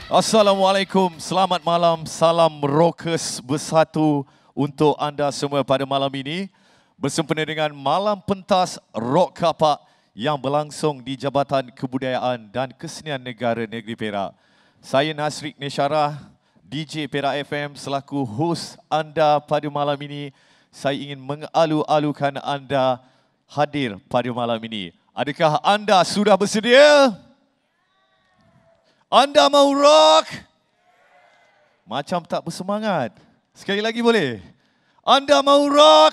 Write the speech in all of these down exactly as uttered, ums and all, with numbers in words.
Assalamualaikum, selamat malam, salam rockers bersatu untuk anda semua pada malam ini bersempena dengan malam pentas Rock Kapak yang berlangsung di Jabatan Kebudayaan dan Kesenian Negara Negeri Perak. Saya Nasrik Nesyarah, D J Perak F M selaku hos anda pada malam ini. Saya ingin mengalu-alukan anda hadir pada malam ini. Adakah anda sudah bersedia? Anda mau rock? Macam tak bersemangat. Sekali lagi boleh? Anda mau rock?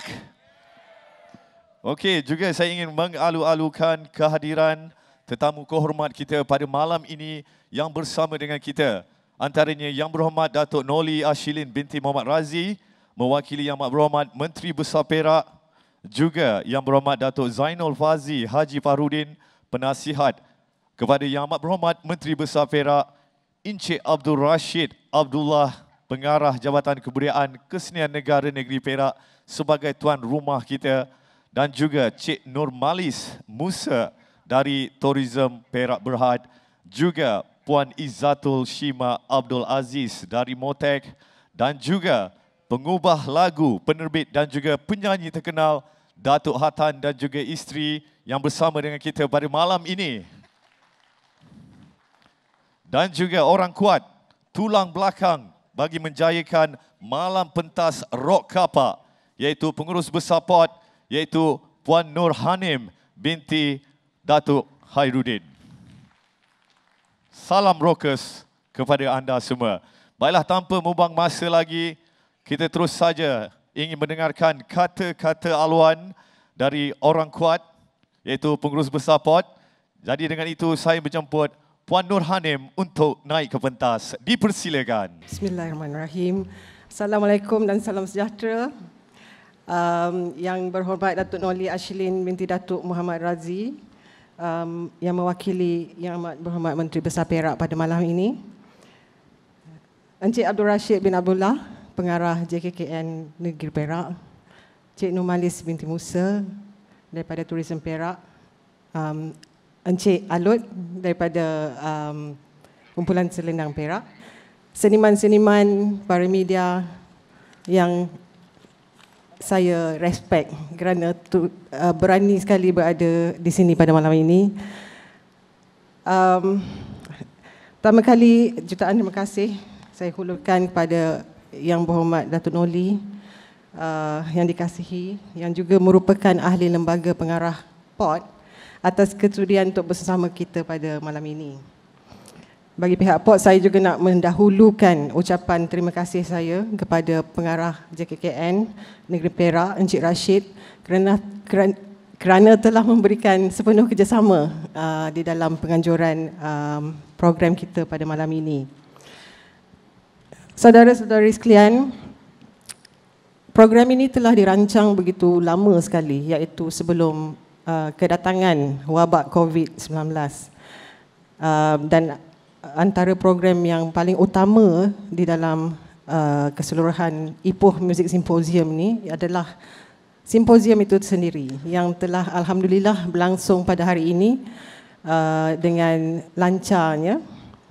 Okey, juga saya ingin mengalu-alukan kehadiran tetamu kehormat kita pada malam ini yang bersama dengan kita. Antaranya Yang Berhormat Datuk Noli Ashilin binti Muhammad Razi, mewakili Yang Berhormat Menteri Besar Perak, juga Yang Berhormat Datuk Zainul Fazi Haji Farudin, penasihat kepada Yang Amat Berhormat Menteri Besar Perak, Encik Abdul Rashid Abdullah, Pengarah Jabatan Kebudayaan Kesenian Negara Negeri Perak sebagai tuan rumah kita, dan juga Cik Nurmalis Musa dari Tourism Perak Berhad, juga Puan Izzatul Shima Abdul Aziz dari Motek, dan juga pengubah lagu, penerbit dan juga penyanyi terkenal Datuk Hatan dan juga isteri yang bersama dengan kita pada malam ini. Dan juga orang kuat, tulang belakang bagi menjayakan malam pentas Rock Kapak, iaitu pengurus besar P O D, iaitu Puan Nur Hanim binti Datuk Khairuddin. Salam rockers kepada anda semua. Baiklah, tanpa membuang masa lagi, kita terus saja ingin mendengarkan kata-kata aluan dari orang kuat, iaitu pengurus besar P O D. Jadi dengan itu saya menjemput Puan Nur Hanim untuk naik ke pentas. Dipersilakan. Bismillahirrahmanirrahim. Assalamualaikum dan salam sejahtera. Um, yang Berhormat Datuk Noli Ashilin binti Datuk Muhammad Razi, um, yang mewakili Yang Amat Berhormat Menteri Besar Perak pada malam ini. Encik Abdul Rashid bin Abdullah, Pengarah J K K N Negeri Perak. Cik Nurmalis binti Musa daripada Tourism Perak. Um, Encik Alut daripada um, Kumpulan Selendang Perak. Seniman-seniman, para media yang saya respect kerana tu, uh, berani sekali berada di sini pada malam ini. Um, pertama kali, jutaan terima kasih saya hulurkan kepada Yang Berhormat Datuk Noli uh, yang dikasihi, yang juga merupakan ahli lembaga pengarah P O D, atas kesudian untuk bersama kita pada malam ini. Bagi pihak P O D, saya juga nak mendahulukan ucapan terima kasih saya kepada Pengarah J K K N Negeri Perak, Encik Rashid, kerana kerana, kerana telah memberikan sepenuh kerjasama uh, di dalam penganjuran um, program kita pada malam ini. Saudara-saudari sekalian, program ini telah dirancang begitu lama sekali, iaitu sebelum Uh, kedatangan wabak COVID sembilan belas, uh, dan antara program yang paling utama di dalam uh, keseluruhan Ipoh Music Symposium ni adalah simposium itu sendiri yang telah alhamdulillah berlangsung pada hari ini uh, dengan lancarnya.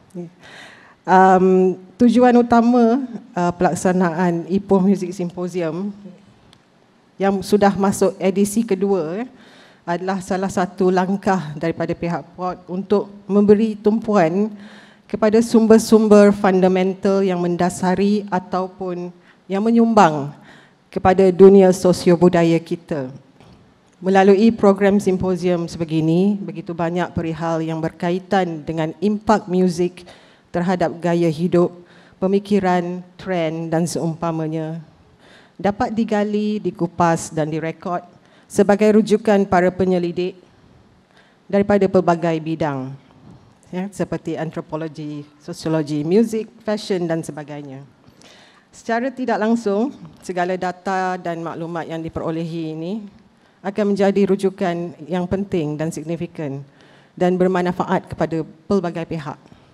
Um, tujuan utama uh, pelaksanaan Ipoh Music Symposium yang sudah masuk edisi kedua eh, adalah salah satu langkah daripada pihak P O D untuk memberi tumpuan kepada sumber-sumber fundamental yang mendasari ataupun yang menyumbang kepada dunia sosio-budaya kita. Melalui program simposium sebegini, begitu banyak perihal yang berkaitan dengan impak muzik terhadap gaya hidup, pemikiran, trend dan seumpamanya dapat digali, dikupas dan direkod sebagai rujukan para penyelidik daripada pelbagai bidang, ya, seperti antropologi, sosiologi, muzik, fashion dan sebagainya. Secara tidak langsung, segala data dan maklumat yang diperolehi ini akan menjadi rujukan yang penting dan signifikan dan bermanfaat kepada pelbagai pihak.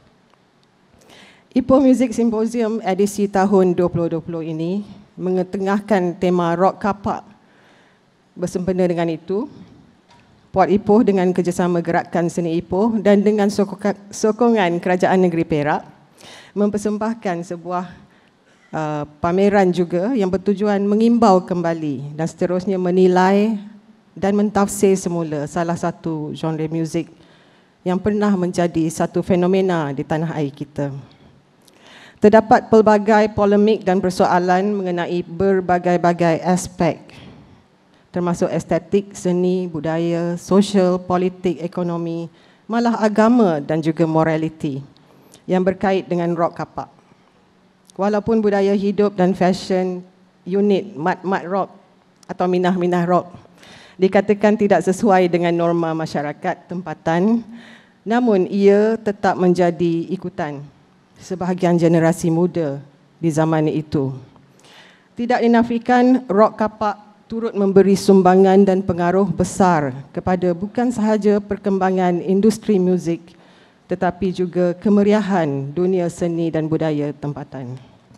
Ipoh Music Symposium edisi tahun dua ribu dua puluh ini mengetengahkan tema Rock Kapak. Bersempena dengan itu, P O D Ipoh dengan kerjasama Gerakan Seni Ipoh dan dengan sokongan Kerajaan Negeri Perak mempersembahkan sebuah uh, pameran juga yang bertujuan mengimbau kembali dan seterusnya menilai dan mentafsir semula salah satu genre muzik yang pernah menjadi satu fenomena di tanah air kita. Terdapat pelbagai polemik dan persoalan mengenai berbagai-bagai aspek, termasuk estetik, seni, budaya, sosial, politik, ekonomi, malah agama dan juga morality yang berkait dengan rock kapak. Walaupun budaya hidup dan fashion unit mat-mat rock atau minah-minah rock dikatakan tidak sesuai dengan norma masyarakat tempatan, namun ia tetap menjadi ikutan sebahagian generasi muda di zaman itu. Tidak dinafikan rock kapak turut memberi sumbangan dan pengaruh besar kepada bukan sahaja perkembangan industri muzik tetapi juga kemeriahan dunia seni dan budaya tempatan.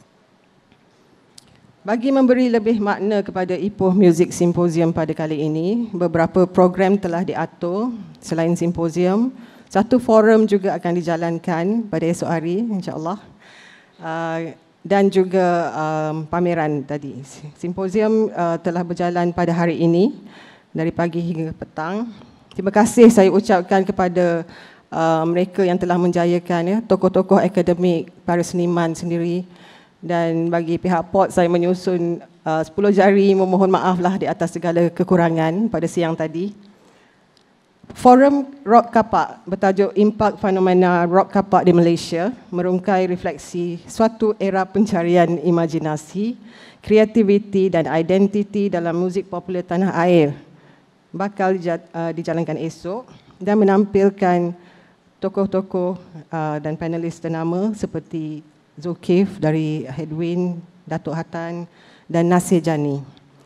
Bagi memberi lebih makna kepada Ipoh Music Symposium pada kali ini, beberapa program telah diatur selain simposium. Satu forum juga akan dijalankan pada esok hari, insya-Allah. Uh, dan juga um, pameran tadi. Simposium uh, telah berjalan pada hari ini dari pagi hingga petang. Terima kasih saya ucapkan kepada uh, mereka yang telah menjayakan, ya, tokoh-tokoh akademik, para seniman sendiri, dan bagi pihak P O T saya menyusun uh, sepuluh jari memohon maaflah di atas segala kekurangan pada siang tadi. Forum Rock Kapak bertajuk Impak Fenomena Rock Kapak di Malaysia merungkai refleksi suatu era pencarian imajinasi, kreativiti dan identiti dalam muzik popular tanah air bakal dijalankan esok dan menampilkan tokoh-tokoh dan panelis ternama seperti Zulkif dari Headwind, Datuk Hatan dan Nasir Jani.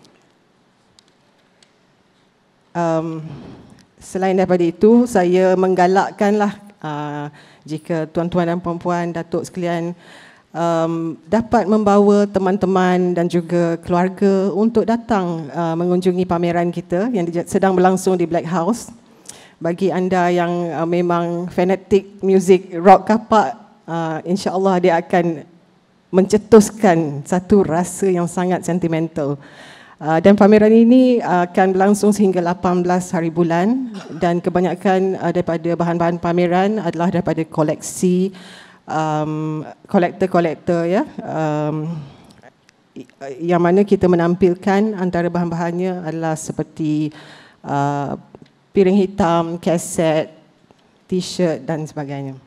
Um, Selain daripada itu, saya menggalakkanlah uh, jika tuan-tuan dan puan-puan, datuk sekalian um, dapat membawa teman-teman dan juga keluarga untuk datang uh, mengunjungi pameran kita yang sedang berlangsung di Black House. Bagi anda yang uh, memang fanatik muzik rock kapak, uh, insya-Allah dia akan mencetuskan satu rasa yang sangat sentimental. Uh, dan pameran ini uh, akan berlangsung sehingga lapan belas hari bulan dan kebanyakan uh, daripada bahan-bahan pameran adalah daripada koleksi um, kolektor-kolektor, ya, um, yang mana kita menampilkan antara bahan-bahannya adalah seperti uh, piring hitam, kaset, t-shirt dan sebagainya.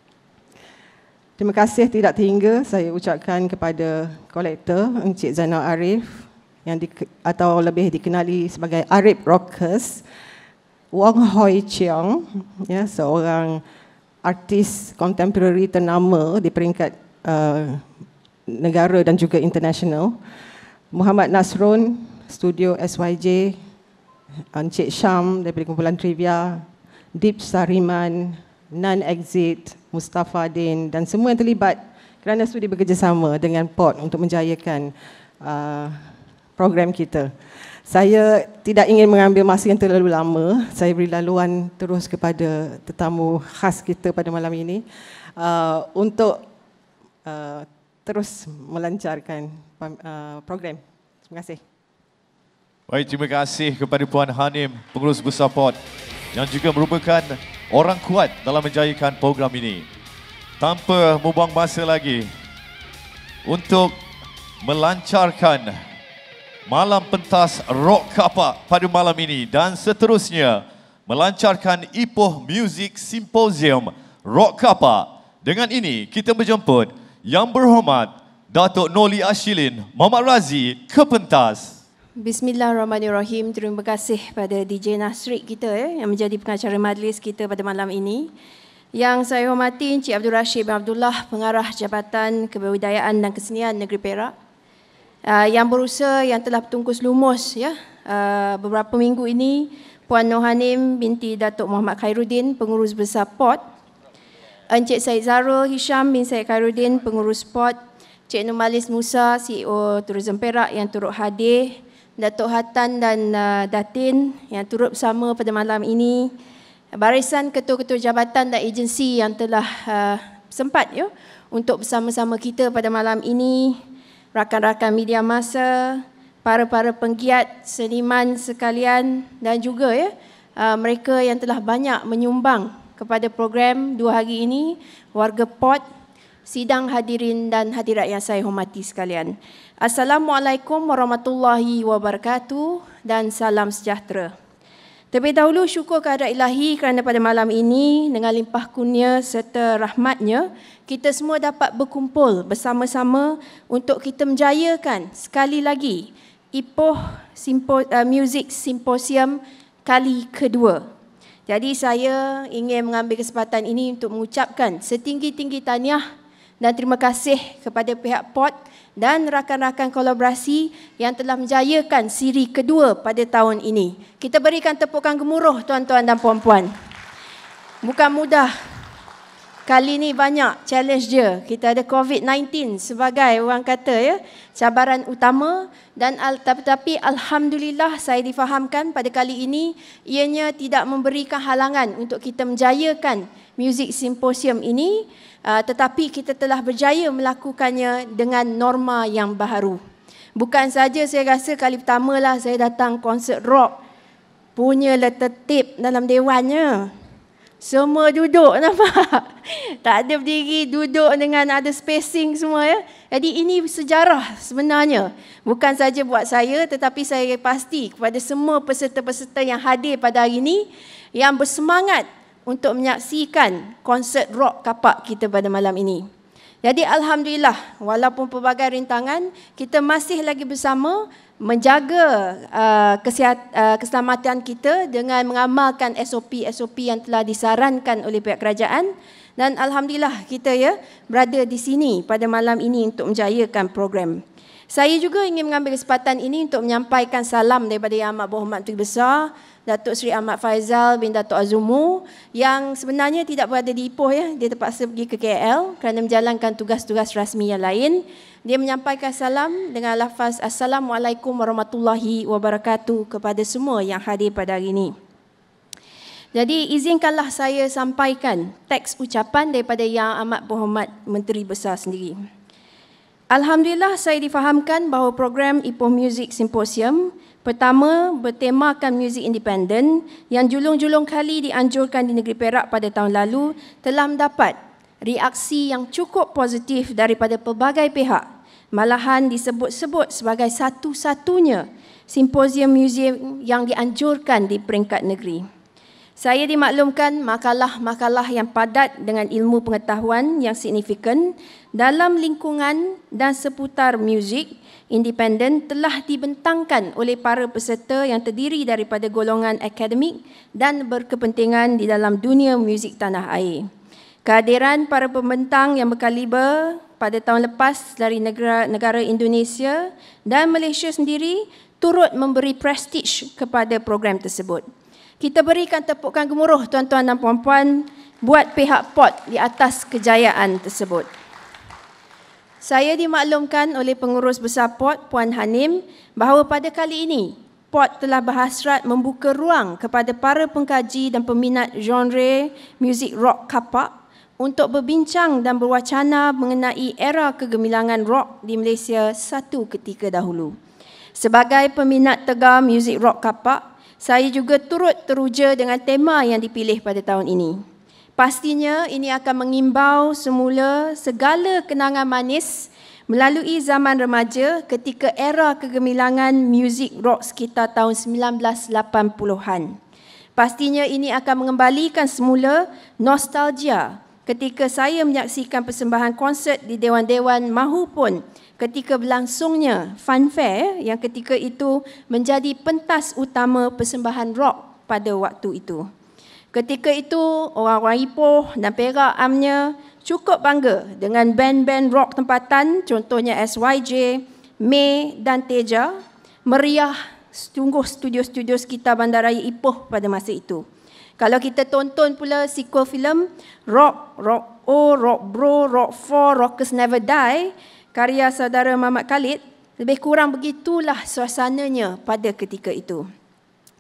Terima kasih tidak terhingga saya ucapkan kepada kolektor Encik Zainal Arif yang di, atau lebih dikenali sebagai Arif Rockers, Wong Hoi Cheong, ya, seorang artis kontemporari ternama di peringkat uh, negara dan juga international, Muhammad Nasrun, Studio S Y J, Encik Syam daripada kumpulan Trivia, Deep Sariman, Non-Exit, Mustafa Din dan semua yang terlibat kerana sudi bekerjasama dengan P O T untuk menjayakan uh, program kita. Saya tidak ingin mengambil masa yang terlalu lama. Saya beri laluan terus kepada tetamu khas kita pada malam ini uh, untuk uh, terus melancarkan uh, program. Terima kasih. Baik, terima kasih kepada Puan Hanim, Pengurus Besar P O T yang juga merupakan orang kuat dalam menjayakan program ini. Tanpa membuang masa lagi untuk melancarkan malam pentas rock kapak pada malam ini dan seterusnya melancarkan Ipoh Music Symposium Rock Kapak. Dengan ini kita menjemput Yang Berhormat Datuk Noli Ashilin Mohamed Razi ke pentas. Bismillahirrahmanirrahim. Terima kasih pada D J Nasrik kita, eh, yang menjadi pengacara majlis kita pada malam ini. Yang saya hormati Encik Abdul Rashid bin Abdullah, Pengarah Jabatan Kebudayaan dan Kesenian Negeri Perak. Uh, yang berusaha yang telah bertungkus lumus, ya, uh, beberapa minggu ini, Puan Nur Hanim binti Datuk Muhammad Khairuddin, Pengurus Besar P O T, Encik Said Zarul Hisham bin Said Khairuddin, Pengurus P O T, Cik Numalis Musa, C E O Tourism Perak yang turut hadir, Datuk Hatan dan uh, Datin yang turut bersama pada malam ini, barisan ketua-ketua jabatan dan agensi yang telah uh, sempat ya untuk bersama-sama kita pada malam ini, rakan-rakan media massa, para-para penggiat seniman sekalian dan juga ya uh, mereka yang telah banyak menyumbang kepada program dua hari ini, warga P O T, sidang hadirin dan hadirat yang saya hormati sekalian. Assalamualaikum warahmatullahi wabarakatuh dan salam sejahtera. Terlebih dahulu syukur kehadrat ilahi kerana pada malam ini dengan limpah kurnia serta rahmatnya kita semua dapat berkumpul bersama-sama untuk kita menjayakan sekali lagi Ipoh Simpo, uh, Music Symposium kali kedua. Jadi saya ingin mengambil kesempatan ini untuk mengucapkan setinggi-tinggi tahniah dan terima kasih kepada pihak P O T dan rakan-rakan kolaborasi yang telah menjayakan siri kedua pada tahun ini. Kita berikan tepukan gemuruh tuan-tuan dan puan-puan. Bukan mudah. Kali ini banyak challenge dia. Kita ada covid sembilan belas sebagai orang kata ya, cabaran utama dan al- tetapi alhamdulillah saya difahamkan pada kali ini ianya tidak memberikan halangan untuk kita menjayakan Music Symposium ini. Uh, tetapi kita telah berjaya melakukannya dengan norma yang baharu. Bukan saja saya rasa kali pertama lah saya datang konsert rock punya tertib dalam dewannya. Semua duduk, nampak? Tak ada berdiri, duduk dengan ada spacing semua ya. Jadi ini sejarah sebenarnya. Bukan saja buat saya tetapi saya pasti kepada semua peserta-peserta yang hadir pada hari ini yang bersemangat untuk menyaksikan konsert rock kapak kita pada malam ini. Jadi alhamdulillah walaupun pelbagai rintangan kita masih lagi bersama menjaga uh, kesihat, uh, keselamatan kita dengan mengamalkan S O P-S O P yang telah disarankan oleh pihak kerajaan dan alhamdulillah kita ya berada di sini pada malam ini untuk menjayakan program. Saya juga ingin mengambil kesempatan ini untuk menyampaikan salam daripada Yang Amat Berhormat Menteri Besar Datuk Seri Ahmad Faizal bin Datuk Azumu yang sebenarnya tidak berada di Ipoh ya, dia terpaksa pergi ke K L kerana menjalankan tugas-tugas rasmi yang lain. Dia menyampaikan salam dengan lafaz Assalamualaikum warahmatullahi wabarakatuh kepada semua yang hadir pada hari ini. Jadi izinkanlah saya sampaikan teks ucapan daripada Yang Amat Berhormat Menteri Besar sendiri. Alhamdulillah saya difahamkan bahawa program Ipoh Music Symposium pertama bertemakan muzik independen yang julung-julung kali dianjurkan di negeri Perak pada tahun lalu telah mendapat reaksi yang cukup positif daripada pelbagai pihak. Malahan disebut-sebut sebagai satu-satunya simposium muzik yang dianjurkan di peringkat negeri. Saya dimaklumkan makalah-makalah yang padat dengan ilmu pengetahuan yang signifikan dalam lingkungan dan seputar muzik independen telah dibentangkan oleh para peserta yang terdiri daripada golongan akademik dan berkepentingan di dalam dunia muzik tanah air. Kehadiran para pembentang yang berkaliber pada tahun lepas dari negara, negara Indonesia dan Malaysia sendiri turut memberi prestige kepada program tersebut. Kita berikan tepukan gemuruh tuan-tuan dan puan-puan buat pihak P O T di atas kejayaan tersebut. Saya dimaklumkan oleh pengurus besar P O T Puan Hanim bahawa pada kali ini P O T telah berhasrat membuka ruang kepada para pengkaji dan peminat genre muzik rock kapak untuk berbincang dan berwacana mengenai era kegemilangan rock di Malaysia satu ketika dahulu. Sebagai peminat tegar muzik rock kapak, saya juga turut teruja dengan tema yang dipilih pada tahun ini. Pastinya ini akan mengimbau semula segala kenangan manis melalui zaman remaja ketika era kegemilangan muzik rock sekitar tahun sembilan belas lapan puluhan. Pastinya ini akan mengembalikan semula nostalgia ketika saya menyaksikan persembahan konsert di dewan-dewan mahupun ketika berlangsungnya funfair yang ketika itu menjadi pentas utama persembahan rock pada waktu itu. Ketika itu orang-orang Ipoh dan Perak amnya cukup bangga dengan band-band rock tempatan contohnya S Y J, May dan Teja meriah sungguh studio-studio sekitar Bandaraya Ipoh pada masa itu. Kalau kita tonton pula sequel filem Rock, Rock O, Rock Bro, Rock four, Rockers Never Die, karya saudara Muhammad Khalid, lebih kurang begitulah suasananya pada ketika itu.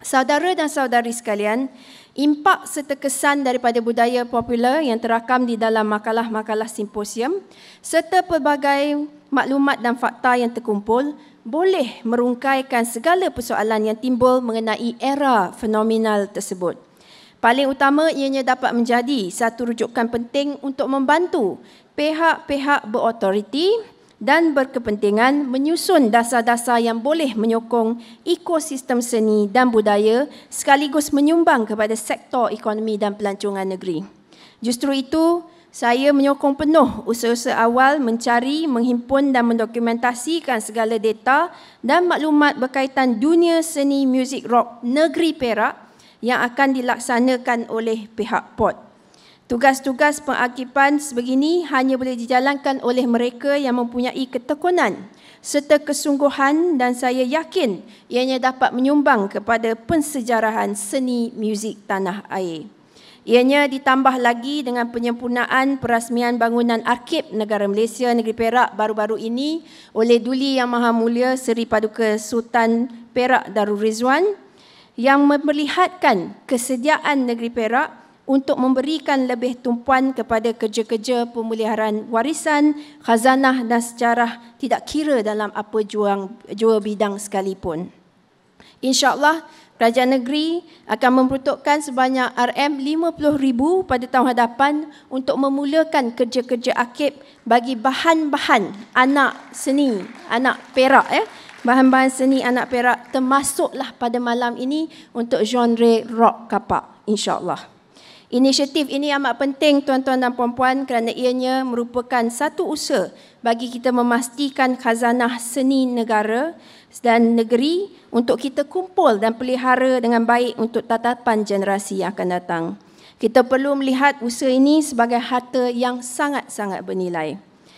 Saudara dan saudari sekalian, impak serta kesan daripada budaya popular yang terakam di dalam makalah-makalah simposium serta pelbagai maklumat dan fakta yang terkumpul boleh merungkaikan segala persoalan yang timbul mengenai era fenomenal tersebut. Paling utama ianya dapat menjadi satu rujukan penting untuk membantu pihak-pihak berautoriti dan berkepentingan menyusun dasar-dasar yang boleh menyokong ekosistem seni dan budaya sekaligus menyumbang kepada sektor ekonomi dan pelancongan negeri. Justru itu, saya menyokong penuh usaha-usaha awal mencari, menghimpun dan mendokumentasikan segala data dan maklumat berkaitan dunia seni muzik rock negeri Perak yang akan dilaksanakan oleh pihak P O D. Tugas-tugas pengakipan sebegini hanya boleh dijalankan oleh mereka yang mempunyai ketekunan serta kesungguhan dan saya yakin ianya dapat menyumbang kepada pensejarahan seni muzik tanah air. Ianya ditambah lagi dengan penyempurnaan perasmian bangunan Arkib Negara Malaysia Negeri Perak baru-baru ini oleh Duli Yang Maha Mulia Seri Paduka Sultan Perak Darul Rizwan yang memperlihatkan kesediaan Negeri Perak untuk memberikan lebih tumpuan kepada kerja-kerja pemeliharaan warisan, khazanah dan sejarah tidak kira dalam apa juang, jua bidang sekalipun. InsyaAllah, Kerajaan Negeri akan memperuntukkan sebanyak R M lima puluh ribu pada tahun hadapan untuk memulakan kerja-kerja akib bagi bahan-bahan anak seni, anak Perak. Eh. Bahan-bahan seni anak Perak termasuklah pada malam ini untuk genre rock kapak, insyaAllah. Inisiatif ini amat penting tuan-tuan dan puan-puan kerana ianya merupakan satu usaha bagi kita memastikan khazanah seni negara dan negeri untuk kita kumpul dan pelihara dengan baik untuk tatapan generasi yang akan datang. Kita perlu melihat usaha ini sebagai harta yang sangat-sangat bernilai.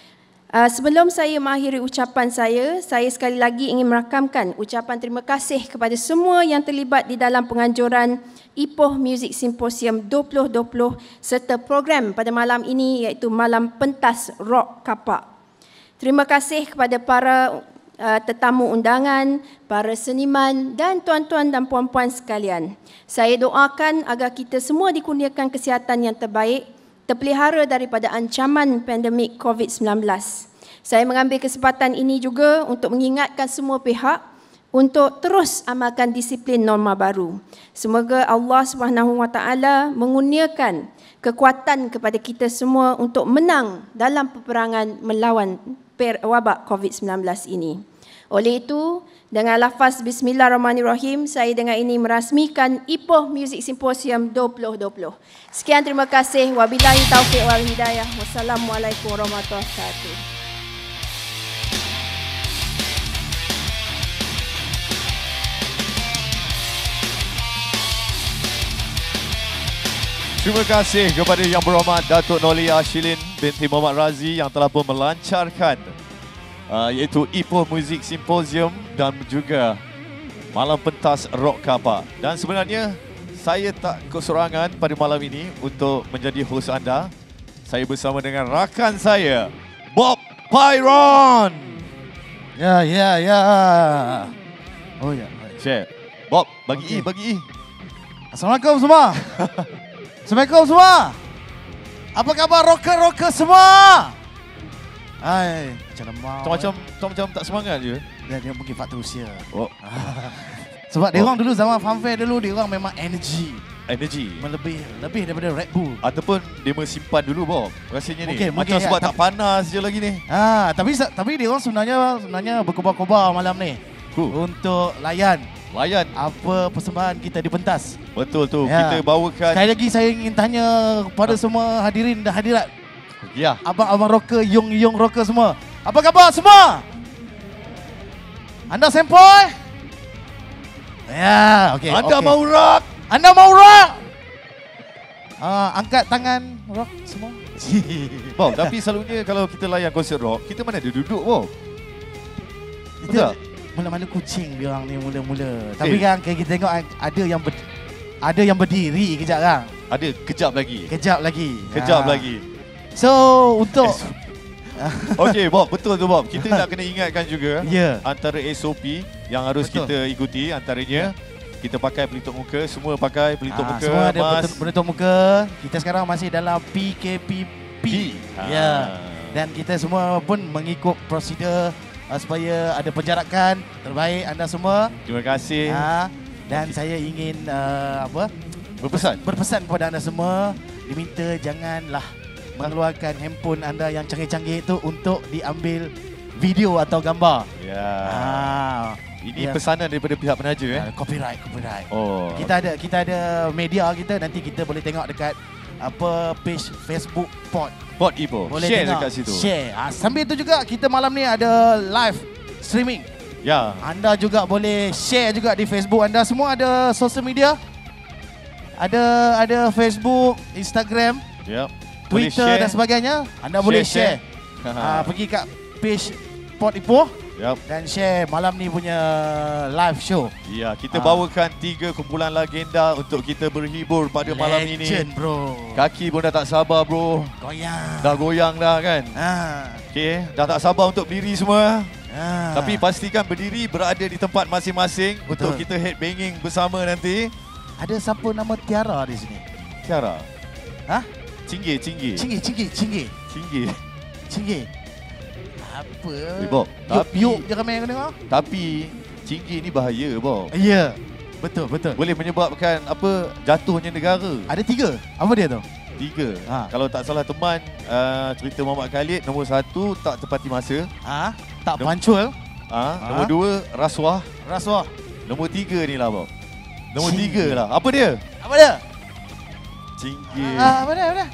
Uh, sebelum saya mengakhiri ucapan saya, saya sekali lagi ingin merakamkan ucapan terima kasih kepada semua yang terlibat di dalam penganjuran Ipoh Music Symposium dua ribu dua puluh serta program pada malam ini iaitu Malam Pentas Rock Kapak. Terima kasih kepada para uh, tetamu undangan, para seniman dan tuan-tuan dan puan-puan sekalian. Saya doakan agar kita semua dikurniakan kesihatan yang terbaik, terpelihara daripada ancaman pandemik covid sembilan belas. Saya mengambil kesempatan ini juga untuk mengingatkan semua pihak untuk terus amalkan disiplin norma baru. Semoga Allah Subhanahu Wa Taala mengurniakan kekuatan kepada kita semua untuk menang dalam peperangan melawan wabak covid sembilan belas ini. Oleh itu, dengan lafaz Bismillahirrahmanirrahim, saya dengan ini merasmikan Ipoh Music Symposium dua ribu dua puluh. Sekian, terima kasih. Wabillahi taufiq wal hidayah. Wassalamualaikum warahmatullahi wabarakatuh. Terima kasih kepada Yang Berhormat Datuk Noli Ashilin binti Mohamed Razi yang telah pun melancarkan uh, iaitu Ipoh Music Symposium dan juga Malam Pentas Rock Kapak. Dan sebenarnya saya tak keserangan pada malam ini untuk menjadi hos anda. Saya bersama dengan rakan saya, Bob Pyron. Ya, ya, ya. Oh ya. Cik, Bob, bagi Okay. I, bagi I. Assalamualaikum semua. Assalamualaikum semua. Apa khabar rocker-rocker semua? Hai, macam lemah. Macam macam macam tak semangat je. Dia, dia mungkin faktor usia. Oh, Sebab dia Oh. orang dulu zaman fanfare dulu dia orang memang energy. energy. Melebih lebih daripada Red Bull. Ataupun dia mensimpan dulu, Bob. Rasanya ni. Mungkin, Macam mungkin, sebab ya. tak panas je lagi ni. Ah, tapi tapi dia orang sebenarnya sebenarnya berkobar-kobar malam ni Huh. untuk layan Layan. apa persembahan kita di pentas. Betul tu. Ya. Kita bawakan. Sekali lagi saya ingin tanya kepada semua hadirin dan hadirat, Ya. abang-abang rocker, yung-yung rocker semua. Apa khabar semua? Anda sempoi? Ya, okey. Anda okey. mau rock? Anda mau rock? Ah, angkat tangan rock semua. Bob, tapi selalunya kalau kita layan konsert rock, kita mana ada duduk, Bob? Itu Betul tak? mana-mana kucing dia orang ni mula-mula. Tapi Eh. kan kita tengok ada yang ber, ada yang berdiri kejap kan. Ada kejap lagi. Kejap lagi. Kejap Ah. lagi. So untuk Okey, Bob, betul tu, Bob. Kita nak kena ingatkan juga ya. antara S O P yang harus Betul. kita ikuti antaranya kita pakai pelitup muka, semua pakai pelitup Ah, muka. semua ada Mas. penutup muka. Kita sekarang masih dalam P K P P. Ah. Ya. Dan kita semua pun mengikut prosedur uh, supaya ada penjarakan terbaik anda semua. Terima kasih. Ha, dan okay. saya ingin uh, apa? Berpesan. Berpesan kepada anda semua, diminta janganlah mengeluarkan handphone anda yang canggih-canggih itu untuk diambil video atau gambar. Ya. Ah, Ini ya. pesanan daripada pihak penaja eh. Uh, copyright, copyright. Oh. Kita ada kita ada media kita, nanti kita boleh tengok dekat apa page Facebook Pod. Pod Ipo. Boleh Share tengok, dekat situ. Share. Ah, sambil itu juga kita malam ni ada live streaming. Ya. Anda juga boleh share juga di Facebook anda. Semua ada social media. Ada ada Facebook, Instagram, Ya. Boleh Twitter share. dan sebagainya. Anda boleh share. share. Ah, pergi kat page Pod Ipoh Yap. dan share malam ni punya live show. Ya, kita Ah. bawakan tiga kumpulan legenda untuk kita berhibur pada malam ini. Legend, bro. Kaki pun dah tak sabar bro. Goyang. Dah goyang dah kan. Ah. Okey, dah tak sabar untuk berdiri semua. Ah. Tapi pastikan berdiri berada di tempat masing-masing Betul. untuk kita headbanging bersama nanti. Ada siapa nama Tiara di sini? Tiara. Hah? Cinggir, cinggir. Cinggir, cinggir, cinggir. Cinggir. Cinggir. Apa? Eh, Bob, Yuk, tapi- yuk je ramai yang tengok. Tapi cinggir ni bahaya Bob. Ya. Betul, betul. Boleh menyebabkan apa jatuhnya negara. Ada tiga. Apa dia tu? Tiga. Ha. Kalau tak salah teman, uh, cerita Muhammad Khalid, nombor satu tak tepati masa. Ah, tak Nom- pancul. Ah, Ha? Nombor dua rasuah. Rasuah. Nombor tiga ni lah Bob. Nombor Cinggir. tiga lah. Apa dia? Apa dia? Cinggir. Ah, apa dia? Apa dia?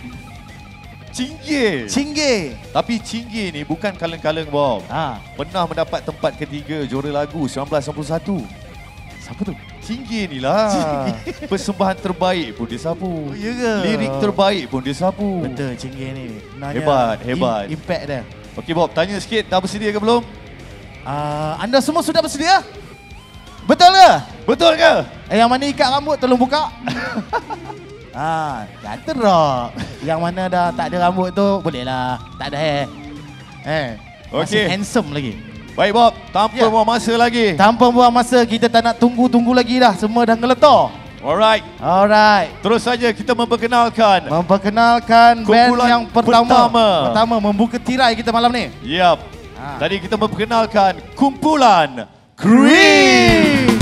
Cinggir. Cinggir. Tapi Cinggir ni bukan kaleng-kaleng Bob. Ah, Pernah mendapat tempat ketiga juara lagu sembilan belas sembilan puluh satu. siapa tu? Cinggir ni lah. Persembahan terbaik pun dia sapu. Oh, ya ke? Lirik terbaik pun dia sapu. Betul, Cinggir ni. Sebenarnya Hebat, hebat. im- Impact dia. Okey Bob, tanya sikit, dah bersedia ke belum? Ah, anda semua sudah bersedia? Betul ke? Betul ke? Eh, yang mana ikat rambut tolong buka. Ah, kata rock. Yang mana dah tak ada rambut tu bolehlah. Tak ada hair. Eh, masih Okey. handsome lagi. Baik Bob, tanpa Ya. buang masa lagi. Tanpa buang masa, kita tak nak tunggu-tunggu lagi dah. Semua dah ngeletar. Alright, Alright. terus saja kita memperkenalkan. Memperkenalkan band Kumpulan yang pertama. pertama. Pertama membuka tirai kita malam ni. Yap. Ha. Tadi kita memperkenalkan kumpulan Cream.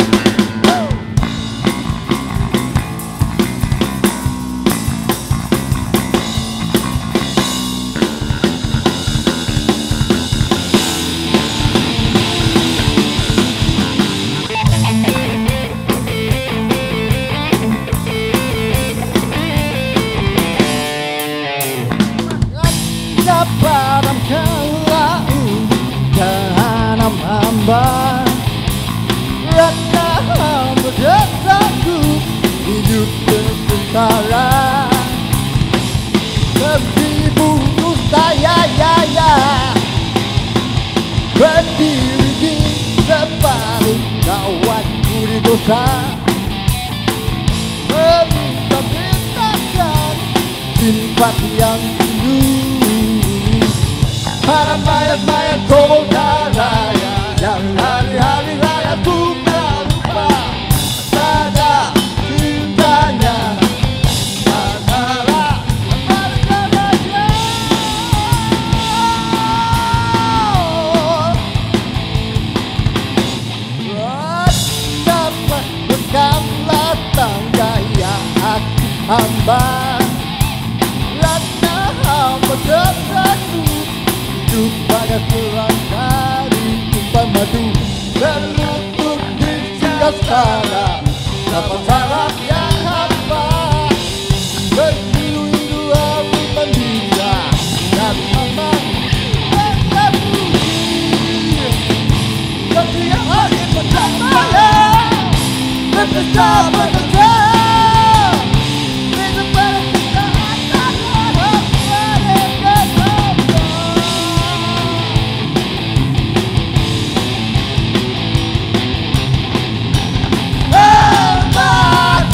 Dalam kalau tanam hamba rasa berdesaku hidup sementara lebih butuh saya ya ya berdiri di separuh kawanku di dosa meminta-mintakan simpati yang rindu para mayat-mayat saudara yang hari-hari raya ku tak lupa pada cintanya adalah keluarganya. Dapat bukanlah tangga yang aku hamba rasa hamba terlalu hidup pada kurang dari tumpah madu berlutut di singgah sana dapat saraf yang hamba berkilu-ilu api mendida dan aman berkabudi setiap hari pertama berpesta bekerja hidup pada kita akan harap mereka hebat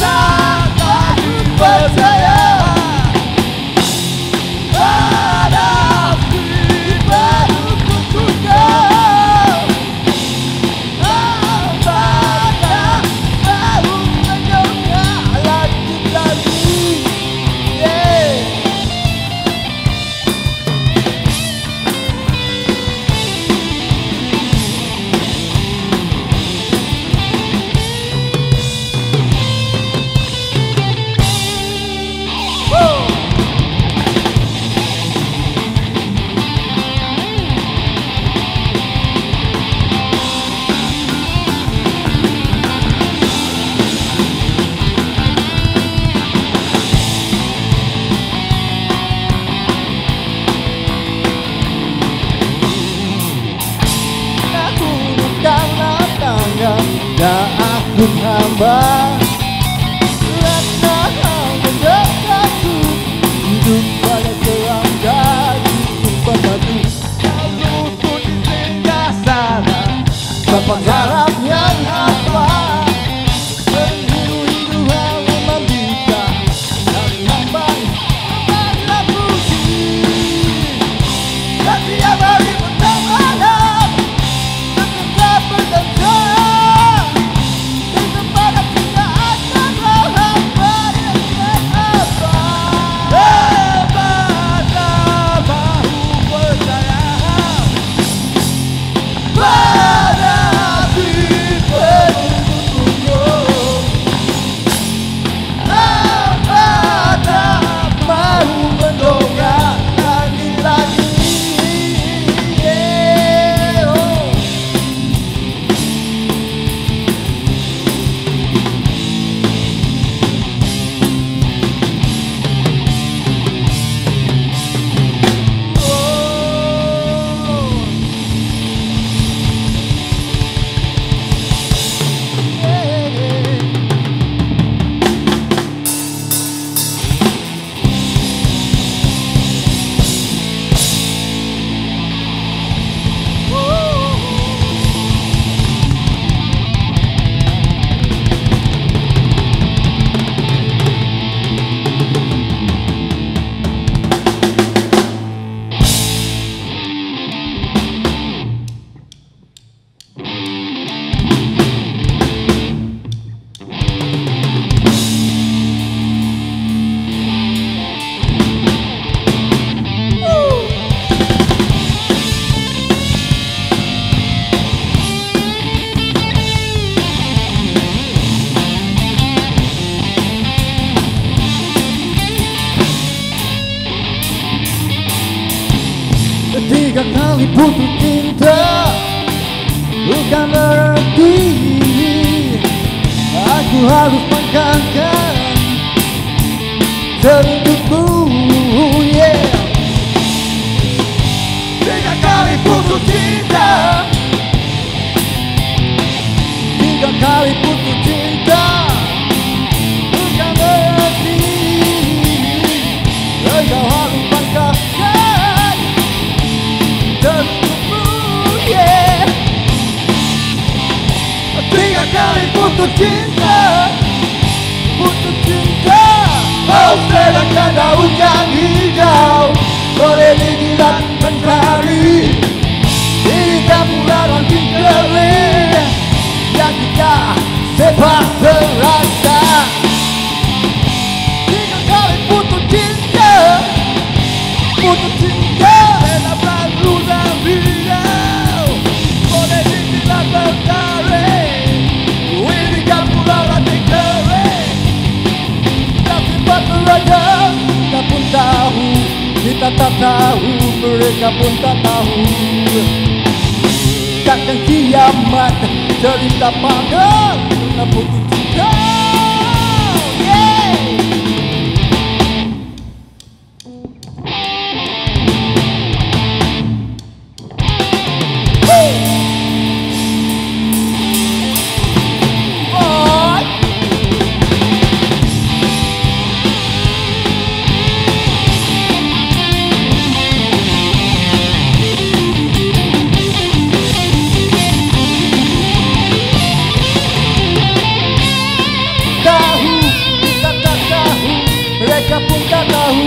untuk hamba. Karena mendekatku hidup pada terang dari tempat batu. Kamu pun di tengah sana tanpa harap yang apa. Hidup-hidup hanya membita dan hambang pada puji. Setiap hari bertemanan tetap berdansa di tempat kita akan hamba yang apa. Pada bahu percaya pada hati penuh pada bahu mendongak lagi-lagi. Yeah, oh. Tiga kali putus cinta bukan berarti aku harus pangkangkan terhidupmu, yeah. Tiga kali putus cinta, tiga kali putus cinta bukan berarti engkau harus pangkangkan terhidupmu, yeah. Tiga kali putus cinta, putus cinta. Oh, sedangkan daun yang hijau boleh dijilat mentari di campuran kering yang kita sepak terasa. Tiga kali putus cinta, putus cinta. Dalam lalu dan hijau boleh dijilat mentari di campuran kering. Tapi batu raja kita pun tahu, kita tak tahu, mereka pun tak tahu. Takkan kiamat cerita pada karena putus cinta, yeah. Boy. Mereka pun tak tahu.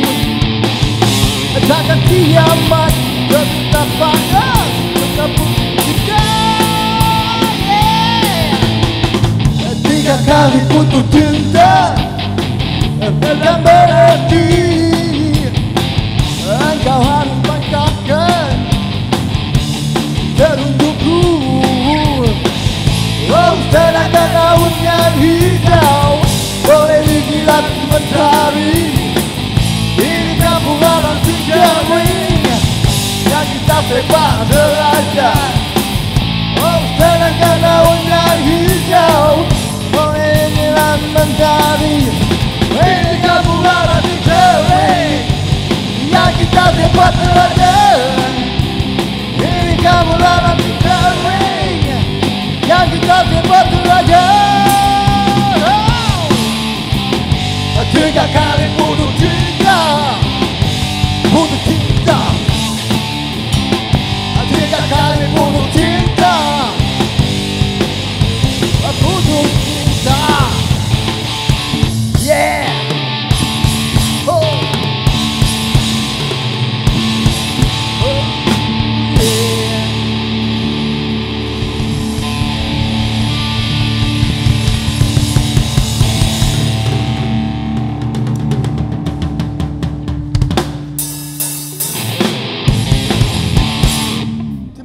Takkan kiamat cerita panas mereka pun tidak, yeah. Tiga kali putus cinta bukan berarti engkau harus pangkangkan teruntukku. Oh, sedangkan daun yang hijau boleh dijilat mentari di campuran kering yang kita sepak derajat. Oh, sedangkan daun yang hijau boleh dijilat mentari di campuran kering yang kita sepak derajat. Ini campuran kering yang kita sepak derajat.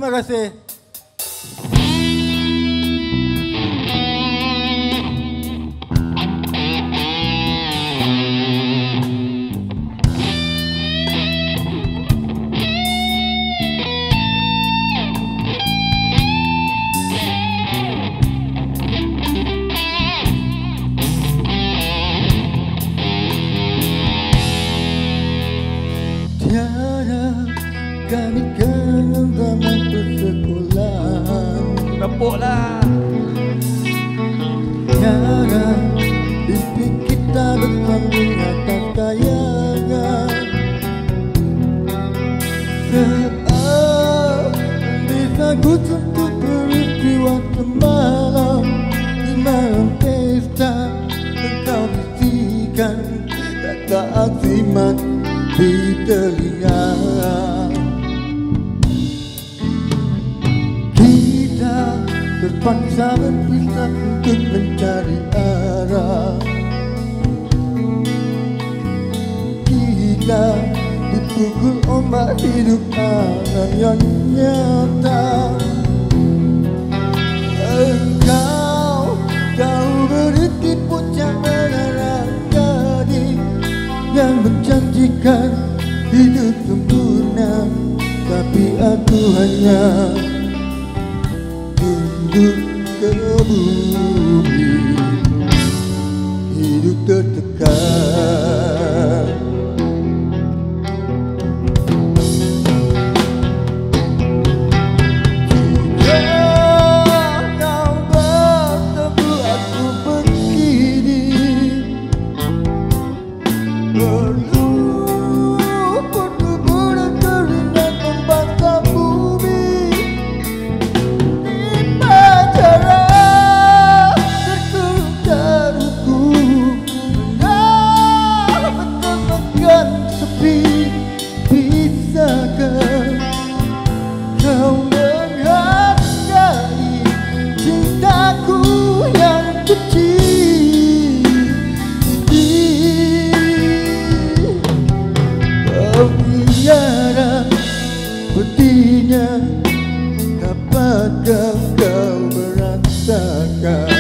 Terima kasih. Kami kenal zaman persekolahan. Tepuklah. Tiada mimpi kita bersambung atas kayangan. Saat bisa ku sentuh peristiwa semalam di malam pesta, engkau bisikan kata azimat di telinga. Terpaksa berpisah untuk mencari arah. Kita dipukul ombak hidup alam yang nyata. Engkau kau berhenti puncak menara gading yang menjanjikan hidup sempurna, tapi aku hanya hidup ke bumi, hidup tertekan. Jika kau bertemu aku begini, perlu pertubuh dan keringat membakar bumi. Kau menghargai cintaku yang kecil ini. Kau tiada buktinya, dapatkah kau merasakan?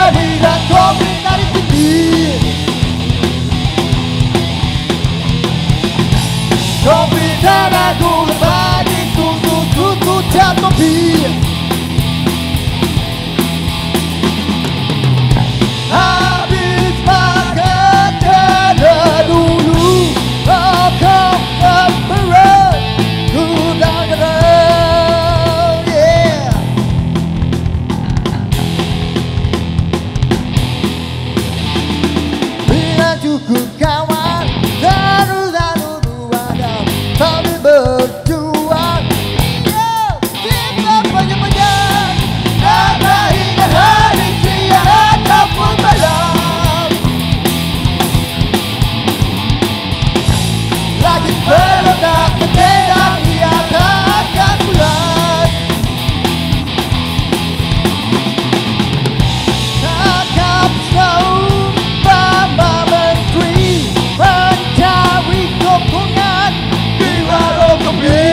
matahari dan kopi dari tinggi. Kopi dan aku berbagi tutup-tutup dan kopi. Habis makan terdahulu, oh kau berberat, ku dah gerah, yeah. Bila cukup kawan, terus lalu ada kami berjuang, yeah. Kita banyak-banyak, ada hingga hari siang ataupun malam. Lagi berledak berdedak, ia tak akan pulang. Cakap seumpama menteri mencari sokongan di warung kopi.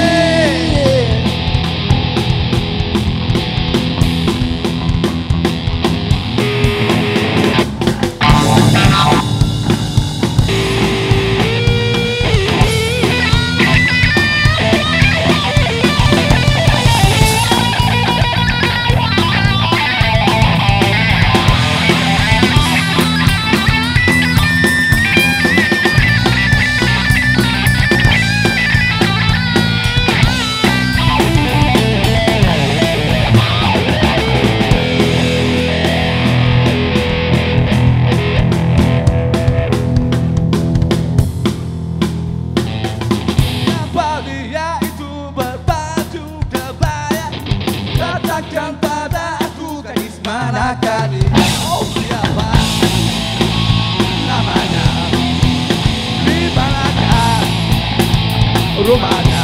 Siapa dia itu berbaju kebaya, katakan pada aku gadis manakah dia? Oh siapa namanya, di manakah rumahnya?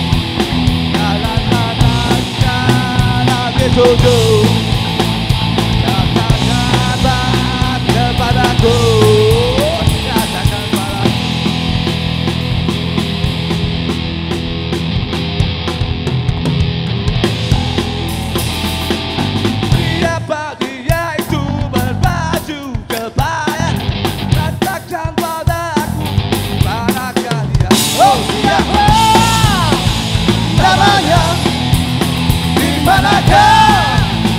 Jalan-jalan begitu, katakan kepadaku, katakan padaku. Siapa dia itu berbaju kebaya, katakan pada aku, manakah dia? Oh siapa namanya, di manakah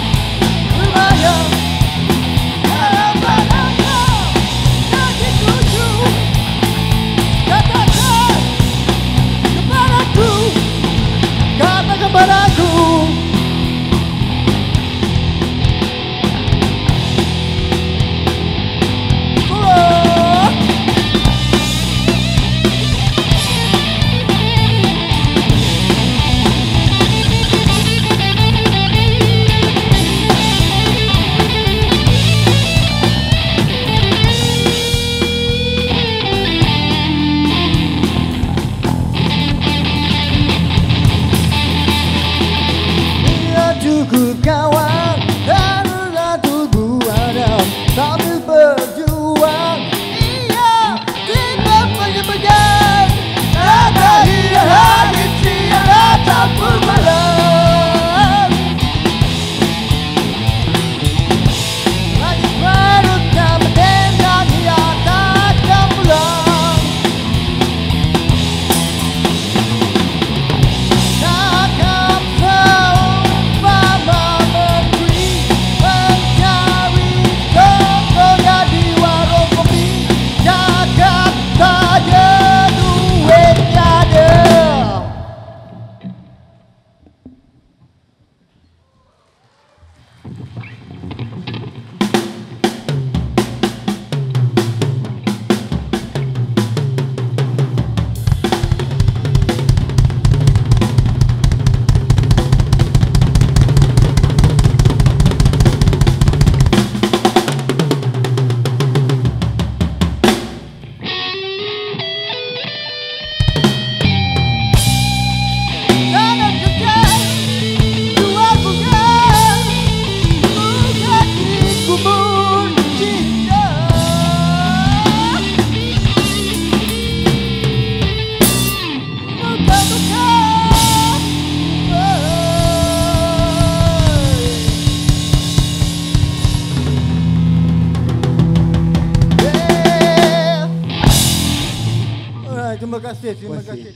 terima kasih, terima kasih.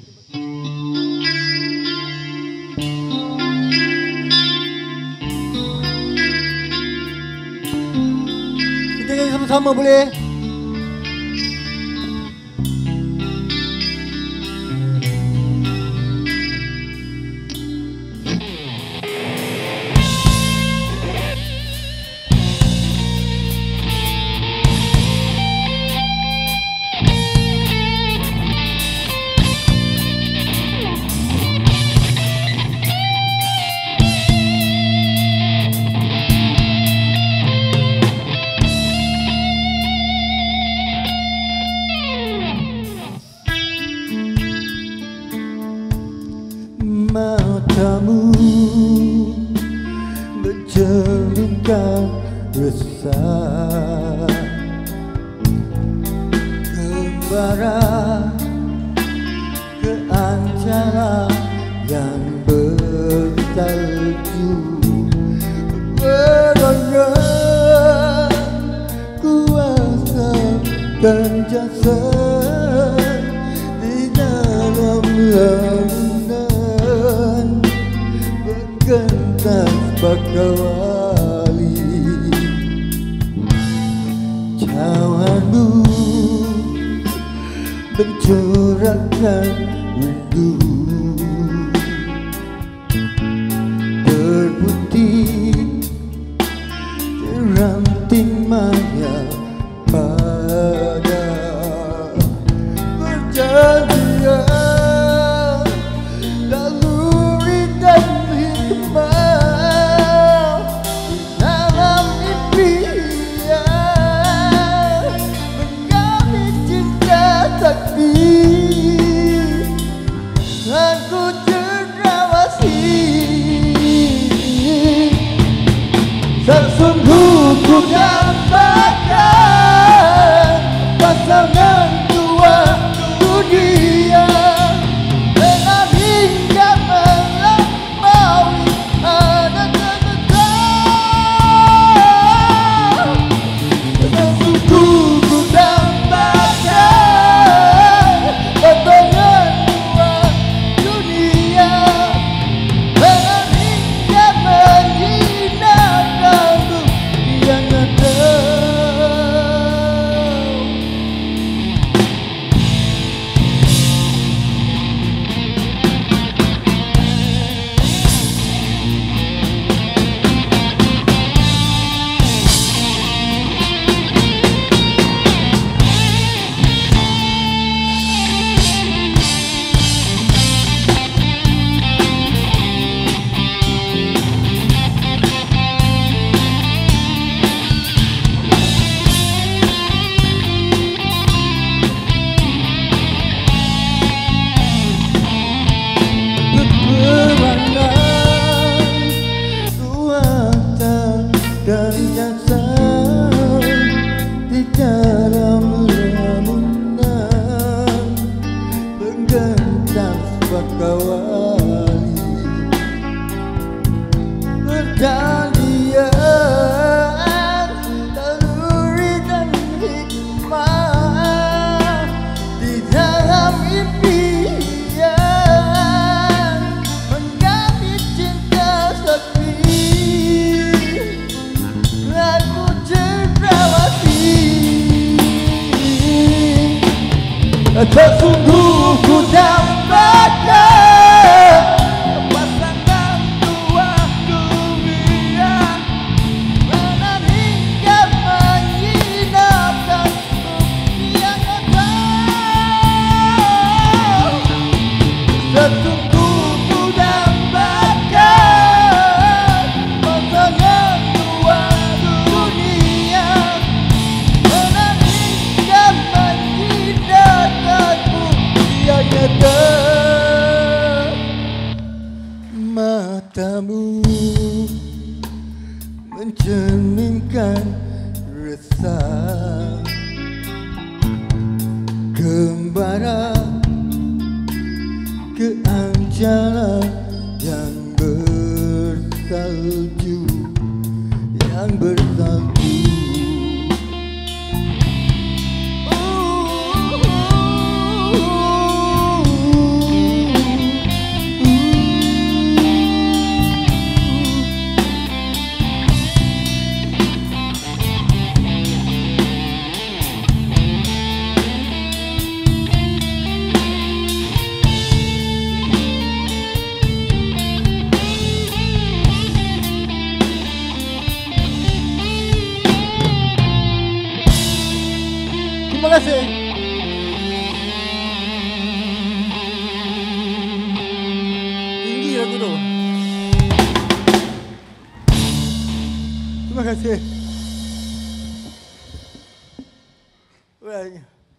Kita nyanyi sama-sama boleh? Matamu mencerminkan resah kembara ke antara yang bersalju berangkat kuasa dan jasa di dalam lamunan bergentas bakawali cawanmu mencurahkan rindu terputih teranting maya pada perjanjian laluri dan hikmah dalam impian menggali cinta sakti aku cendrawasih sesungguh ku dapatkan pasangan tua dunia dengan hingga melampaui ada terbesar sesungguh ku dapatkan pasangan tua dunia dengan hingga menjinakkan dunia nyata. Kuatan dan jasa di dalam lamunan menggentas bakawali perjanjian laluri dan hikmah di dalam impian menggali cinta sakti aku cendrawasih sesungguh ku dapatkan pasangan tua dunia dengan hingga menjinakkan dunia nyata sesungguh ku dapatkan pasangan tua dunia dengan hingga menjinakkan dunia nyata. Matamu mencerminkan resah kembara ke antara yang bersalju yang bersalju kasih. Tinggi lagu tu. Terima kasih. Right.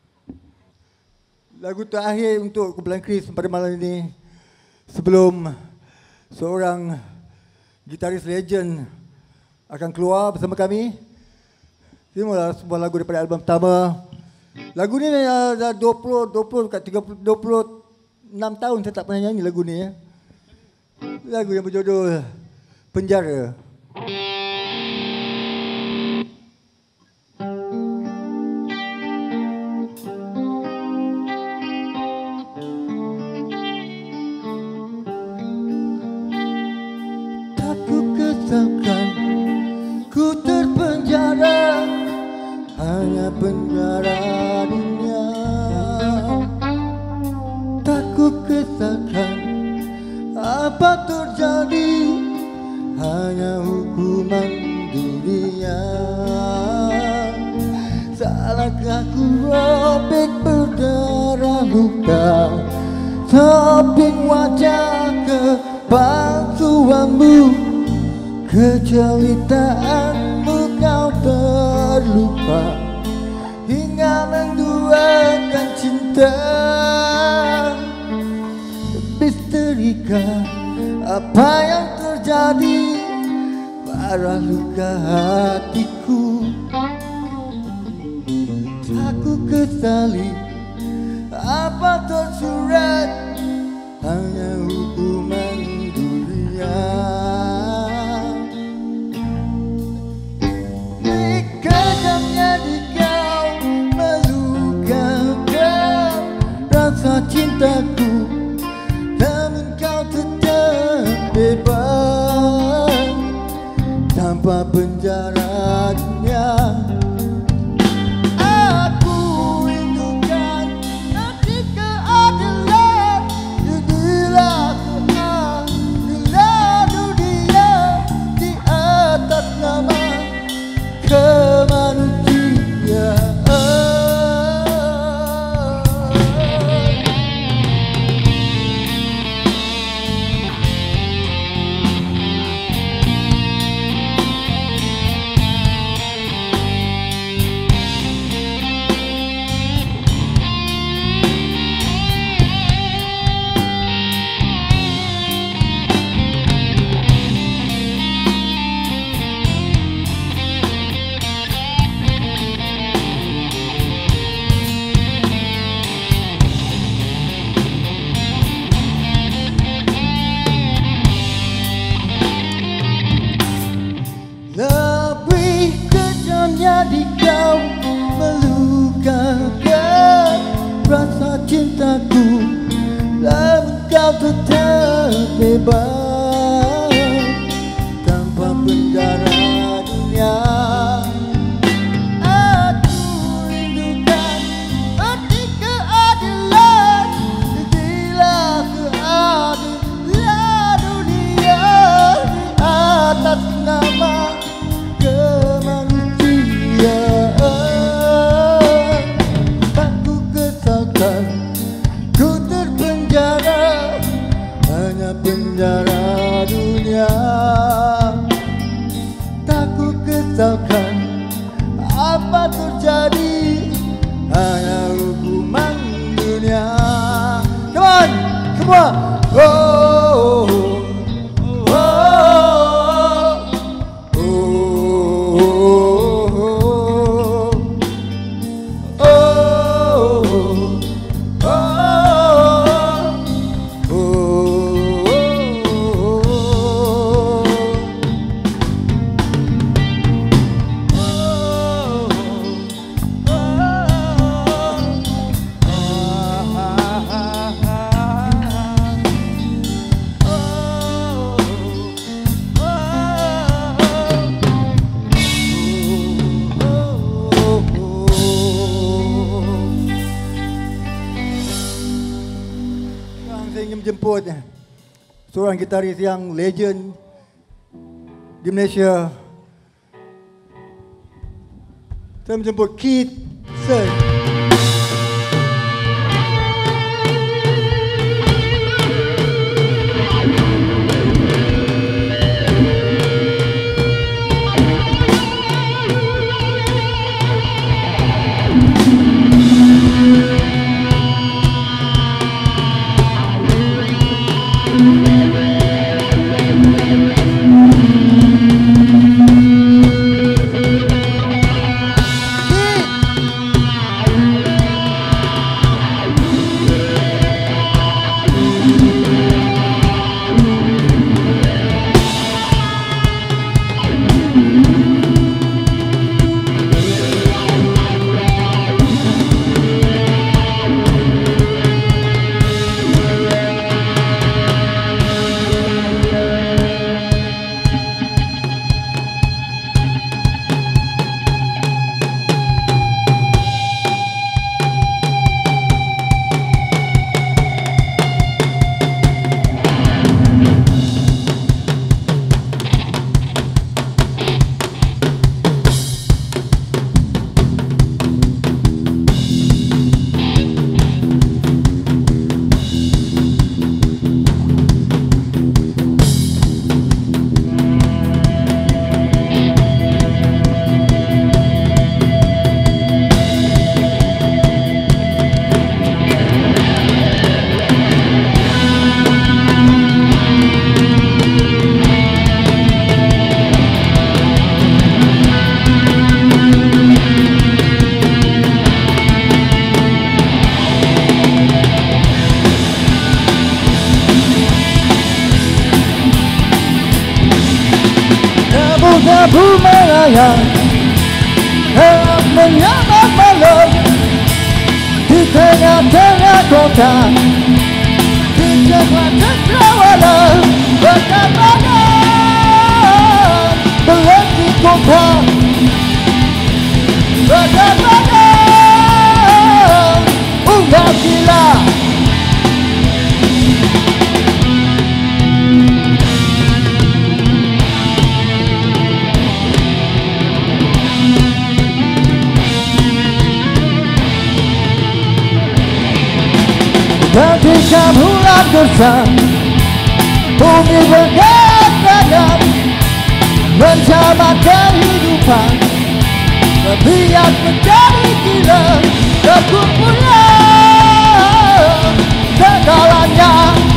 Lagu terakhir untuk kumpulan Chris pada malam ini sebelum seorang gitaris legend akan keluar bersama kami. Ini adalah sebuah lagu daripada album pertama. Lagu ni dah dua puluh, dua puluh, tiga puluh, dua puluh enam tahun saya tak pernah nyanyi lagu ni. Lagu yang berjudul Penjara. Ku terpenjara, hanya penjara dunia. Tak ku kesalkan apa terjadi, hanya hukuman dunia. Salahkah ku robek berdarah luka, topeng wajah kepalsuanmu. Kejelitaanmu kau terlupa hingga menduakan cinta. Misterikah apa yang terjadi, parah luka hatiku. Aku kesali apa tersurat, hanya hukuman dunia. Cintaku, namun kau tetap bebas tanpa penjara dunia. Aku rindukan nanti keadilan, jadilah keadilan dunia di atas nama kemanusiaan. Jadi kau melukakan rasa cintaku, namun kau tetap bebas tanpa penjara dunia. Aku rindukan arti keadilan, jadilah keadilan dunia di atas nama tak ku kesalkan ku terpenjara, hanya penjara dunia. Tak ku kesalkan apa terjadi, hanya hukuman dunia. Come on, semua. Oh, oh, oh, menjemput seorang gitaris yang legend di Malaysia. Saya menjemput Keith Sen. lampu melayang dalam menyamar malam di tengah-tengah kota. Kecewa cakrawala berkabaran berhenti kota. Berkabaran udah gila. Ketika bulan gersang, bumi bergerak mencabar kehidupan, kebiak menjadi gila, kekumpulan segalanya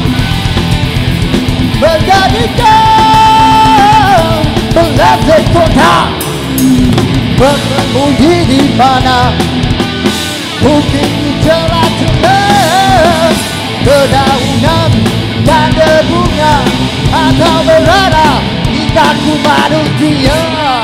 menjadikan belasih kota. Bersembunyi di mana? Mungkin di celah-celah dedaunan dan debunga, atau berada di kaki manusia.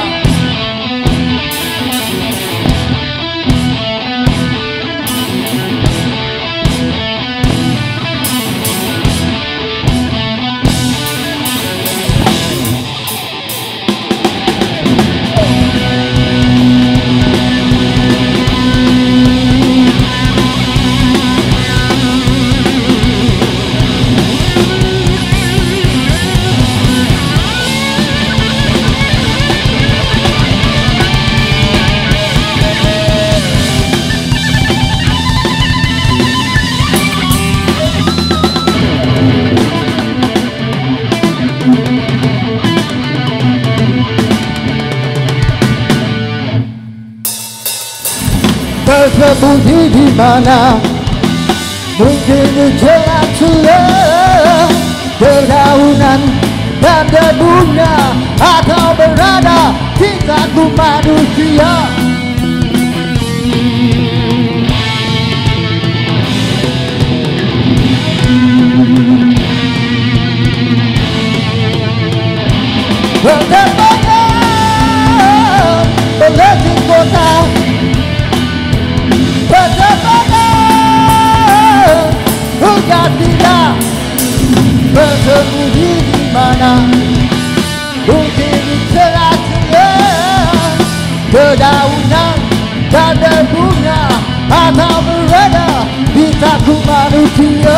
Bersembunyi di mana? Mungkin di celah-celah dedaunan dan debunya, atau berada di kaki manusia. Berterbangan belasih kota. Berterbangan udah tidak. Bersembunyi di mana? Mungkin di celah-celah dedaunan dan debunya, atau berada di kaki manusia.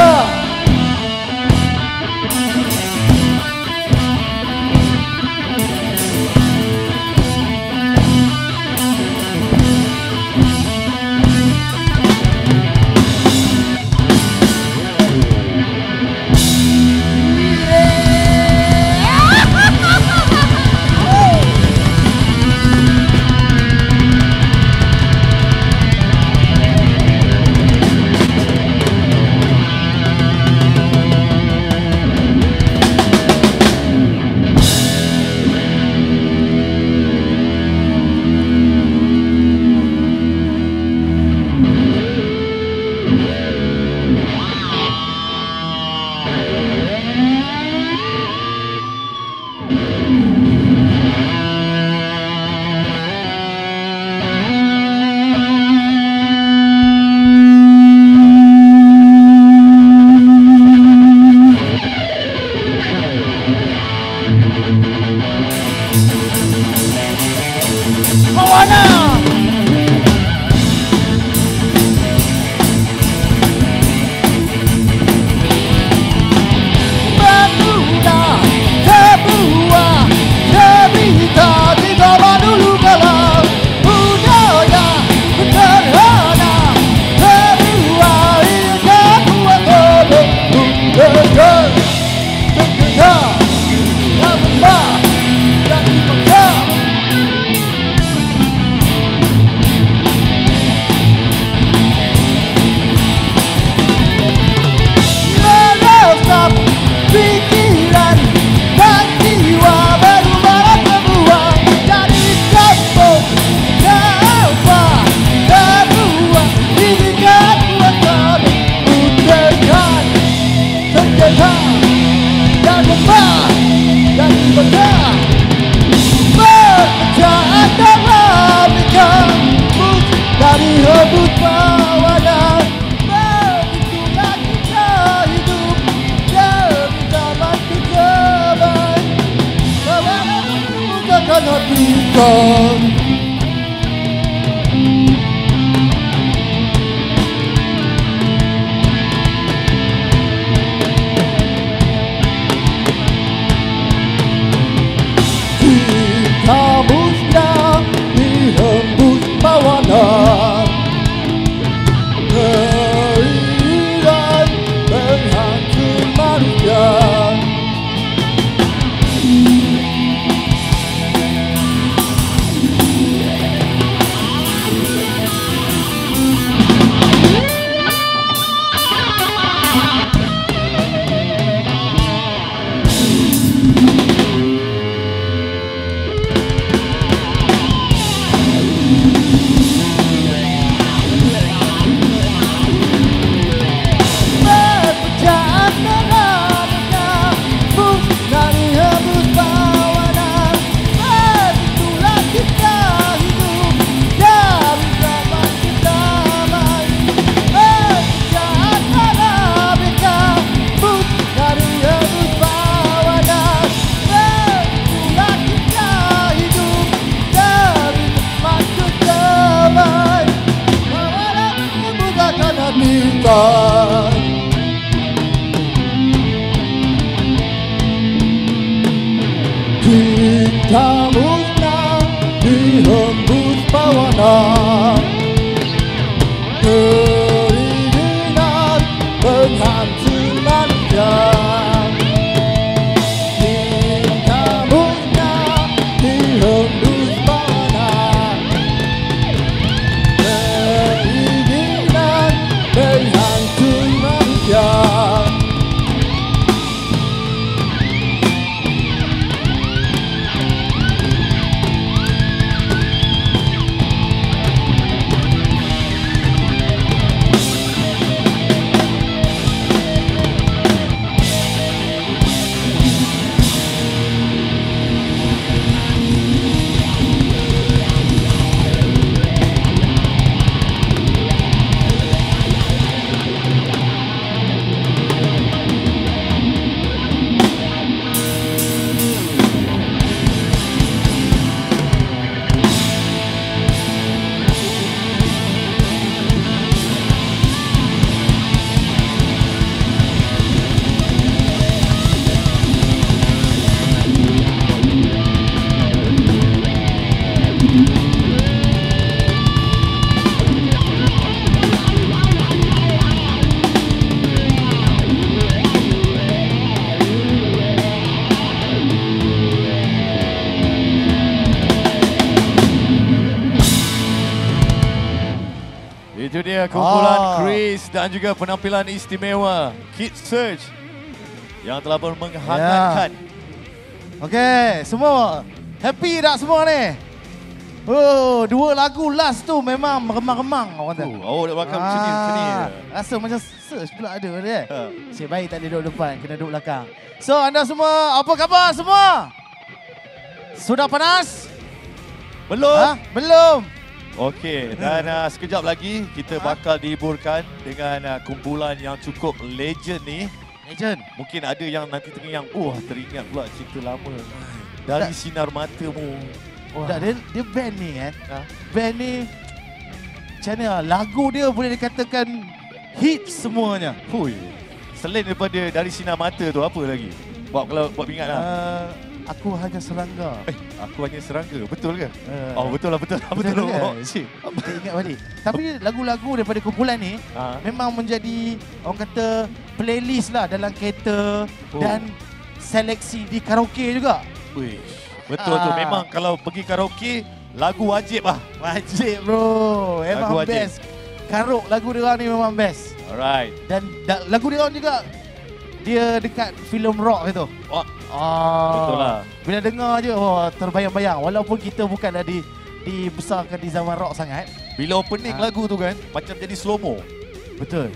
Kong. Kita musnah dihembus bawana, keinginan menghancur manusia. Kita musnah dihembus bawana, keinginan menghancur manusia. Kita musnah dihembus bawana, keinginan menghancur manusia. Itu dia kumpulan Ah. Chris dan juga penampilan istimewa Kid Surge yang telah pun menghangatkan. Okey, semua happy tak semua ni? Oh, dua lagu last tu memang remang-remang orang kata. Oh, awak dah bakal macam ni, macam ni. Rasa macam search pula ada dia. Ha. Cik baik tak ada duduk depan, kena duduk belakang. So, anda semua, apa khabar semua? Sudah panas? Belum? Ha? Belum. Okey, dan uh, sekejap lagi kita bakal dihiburkan dengan uh, kumpulan yang cukup legend ni. Legend. Mungkin ada yang nanti teringat, wah teringat pula cerita lama. Dari Tak. sinar matamu. Wah. Tak, dia, dia band ni kan. Ha? Band ni, macam mana lagu dia boleh dikatakan hit semuanya. Hui. Selain daripada dari sinar mata tu, apa lagi? Buat kalau buat ingat lah. Uh, aku hanya serangga. Eh, aku hanya serangga. Betul ke? Uh, Oh, betul lah, betul lah. Betul, Betul lah. ke? Oh, cik. Kita ingat balik. Tapi lagu-lagu daripada kumpulan ni Ha. memang menjadi orang kata playlist lah dalam kereta Oh. dan seleksi di karaoke juga. Ui. Betul tu. Ah. Memang kalau pergi karaoke, lagu wajib lah. Wajib bro. Memang Lagu wajib. best. Karok lagu dia orang ni memang best. Alright. Dan da, lagu dia orang juga dia dekat filem rock itu. Oh, Ah, betul lah. Bila dengar je, oh, terbayang-bayang. Walaupun kita bukanlah di dibesarkan di zaman rock sangat. bila opening Ha. lagu tu kan, macam jadi slow-mo. Betul.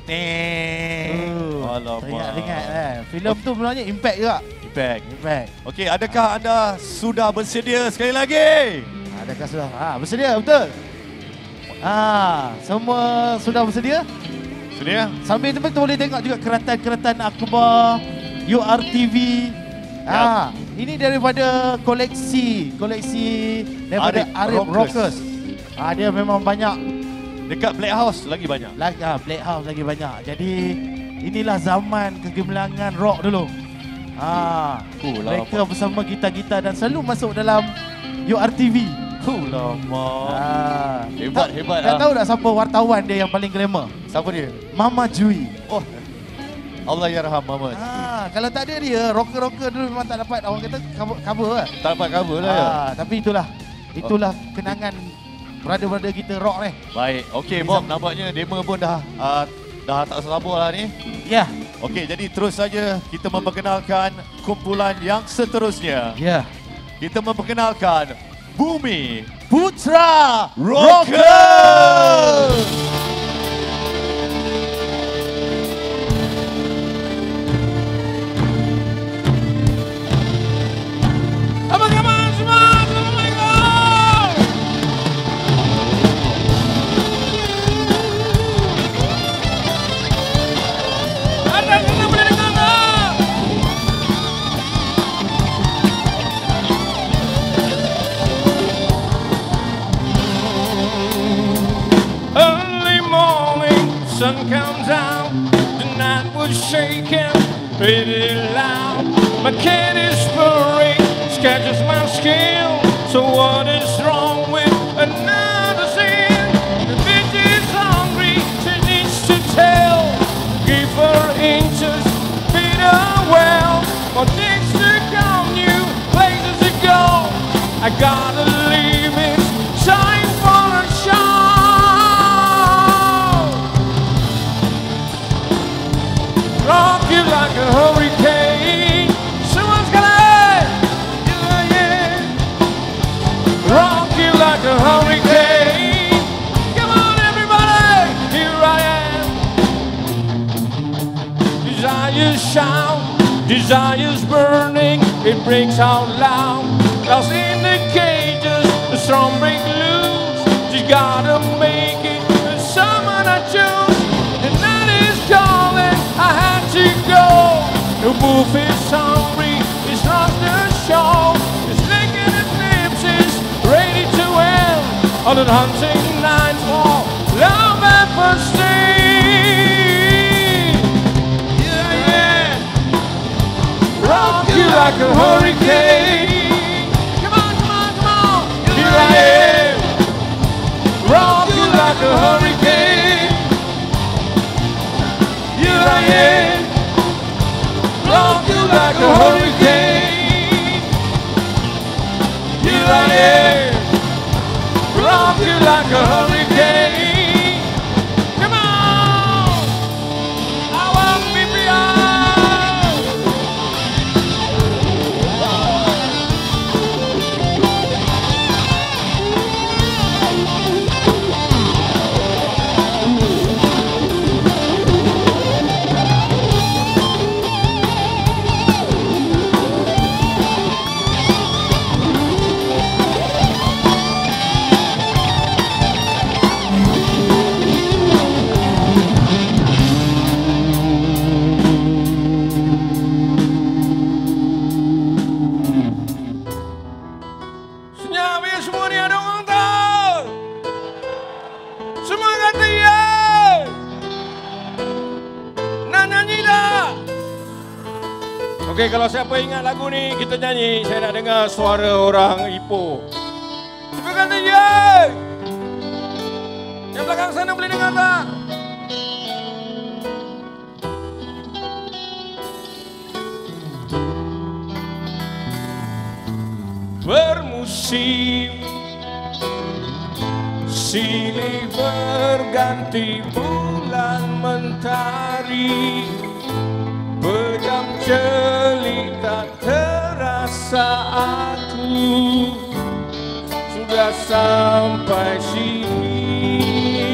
Teng. Alamak. Teringat-ingat kan. Filem tu sebenarnya impact juga. Impact. Impact. Okey, adakah anda sudah bersedia sekali lagi? Adakah sudah? Ah, bersedia, betul. Ah, semua sudah bersedia? Sedia? Sambil tu kita boleh tengok juga keratan-keratan akhbar, U R T V Ah, ini daripada koleksi, koleksi daripada Arif Arif Rockers. Rockers. Ah, dia memang banyak. Dekat Black House lagi banyak. Lagi ah, Black House lagi banyak. Jadi inilah zaman kegemilangan rock dulu. Ah, Oh, mereka bersama gitar-gitar dan selalu masuk dalam U R T V. Oh, lama. Ah, Hebat, tak, hebat tak ah. tahu tak siapa wartawan dia yang paling glamour? Siapa dia? Mama Jui. Oh, Allah yarham Mama. Ah, kalau tak ada dia, rocker-rocker dulu memang tak dapat, orang kata cover, cover lah. Tak dapat cover lah ya. Ah, tapi itulah, itulah kenangan brother-brother kita rock ni. Baik, okey Bob, nampaknya demo pun dah uh, dah tak sabar lah ni. Ya, yeah. Okey, jadi terus saja kita memperkenalkan kumpulan yang seterusnya. ya. Yeah. Kita memperkenalkan Bumi Putra Rocker. Abang-abang semua, Assalamualaikum. Anda kena boleh dengar tak? Early morning, sun comes out. The night was shaking pretty loud. My cat is purring, scratches my skin. So what is wrong with another sin? The bitch is hungry, she needs to tell. Give her inches, feed her well. For things to come, new places to go. I gotta leave it, time for a show. Rock you like a hurricane. Someone's gonna, yeah, yeah. Rock you like a hurricane. Come on, everybody, here I am. Desires shout, desires burning. It breaks out loud. Lost in the cages, the storm break loose. Just gotta make it. The someone I choose. The night is calling. I had to go. The wolf is hungry. He's lost the show. He's licking his lips. He's ready to end. On a hunting night for love and pursuit. Yeah, yeah. Rock you like a hurricane. Come on, come on, come on. Here I am. Rock you like a hurricane. Here I am. Rock you like a hurricane. Here I am. Rock you like a hurricane. Come on. I want me beyond. Senyap ya semua ni, ada orang tak? Semua kata ya. Nak nyanyi tak? Okey, kalau siapa ingat lagu ni, kita nyanyi. Saya nak dengar suara orang Ipoh. Siapa kata ya? Yang belakang sana boleh dengar tak? Bermusim silih berganti bulan mentari, pejam jelita terasa aku sudah sampai sini,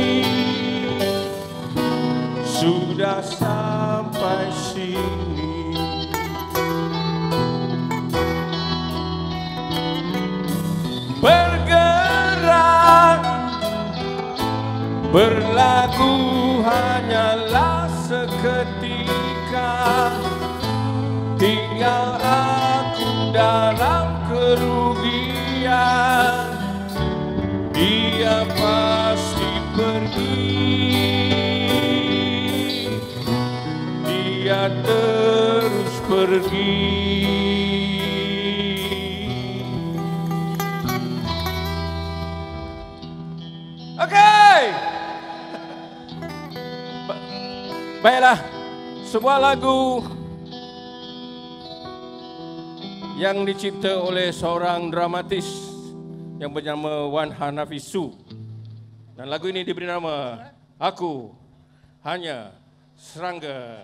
sudah sampai sini. Bergerak, berlagu hanyalah seketika, tinggal aku dalam kerugian, dia pasti pergi. Dia terus pergi. Okey. Ba- Baiklah, sebuah lagu yang dicipta oleh seorang dramatis yang bernama Wan Hanafisu. Dan lagu ini diberi nama Aku Hanya Serangga.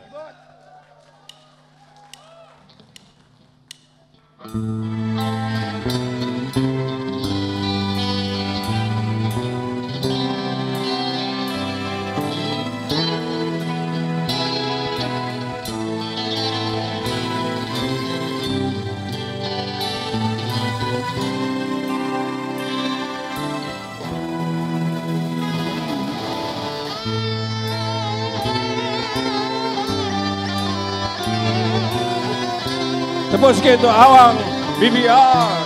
Tepuk sikit untuk Awang B B R.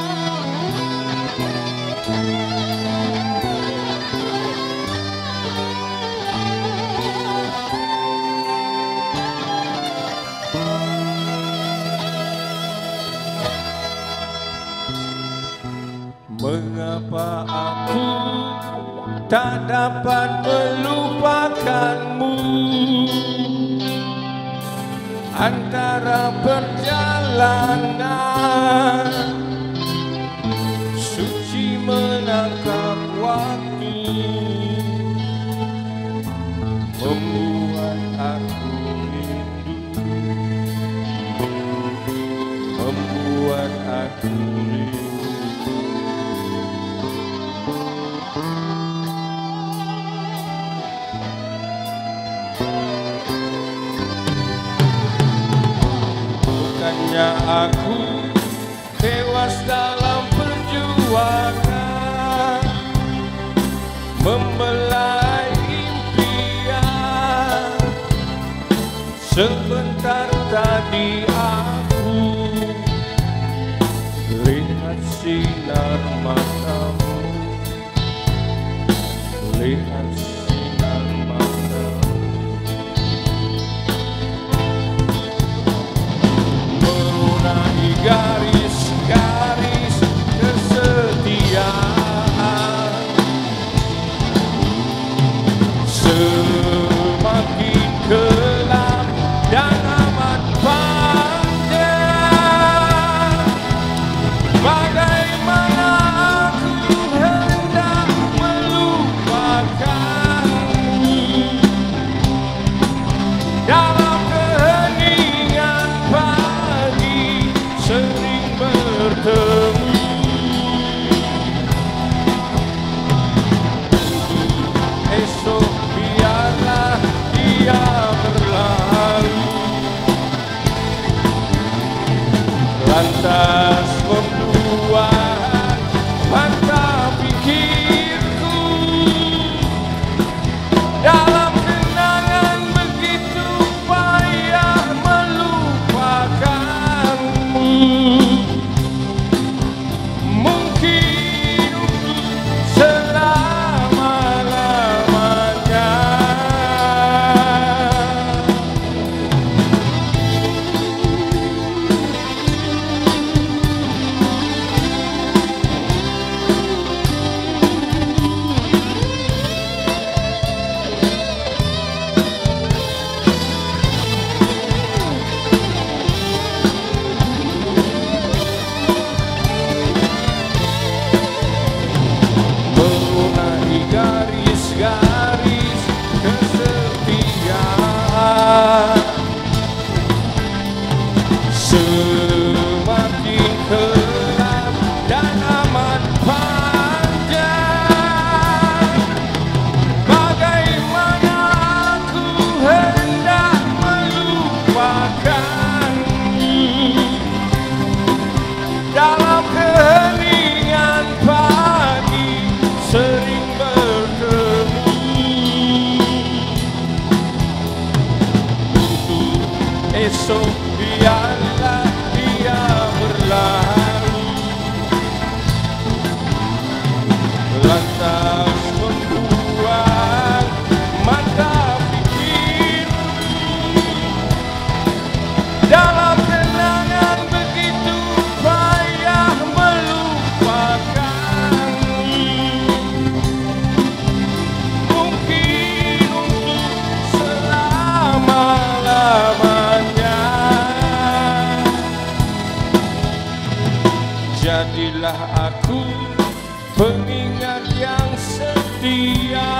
Mengapa aku tak dapat melupakanmu? Antara perjalanan suci menangkap waktu, membuat aku rindu, membuat aku rindu. Bukannya aku tewas dalam perjuangan, membelai impian. Sebentar tadi aku lihat sinar matamu, lihat sinar matamu. Garis-garis kesetiaan, semakin gelap dan amat panjang. Bagaimana lantas membuat mata pikir dalam kenangan begitu payah melupakan. Mungkin untuk selama-lamanya. Jadilah aku pengingat yang setia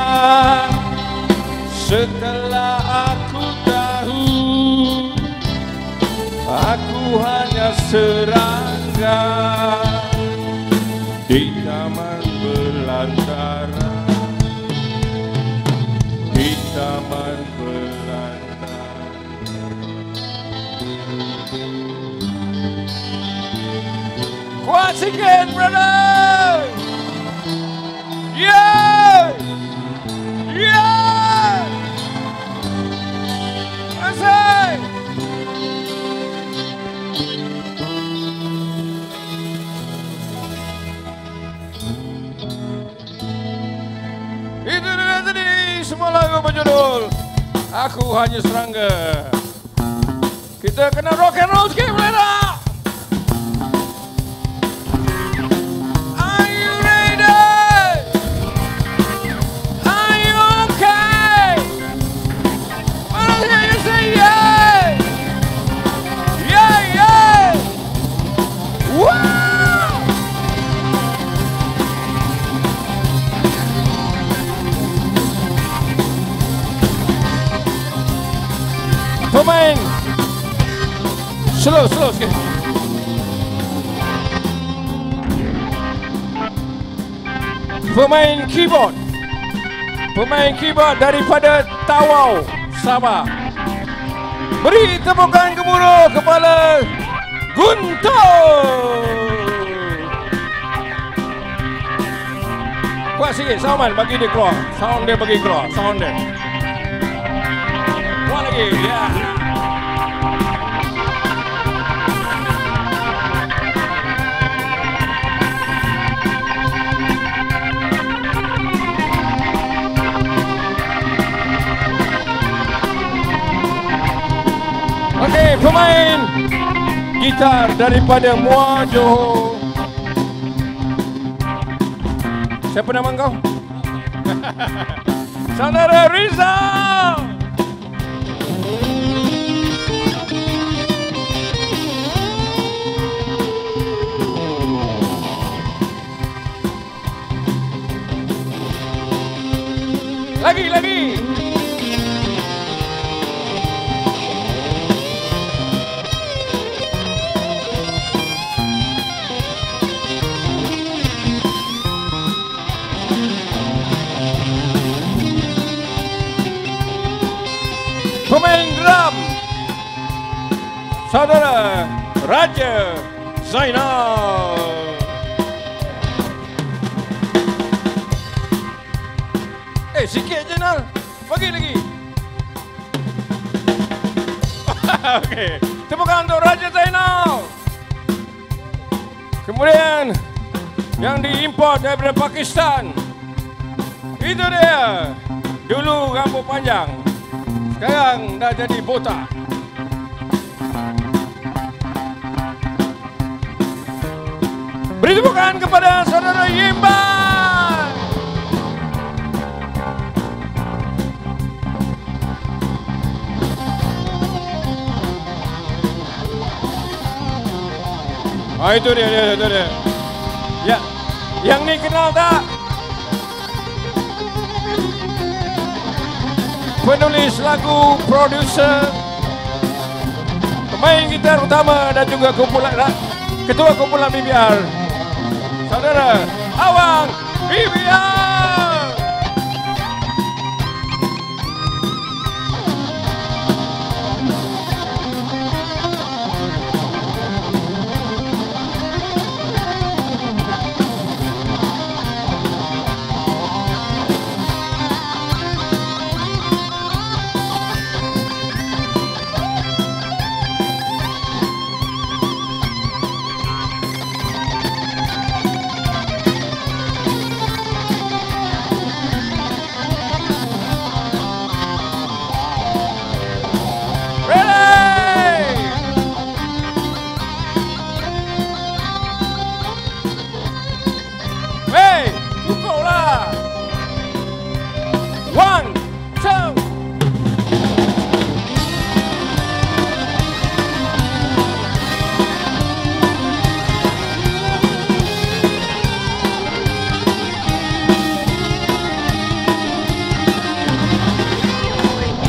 setelah aku tahu aku hanya serangga di taman belantara, di taman belantara. Kuat sikit, brother! Yeah! Yeah! Asik! Itu dia tadi semua lagu berjudul Aku Hanya Serangga. Kita kena rock and roll sikit, boleh tak? Pemain slow, slow sikit. Pemain keyboard, pemain keyboard daripada Tawau, Sabah. Beri tepukan gemuruh kepada Guntur. Kuat sikit, Salman bagi dia keluar. Sound dia bagi keluar, sound dia. Kuat lagi, ya. Okey, pemain gitar daripada Muar Johor. Siapa nama kau? Saudara Rizal. Lagi, lagi. Pemain drum, saudara Raja Zainal. Eh, sikit je Nal, bagi lagi. Okey, tepukan untuk Raja Zainal. Kemudian yang diimport daripada Pakistan, itu dia. Dulu rambut panjang, sekarang dah jadi botak. Beri tepukan kepada saudara Yimban. Ah, itu dia, dia, itu dia. Ya, yang ni kenal tak? Penulis lagu, produser, pemain gitar utama dan juga kumpulan ketua kumpulan B B R, saudara Awang B B R.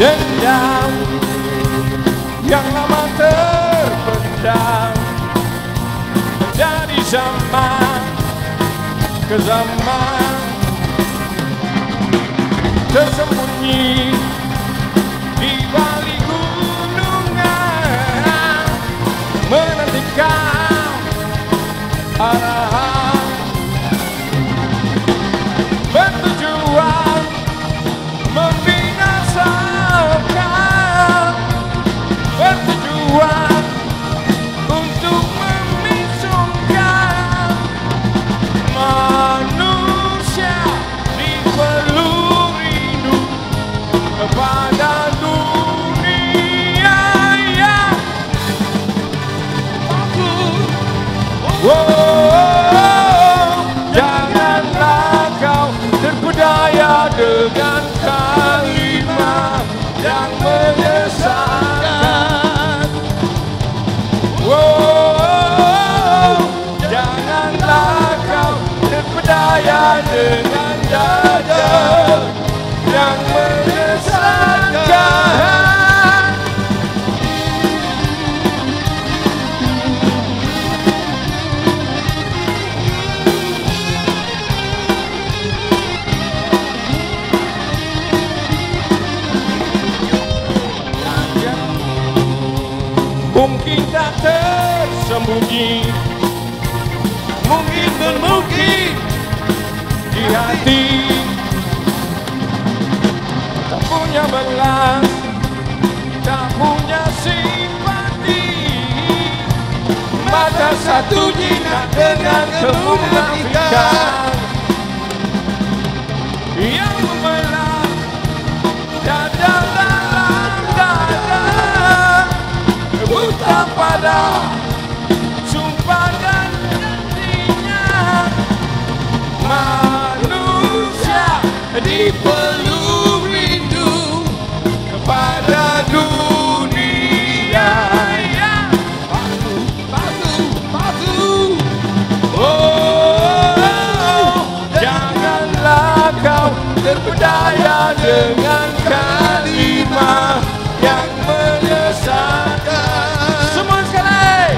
dendam yang lama terpendam dari zaman ke zaman, tersembunyi di balik gunungan, menantikan arahan bertujuan membinasakan, bertujuan untuk memisungkan manusia dipeluk rindu kepada dunia yang aku. Wow, janganlah kau terpedaya dengan kalimat yang menyesatkan. Wow, janganlah kau terpedaya dengan dada yang menyesatkan. Mungkin tak tersembunyi, mungkin bermungkin di hati, tak punya belas, tak punya simpati, mata satu jinak dengan kemunafikan yang membelah dada dalam dada, buta pada sumpah dan janjinya. Manusia dipeluk rindu kepada dunia yang palsu, palsu, palsu. Oh, janganlah kau terpedaya dengan kalimat yang menyesatkan. Semua sekali.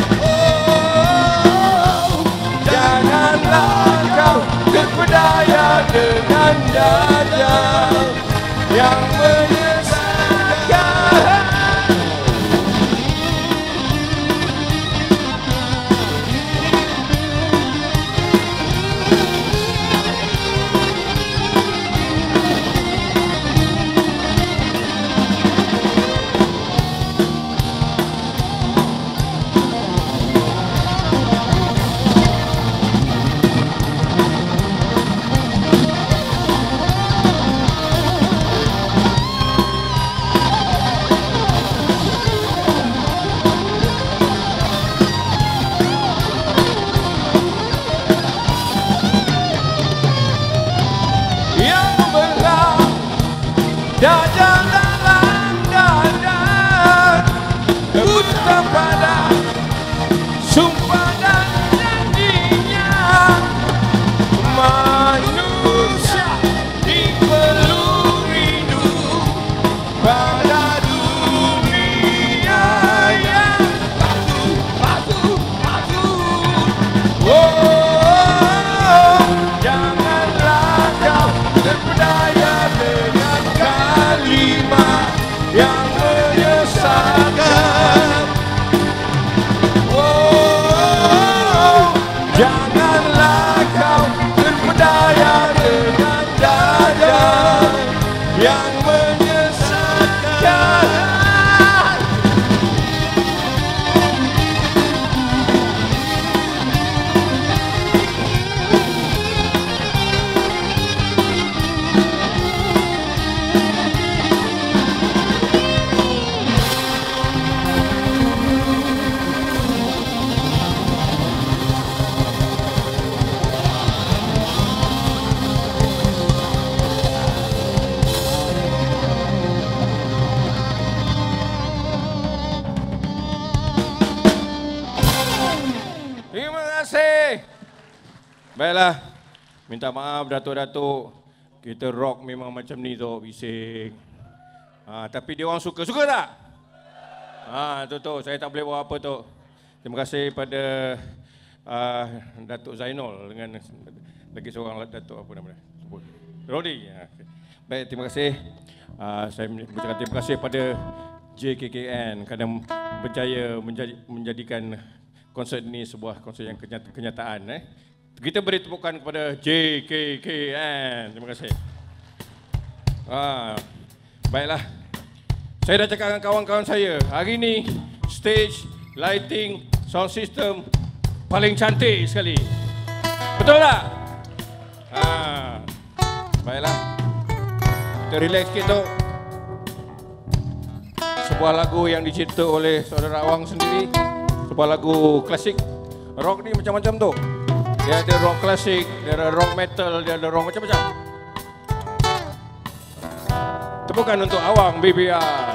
Oh, janganlah kau terpedaya dengan dada yang menyesatkan. Dada dalam dada, buta pada sumpah dan janjinya. Manusia dipeluk rindu pada dunia yang palsu, palsu, palsu. Oh, janganlah kau terpedaya dengan kalimat yang menyesatkan. Oh, janganlah kau terpedaya dengan dada yang menyesatkan. Terima kasih. Baiklah, minta maaf Datuk-Datuk. Kita rock memang macam ni tu, bising. Ha, tapi dia orang suka. Suka tak? Ha, tu tu. Saya tak boleh buat apa tu. Terima kasih pada uh, Datuk Zainul dengan lagi seorang Datuk apa nama dia? Rodi. Ha, okay. Baik, terima kasih. Uh, saya mengucapkan terima kasih pada J K K N kerana berjaya menjadi, menjadikan konsert ini sebuah konsert yang kenyata, kenyataan. Eh. Kita beri tepukan kepada J K K N. Terima kasih. Ah, baiklah. Saya dah cakap dengan kawan-kawan saya. Hari ini stage, lighting, sound system paling cantik sekali. Betul tak? Ah, baiklah. Kita relax sikit tu. Sebuah lagu yang dicipta oleh saudara Awang sendiri. Sebuah lagu klasik. Rock ni macam-macam tu. Dia ada rock klasik, dia ada rock metal, dia ada rock macam-macam. Tepukan untuk Awang B B R.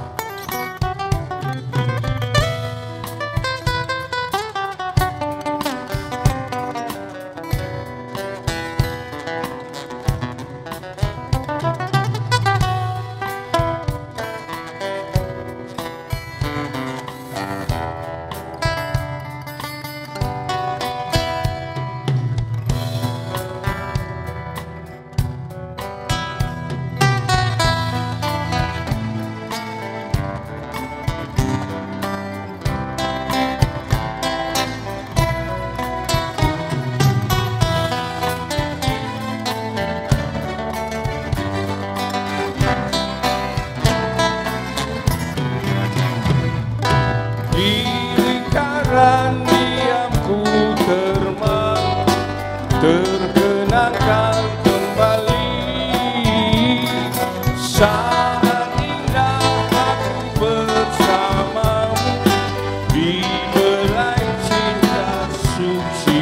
Terkenangkan kembali saat indah aku bersamamu di belai cinta suci.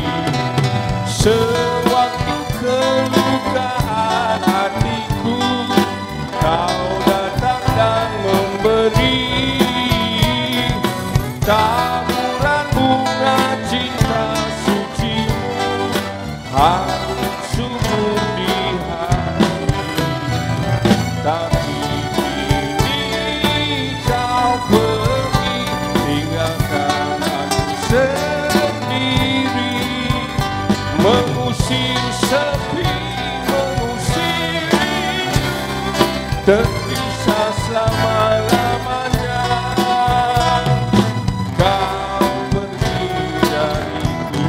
Sewaktu kelukaan hatiku, kau datang dan memberi taburan bunga cinta suci. Harus sungguh di hati, tapi kini kau pergi, tinggalkan aku sendiri, mengusir sepi, mengusir terpisah selama-lamanya. Kau pergi dariku.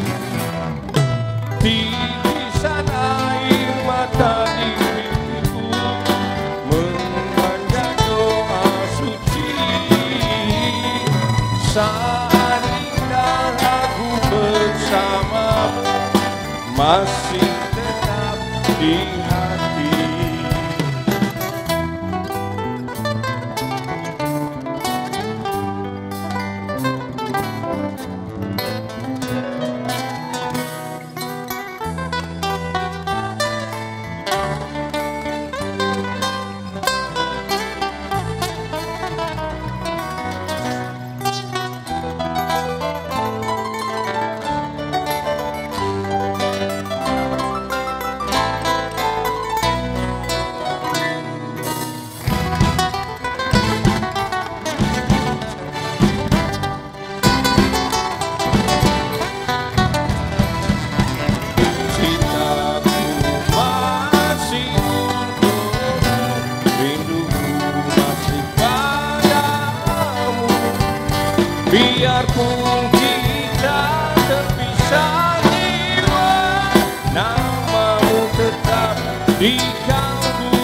Titisan air mata di pipiku memanjang doa suci. Saat indah aku bersamamu masih tetap di hati. Biarpun kita terpisah jiwa, namamu tetap di kalbu.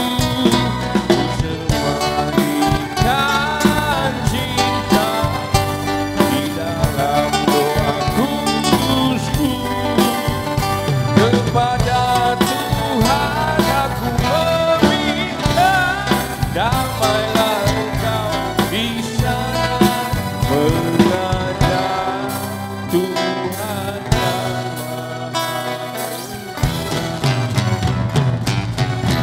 Sembahkan cinta di dalam doa khususku. Kepada Tuhan aku meminta, damailah engkau di sana. Tuhan yang Maha.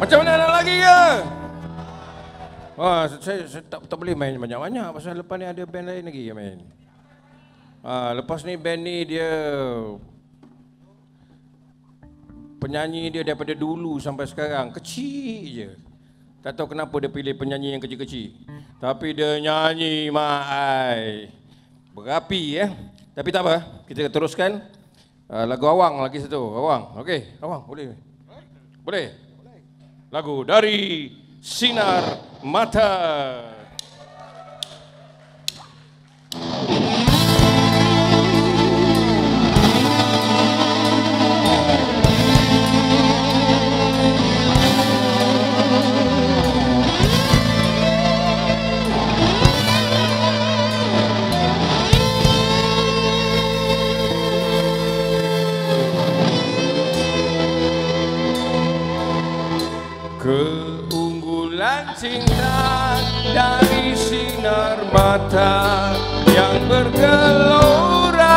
Macam mana nak lagi ke? Wah, saya, saya tak, tak boleh main banyak-banyak pasal lepas ni ada band lain lagi yang main. Ah, lepas ni band ni dia penyanyi dia daripada dulu sampai sekarang kecil je. Tak tahu kenapa dia pilih penyanyi yang kecil-kecil. Tapi dia nyanyi mak ai. Berapi ya. Tapi tak apa, kita teruskan uh, lagu Awang lagi satu. Awang. Okey, Awang boleh. Boleh. Lagu dari Sinar Mata. Keunggulan cinta dari sinar mata yang bergelora,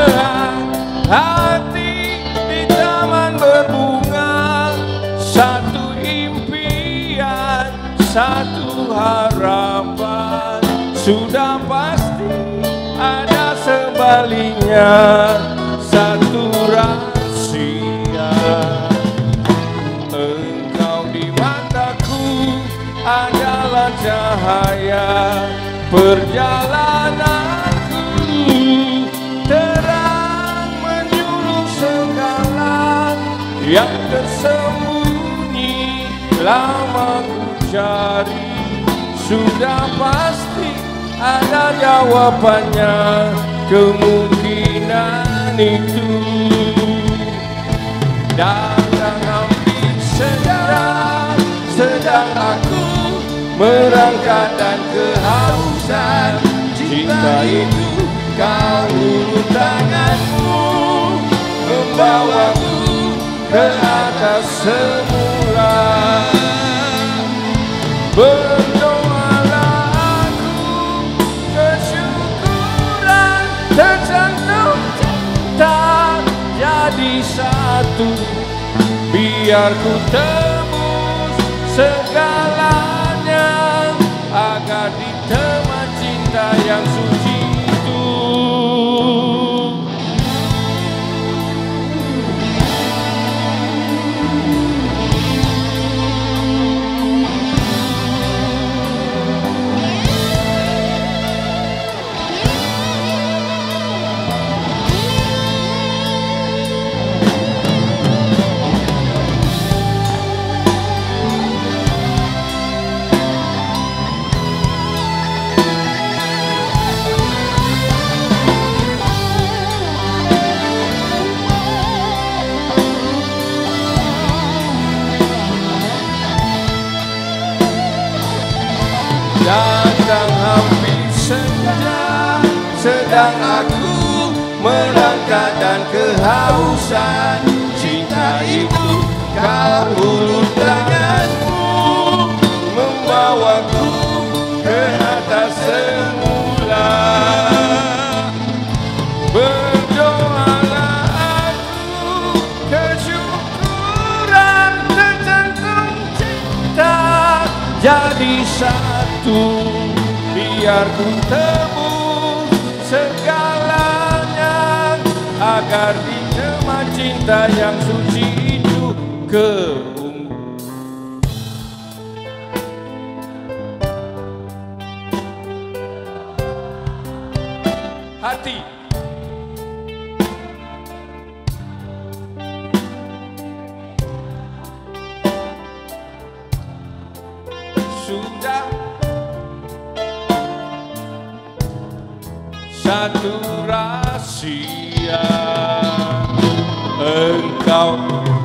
hati di taman berbunga, satu impian, satu harapan, sudah pasti ada sebaliknya, satu rahasia. Adalah cahaya perjalananku, terang menyuruh segala yang tersembunyi, lama ku cari, sudah pasti ada jawabannya, kemungkinan itu datang hampir segera, sedang aku merangkak dan kehausan cinta itu, kau ulur tanganmu membawaku ke atas semula. Berdoalah aku, kesyukuran tercantum cinta jadi satu, biar ku tebus segalanya agar ditema cinta yang suci itu. Datang hampir senja, sedang aku merangkak dan kehausan cinta itu, kau ulur tanganmu membawaku ke atas semula. Berdoalah aku, kesyukuran tercantum cinta jadi satu, biar ku tebus segalanya agar ditema cinta yang suci itu. Keunggulan hati sudah satu rahasia, engkau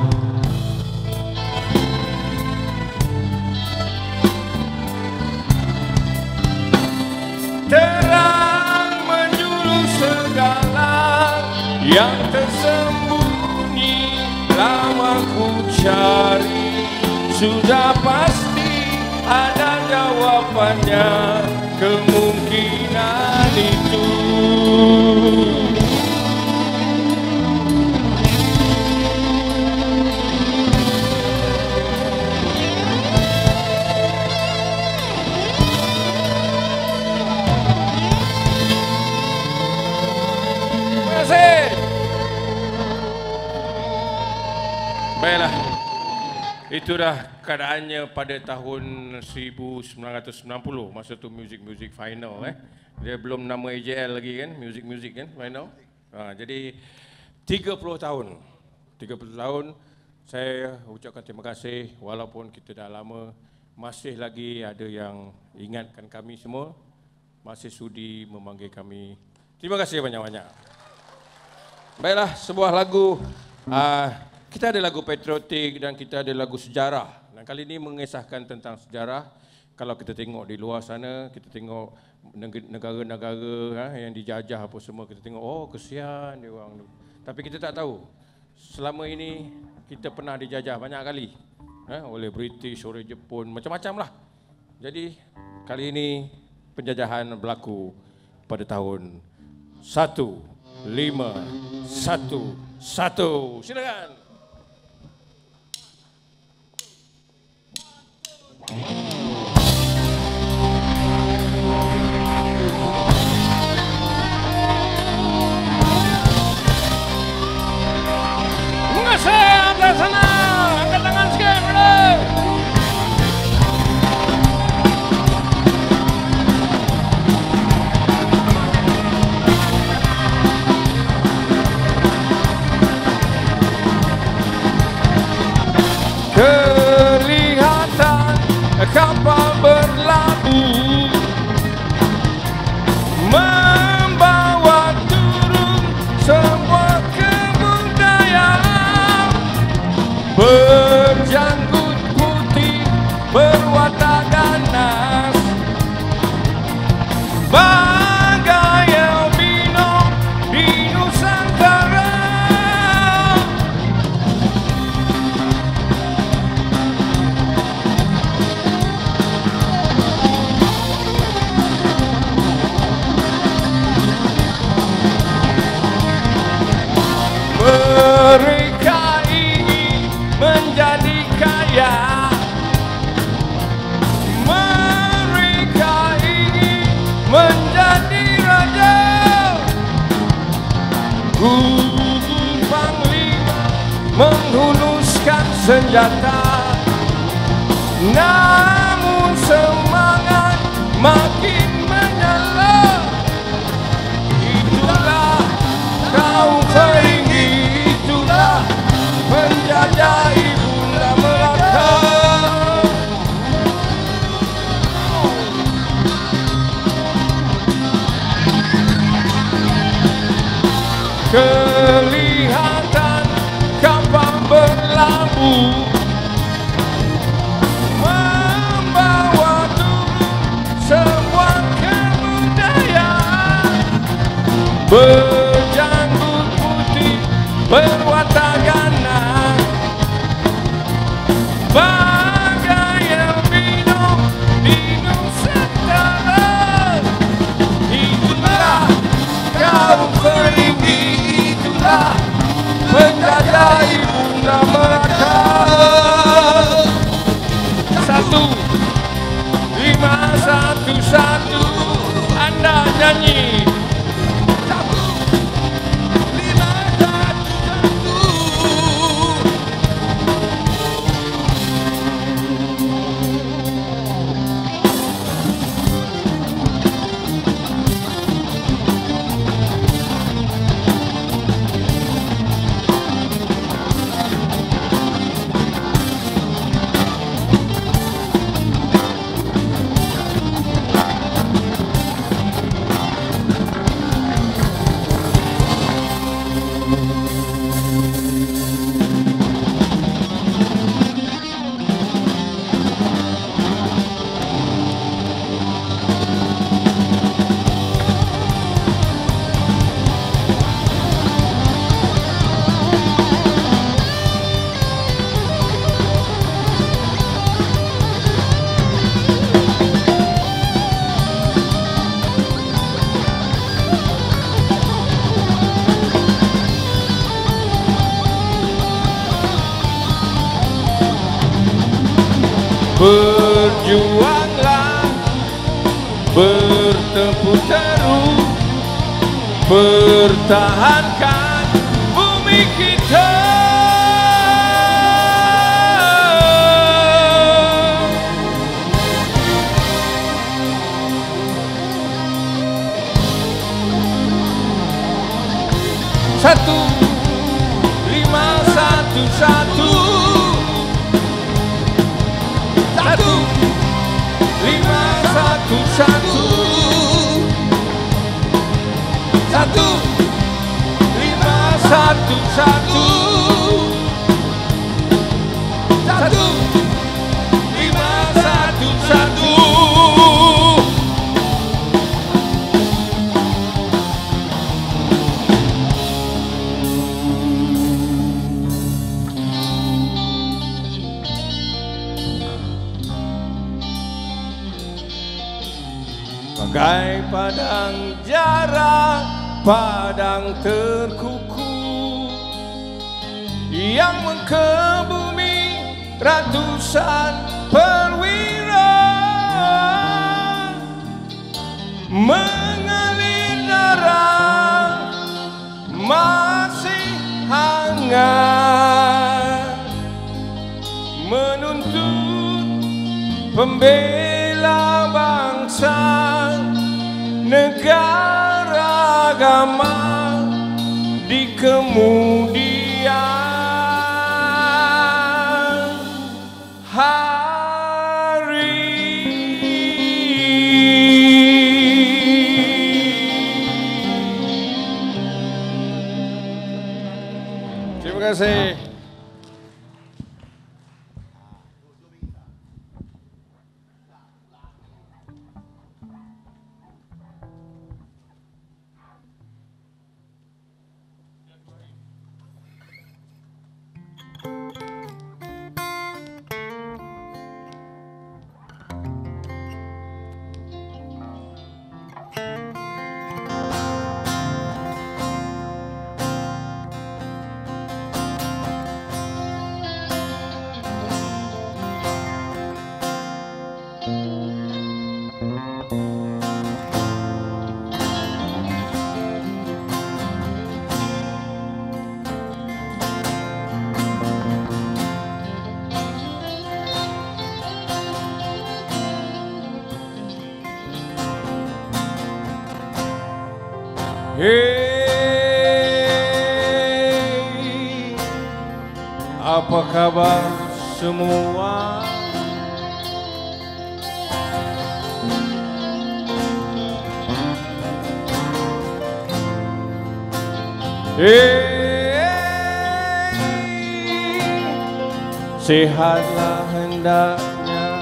terang menyuruh segala yang tersembunyi, lama ku cari, sudah pasti ada jawabannya, kemungkinan itu. itu dah keadaannya pada tahun seribu sembilan ratus sembilan puluh, masa tu music-music final eh. Dia belum nama A J L lagi kan, music-music kan final. Ha, jadi tiga puluh tahun. tiga puluh tahun saya ucapkan terima kasih walaupun kita dah lama, masih lagi ada yang ingatkan kami semua, masih sudi memanggil kami. Terima kasih banyak-banyak. Baiklah, sebuah lagu, uh, kita ada lagu patriotik dan kita ada lagu sejarah. Dan kali ini mengisahkan tentang sejarah. Kalau kita tengok di luar sana, kita tengok negara-negara ha, yang dijajah apa semua, kita tengok, oh kesian dia orang tu. Tapi kita tak tahu, selama ini kita pernah dijajah banyak kali ha, oleh British, oleh Jepun, macam-macam lah. Jadi kali ini penjajahan berlaku pada tahun satu lima satu satu. Silakan. Mengasih anda sana, angkat tangan sikit, brother. Kelihatan kapal berlabuh membawa turun semua kebudayaan, berjanggut putih berwatak ganas, bagai albino di Nusantara. Mereka ingin menjadi kaya, mereka ingin menjadi raja. Gugur Panglima menghuluskan senjata, namun semangat makin menyala. Itulah kaum peringgi, itulah penjajah Ibunda Melaka. Kelihatan kapal berlabuh membawa turun semua kebudayaan, berjanggut putih berwatak ganas, bagai albino di Nusantara. Itulah kaum peringgi, itulah penjajah Ibunda Melaka. Satu lima satu satu, anda nyanyi. Berjuanglah, bertempur terus, pertahankan bumi kita. Satu, lima, satu, satu. Satu, lima, satu, satu. Satu, lima, satu, satu. Bagai padang jarak, padang terkuku yang mengkebumi ratusan perwira, mengalir darah masih hangat, menuntut pembela bangsa, negara, agama di kemudian hari. Terima kasih. Hey, apa kabar semua? Hey, sehatlah hendaknya.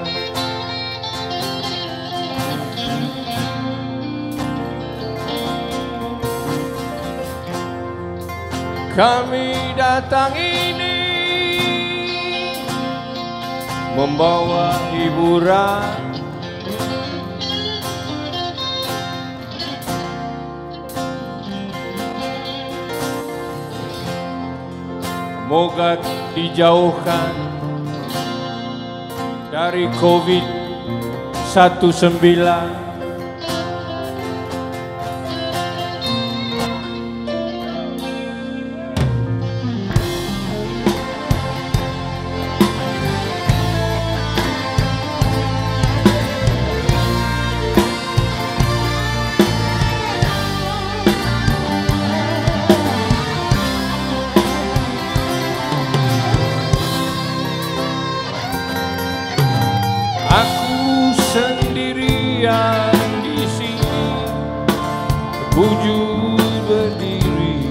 Kami datang ini membawa hiburan, moga dijauhkan dari covid sembilan belas. Aku sendirian di sini, bujur berdiri,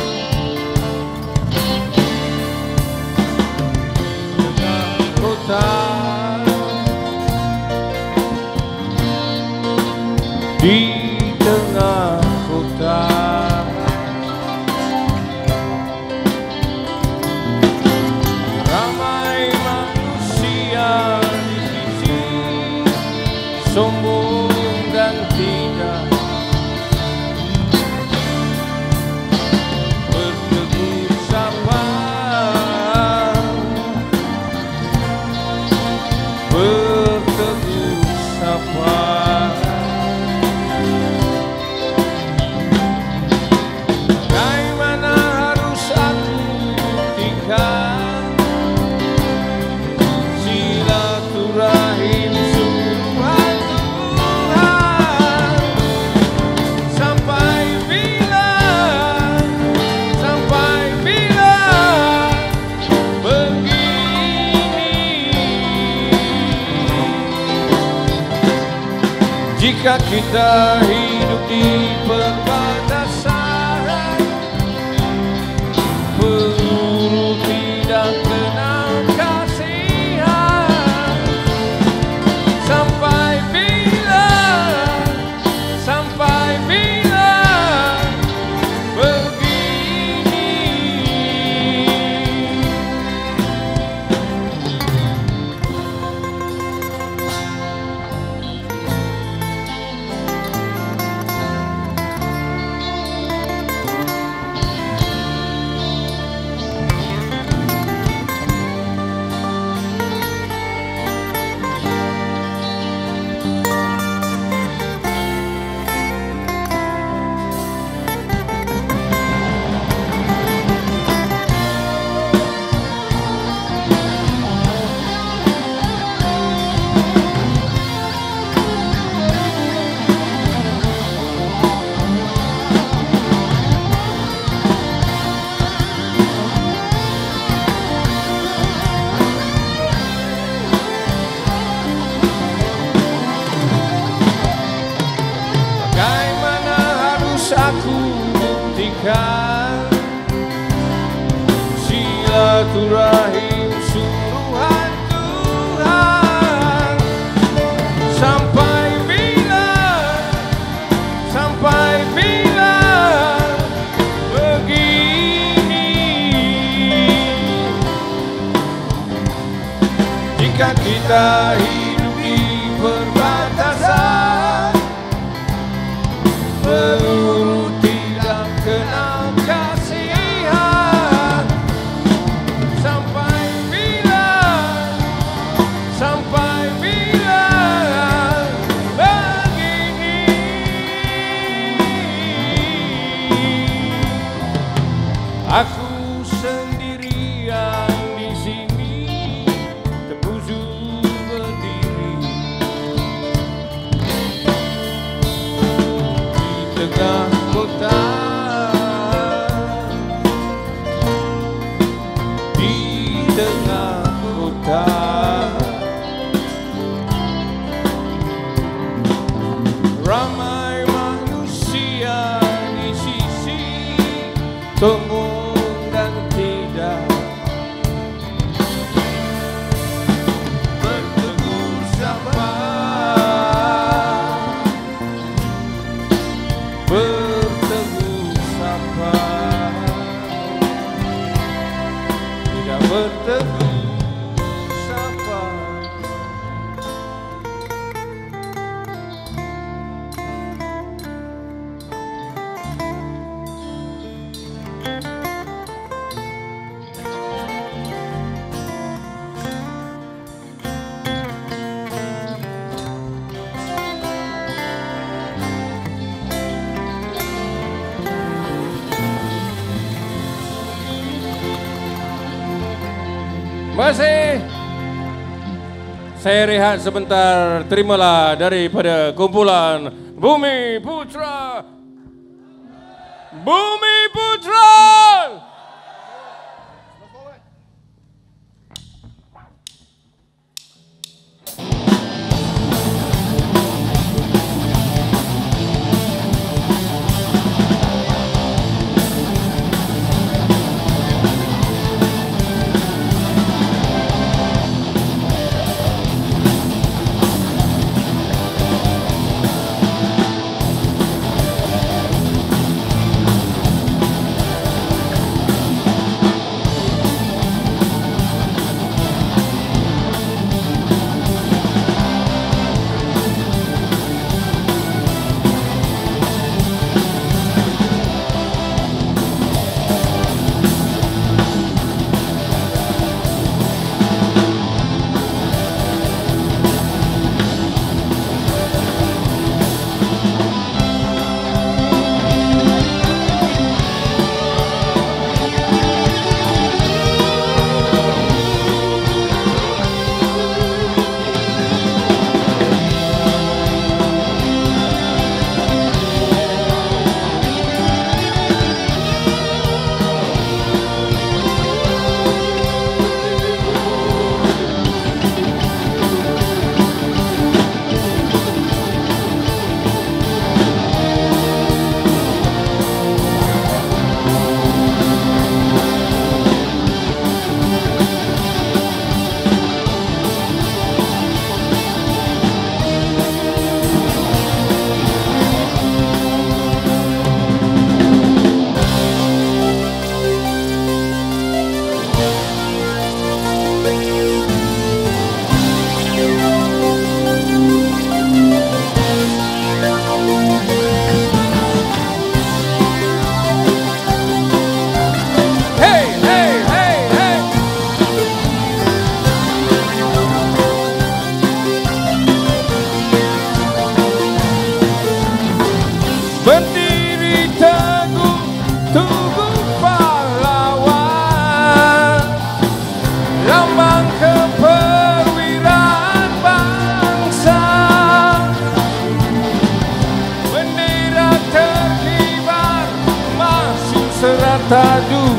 tengah kota, di tengah kota. Ramai manusia sombong dan tidak bertegur sapa, bertegur sapa. Bagaimana harus aku buktikan silaturahim sungguh hati Jika kita hidup di perbatasan, peluru tidak kenal kasihan. Sampai bila, sampai bila begini. Aku buktikan silaturahim suruhan Tuhan. Sampai bila, sampai bila begini. Jika kita hidup di perbatasan, peluru tidak kenal kasihan. Sampai bila, sampai bila begini. Aku sendirian di sini, terbujur berdiri tengah kota, di tengah kota. Ramai manusia di sisi temung dan tidak bertegur sapa. Bertegur sapa, tidak bertegur sapa. Masih saya rehat sebentar. Terimalah daripada kumpulan Bumi Putra. Bumi Putra.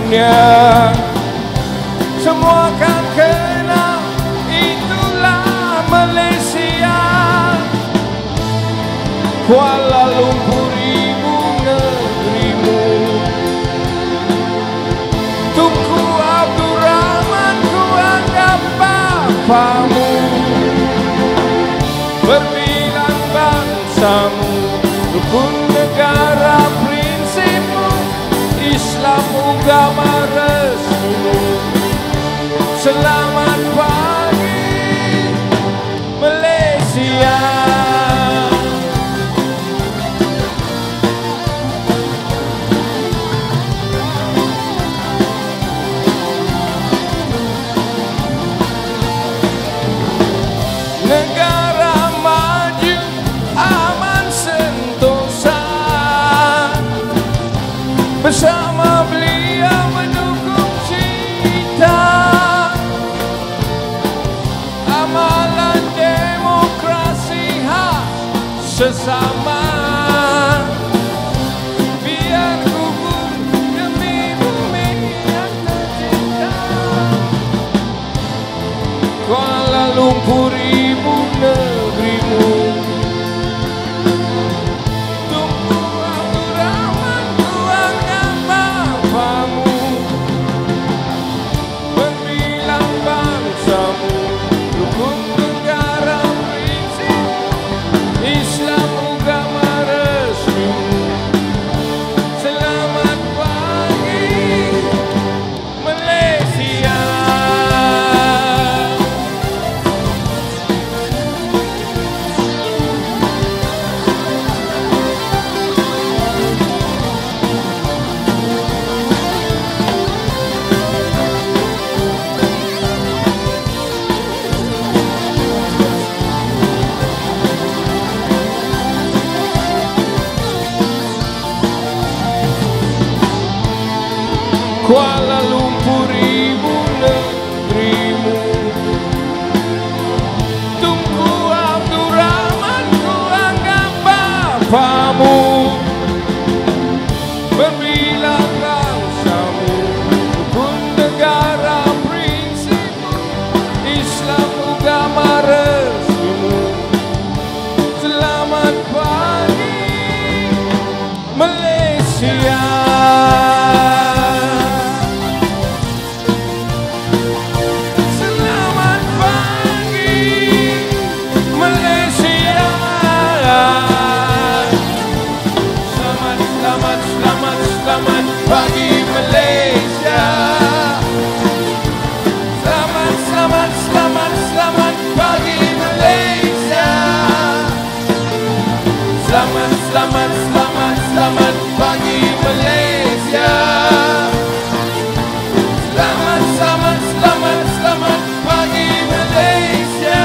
dunia. Semua kan kenal, itulah Malaysia. Kuala Lumpur ibu negerimu. Tunku Abdul Rahman ku anggap bapamu. Berbilang bangsamu, rukun negara prinsipmu, Islam agama resmimu. Selamat pagi Malaysia. Negara maju, aman sentosa. Bersama beliau mendukung cita amalan demokrasi hak sesama. Biar gugur demi bumi yang tercinta. Kuala Lumpur ibu negerimu. Tunku Abdul Rahman ku anggap bapamu. Berbilang bangsamu, rukun negara prinsipmu, Islam agama resmimu. Selamat pagi Malaysia. Kuala Lumpur ibu negerimu. Tunku Abdul Rahman ku anggap bapamu. Berbilang bangsamu, rukun negara prinsipmu, Islam agama resmimu. Selamat pagi Malaysia. Pagi Malaysia. Selamat, selamat, selamat, selamat pagi Malaysia. Selamat, selamat, selamat, selamat pagi Malaysia. Selamat, selamat, selamat, selamat pagi Malaysia.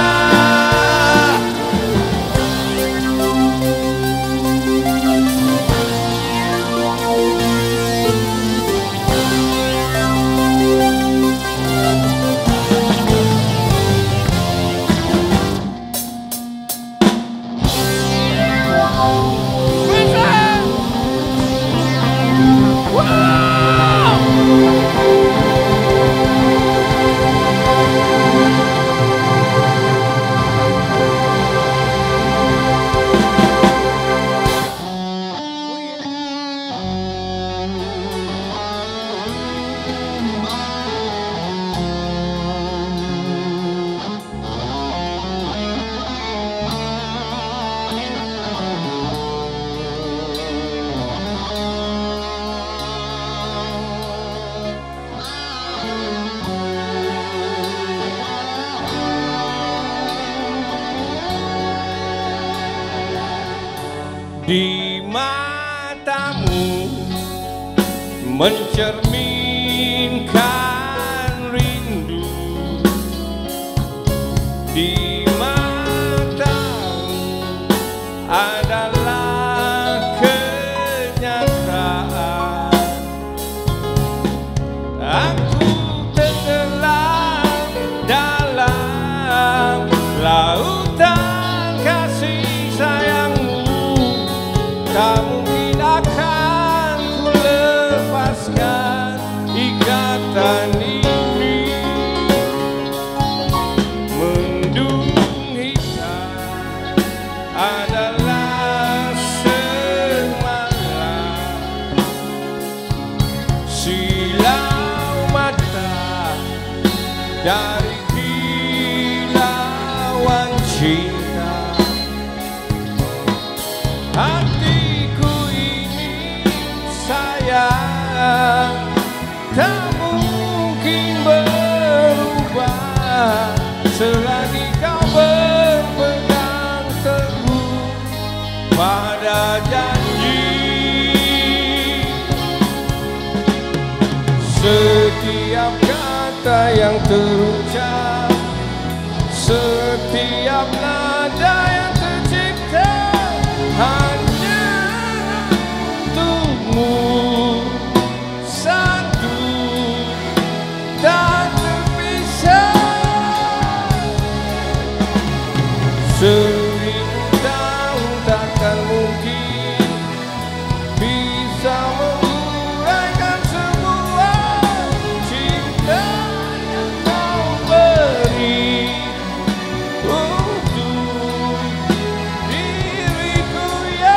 Di matamu mencerminkan rindu. Di matamu adalah kenyataan. Aku tenggelam dalam lautan kasih sayangmu. Tak mungkin akan ku lepaskan. cinta. Hatiku ini sayang, tak mungkin berubah selagi kau berpegang teguh pada janji. Setiap kata yang terucap, setiap nada yang tercipta hanya untukmu, satu tak terpisah. Seribu tahun takkan mungkin bisa menguraikan semua cinta yang kau beri untuk diriku ya.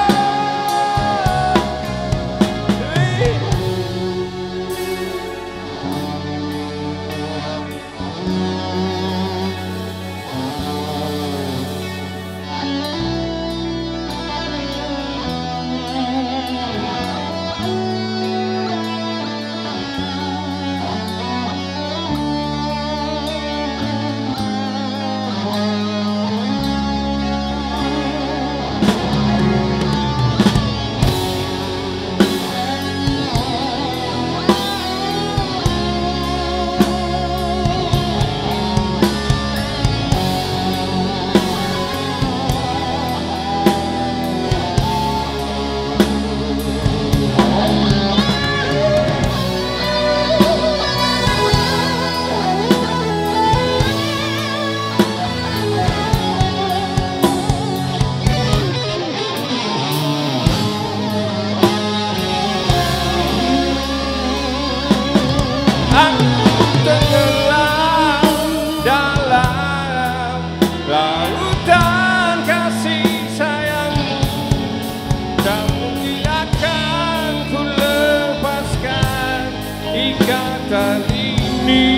Aku tenggelam dalam lautan kasih sayangmu, tak mungkin akan ku lepaskan ikatan ini.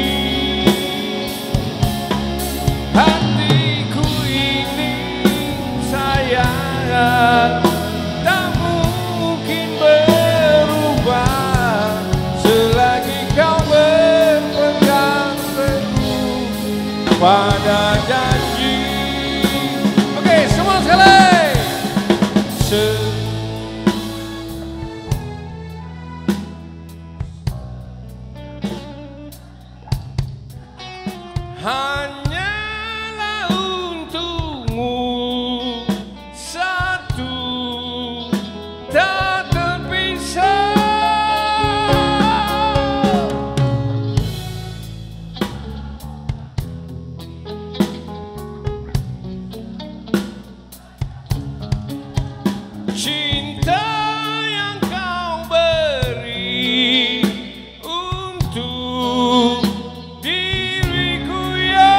Hatiku ini sayang, tak mungkin berubah selagi kau berpegang teguh pada janji. Oke, semua sekali. Se- Hanyalah untukmu, satu tak terpisah. Cinta yang kau beri untuk diriku ya.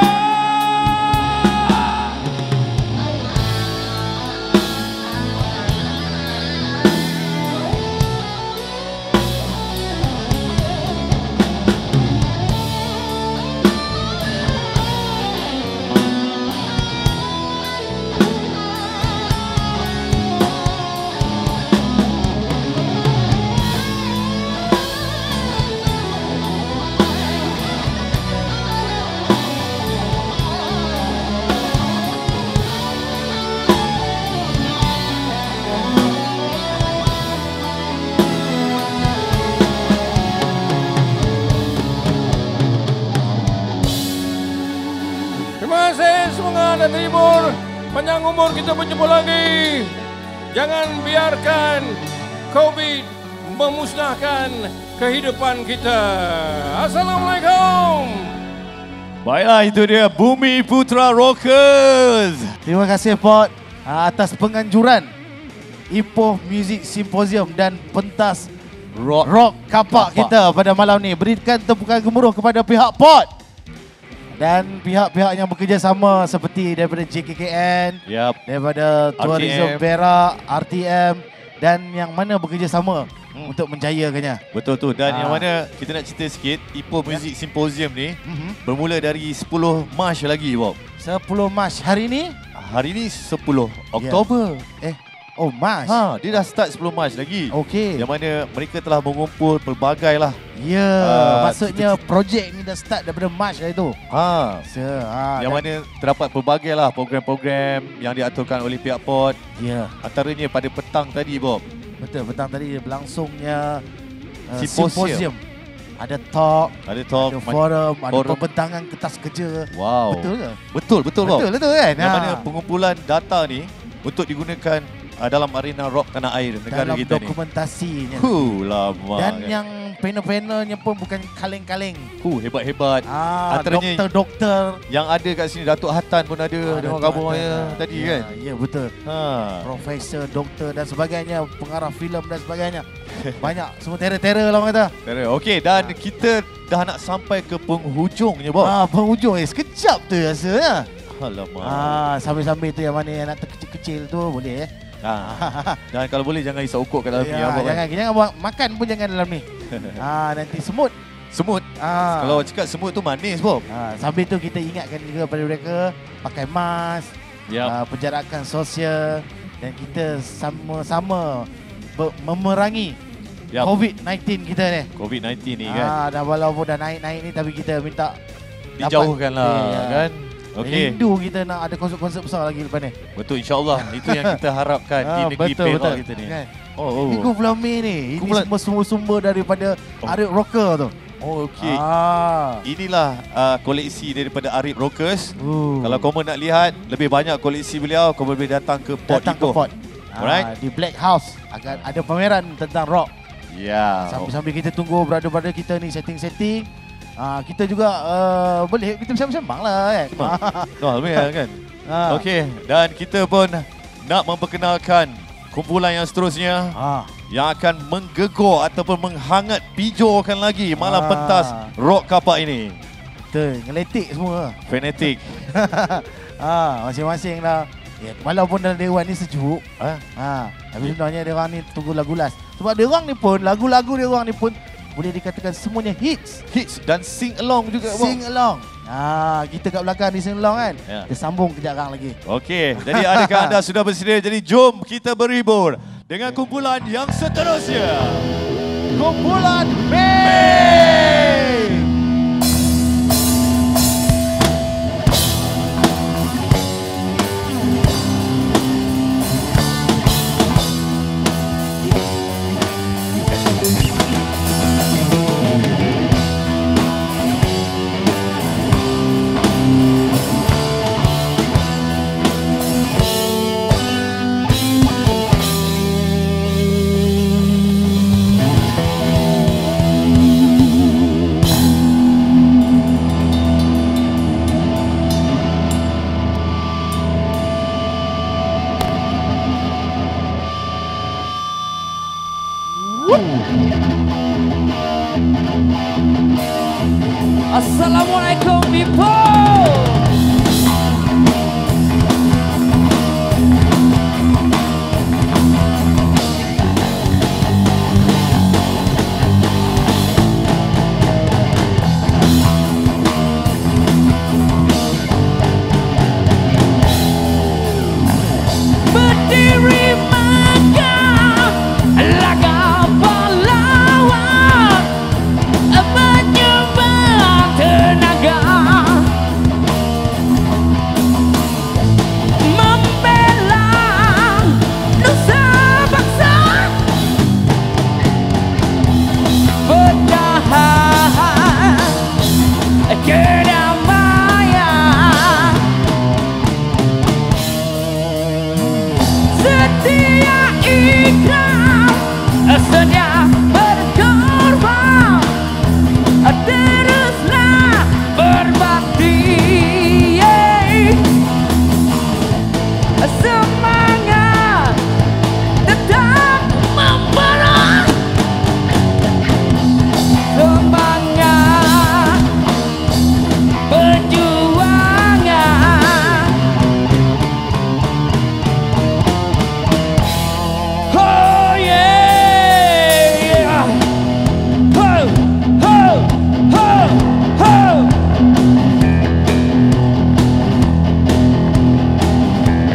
Terima kasih, semoga Anda terhibur. Panjang umur kita berjumpa lagi. Jangan biarkan COVID memusnahkan kehidupan kita. Assalamualaikum. Baiklah, itu dia Bumi Putra Rockers. Terima kasih Pot atas penganjuran Ipoh Music Symposium dan pentas Rock, rock kapak Kapak. kita pada malam ni. Berikan tepukan gemuruh kepada pihak Pot dan pihak-pihak yang bekerjasama seperti daripada J K K N, Yap. daripada Tourism R T M. Perak, R T M dan yang mana bekerjasama Hmm. untuk menjayakannya. Betul tu. Dan Ah. yang mana kita nak cerita sikit, Ipoh Music Symposium ni Mhm. bermula dari sepuluh Mac lagi, Bob. sepuluh Mac hari ni. hari ni sepuluh Oktober. Eh, oh Mac. Ha, dia dah start sebelum Mac lagi. Okey. Yang mana mereka telah mengumpul pelbagai lah. Ya, Ah, maksudnya projek ni dah start daripada Mac dah itu. Ha, So, ha, yang dan- mana terdapat pelbagai lah program-program yang diaturkan oleh pihak port. Ya, Antaranya pada petang tadi, Bob. betul. Petang tadi berlangsungnya uh, Simposium. simposium. Ada talk, Ada talk. ada forum, ada forum. pembentangan kertas kerja. Wow. Betul ke? Betul, betul, Bob. Betul, betul kan? Yang Ha. mana pengumpulan data ni untuk digunakan uh, dalam arena rock tanah air negara dalam kita ni. dokumentasinya. Huh, lama. Dan kan. yang panel-panelnya pun bukan kaleng-kaleng. Huh, hebat-hebat. Ah, Antaranya- doktor-doktor. Yang ada kat sini Datuk Hatan pun ada Ah, dengan Datuk kabarnya Hatan. tadi ya, kan. Ya, betul. Ha. Profesor, doktor dan sebagainya, pengarah filem dan sebagainya. Banyak, semua terror-terror lah orang kata. Terus. Okey, dan kita dah nak sampai ke penghujungnya, Bob. Ah, penghujung eh, sekejap tu rasanya. Alamak. Ah, sambil-sambil tu yang mana yang nak terkecil-kecil tu boleh eh. Ha. Dan kalau boleh jangan isap ukuk kat dalam ni, Ya, Bob. jangan, jangan buat makan pun jangan dalam ni. Ah, nanti semut. Semut. Ah. Kalau cakap semut tu manis, Bob. Ah, sambil tu kita ingatkan juga pada mereka pakai mask, Yap. ah, penjarakan sosial dan kita sama-sama ber- memerangi Yap. covid sembilan belas kita ni. covid sembilan belas ni kan. Ah, dah walaupun dah naik-naik ni tapi kita minta Dijauhkan lah, Ya. kan. Okey. Rindu kita nak ada konsert-konsert besar lagi lepas ni. Betul, insyaAllah. Itu yang kita harapkan di Ah, negeri betul, Perak betul. kita ni. Kan? Oh, oh. Ini kumpulan Mei ni. Ini Kumpulan- semua sumber-sumber daripada Oh. Arif Rocker tu. Oh, okey. Ah. Inilah uh, koleksi daripada Arif Rockers. Uh. Kalau korang nak lihat lebih banyak koleksi beliau, korang boleh datang ke Port Datang ke Ipoh. Port. Alright. Ah, di Black House akan ada pameran tentang rock. Ya. Sambil-sambil kita tunggu brother-brother kita ni setting-setting. Ah, kita juga uh, boleh kita bersama-sama lah kan. Oh, oh kan. Ah. Okey, dan kita pun nak memperkenalkan kumpulan yang seterusnya Ah. yang akan menggegor ataupun menghangat pijorkan lagi malam Ah. pentas rock kapak ini. Betul, ngeletik semua. Fanatic. Ah, masing-masing lah. Ya, walaupun dalam dewan ni sejuk. Ah, Ha, tapi sebenarnya dia orang ni tunggu lagu last. Sebab dia orang ni pun lagu-lagu dia orang ni pun boleh dikatakan semuanya hits. hits dan sing along juga. Bob. Sing along. Ha, kita kat belakang ni sing along kan. Ya. Kita sambung kejap orang lagi. Okey, jadi adakah anda sudah bersedia? Jadi jom kita berhibur dengan kumpulan yang seterusnya. Kumpulan Mei. Assalamualaikum people. Berdiri megah laga pahlawan, menyumbang tenaga, membela nusa bangsa, bertahan kedamaian, setia ikhlas, sedia berkorban, teruslah berbakti. Semangat tetap membara, semangat perjuangan. Oh yeah, ho ho ho ho.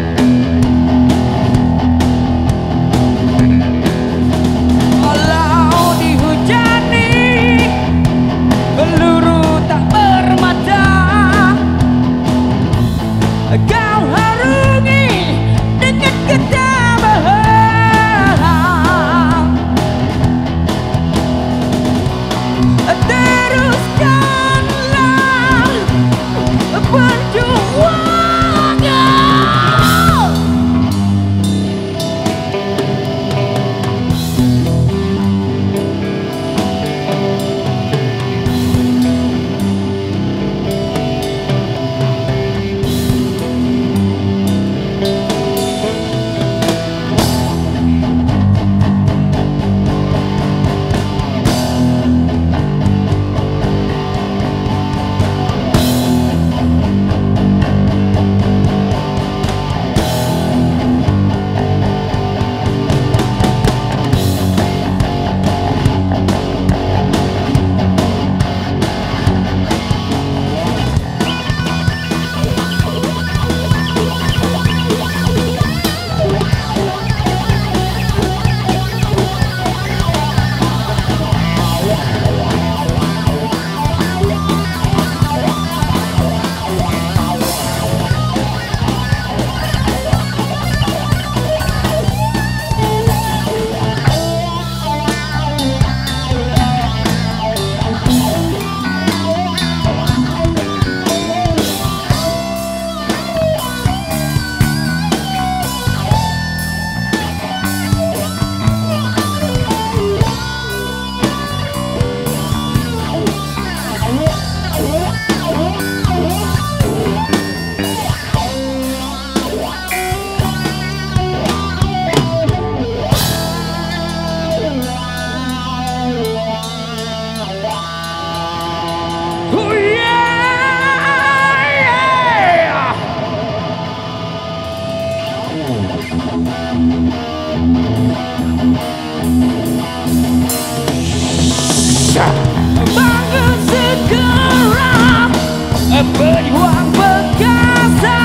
Bangun segera, berjuang perkasa,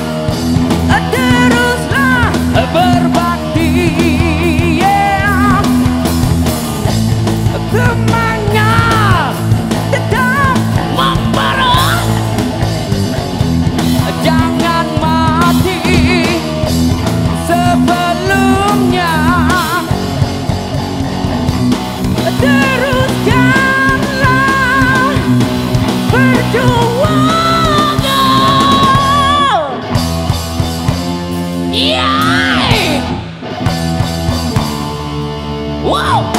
teruslah berbakti, yeah. Semangat tetap membara, jangan mati sebelumnya. Teruskanlah perjuangan, yeah. Wow.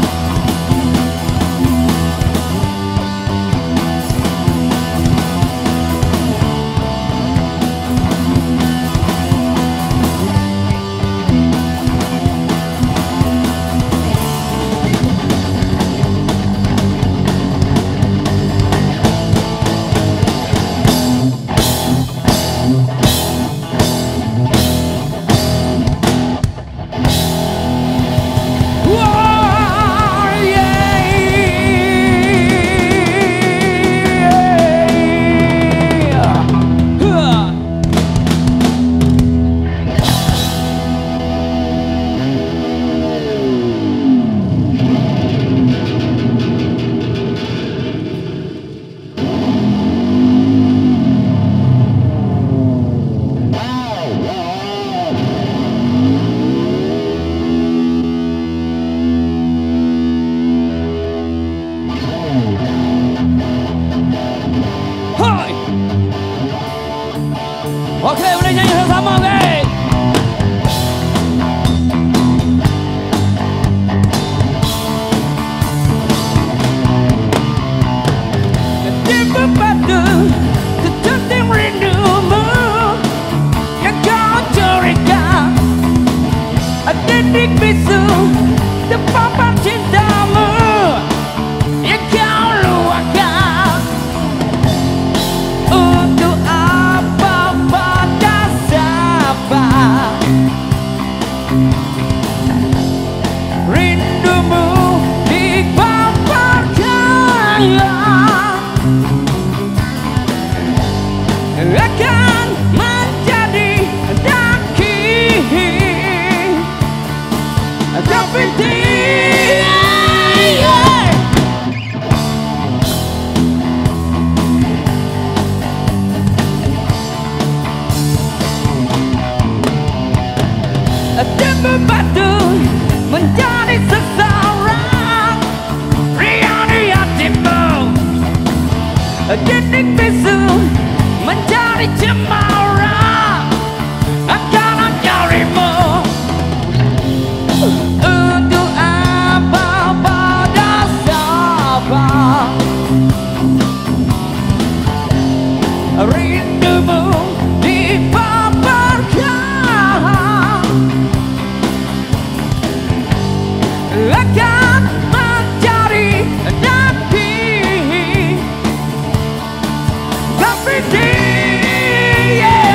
Hai. Oke, boleh nyanyi sama-sama, oke. Di bebatu tercenting rindumu yang kau curiga, titik bisu terpapar cintamu yang kau luahkan. Untuk apa pada siapa rindumu dipaparkan, akan menjadi daki, tapi dia, yeah. Dan bebatu menjadi seseorang riang di hatimu, titik bisu menjadi cemara akan mencarimu. Untuk apa pada siapa rindumu dipaparkan, akan mencari daki, tapi dia, yeah.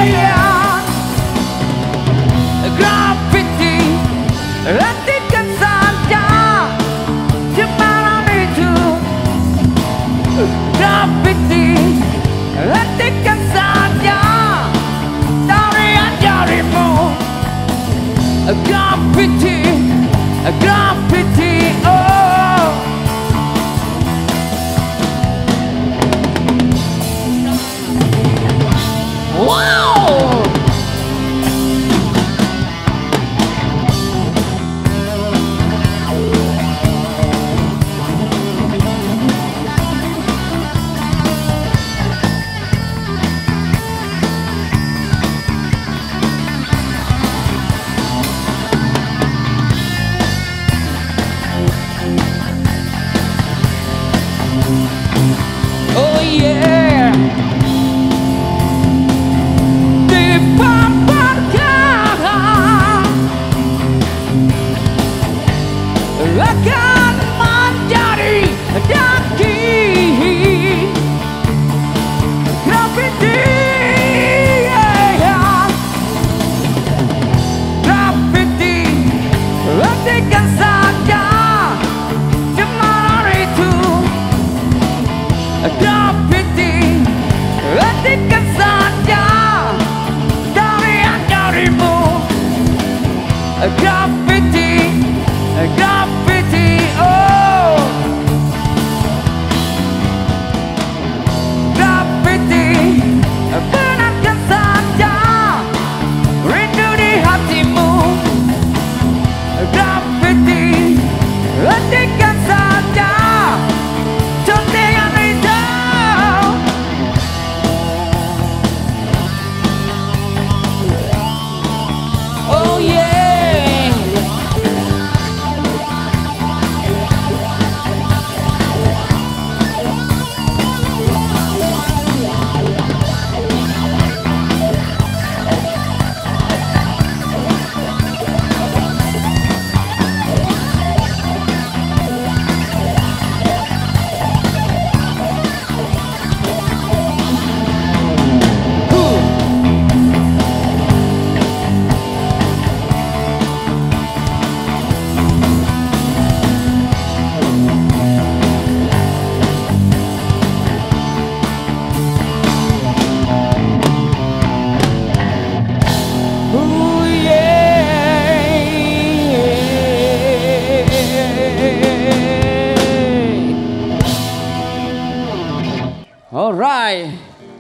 Alright.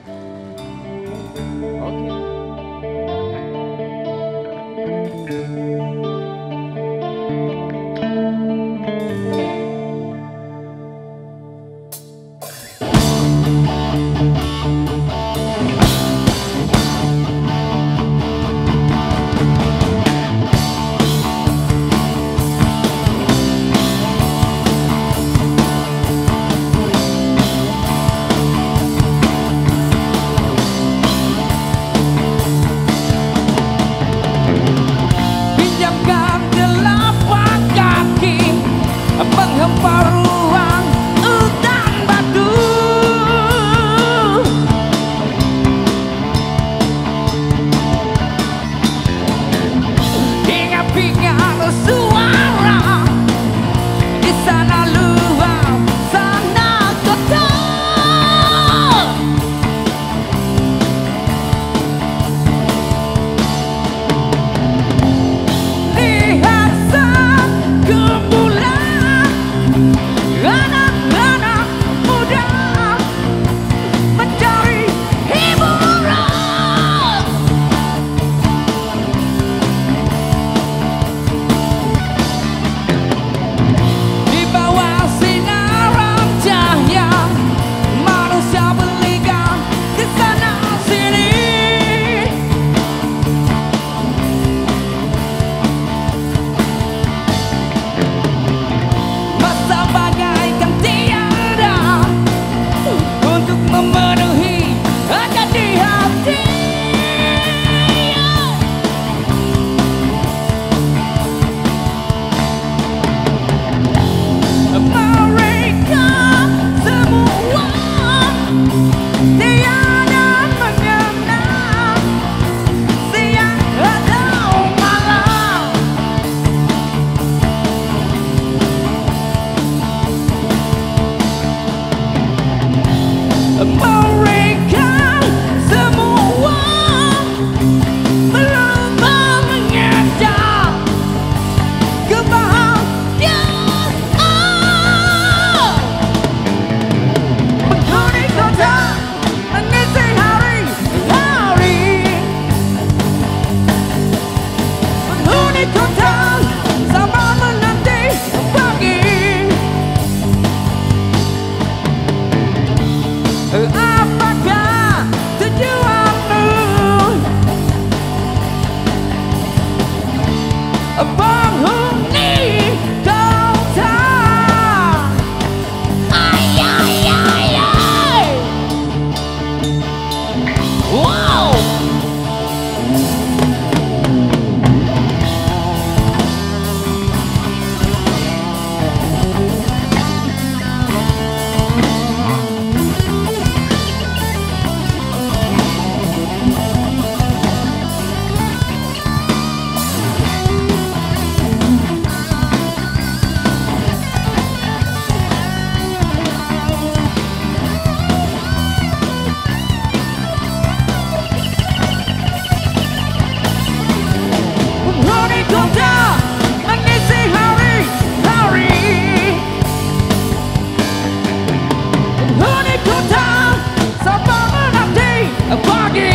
Pinjamkan telapak kaki menghempar ruang hutan batu. Ingat-ingat suara di sana luar sana kota. Lihat sang kumpulan anak-anak muda mencari hiburan. Di bawah sinaran cahaya manusia berliga di sana sini. Masa bagaikan tiada untuk memenuhi hanya di hati. Mereka semua tiada mengenal siang atau malam. Mereka semua berlomba mengejar kebahagiaan. Penghuni kota mengisi hari-hari. Penghuni kota sabar menanti pagi. Apakah tujuanmu? Penghuni kota. Ay, ay, ay, ay. Wow. Penghuni kota mengisi hari-hari. Penghuni kota sabar menanti pagi.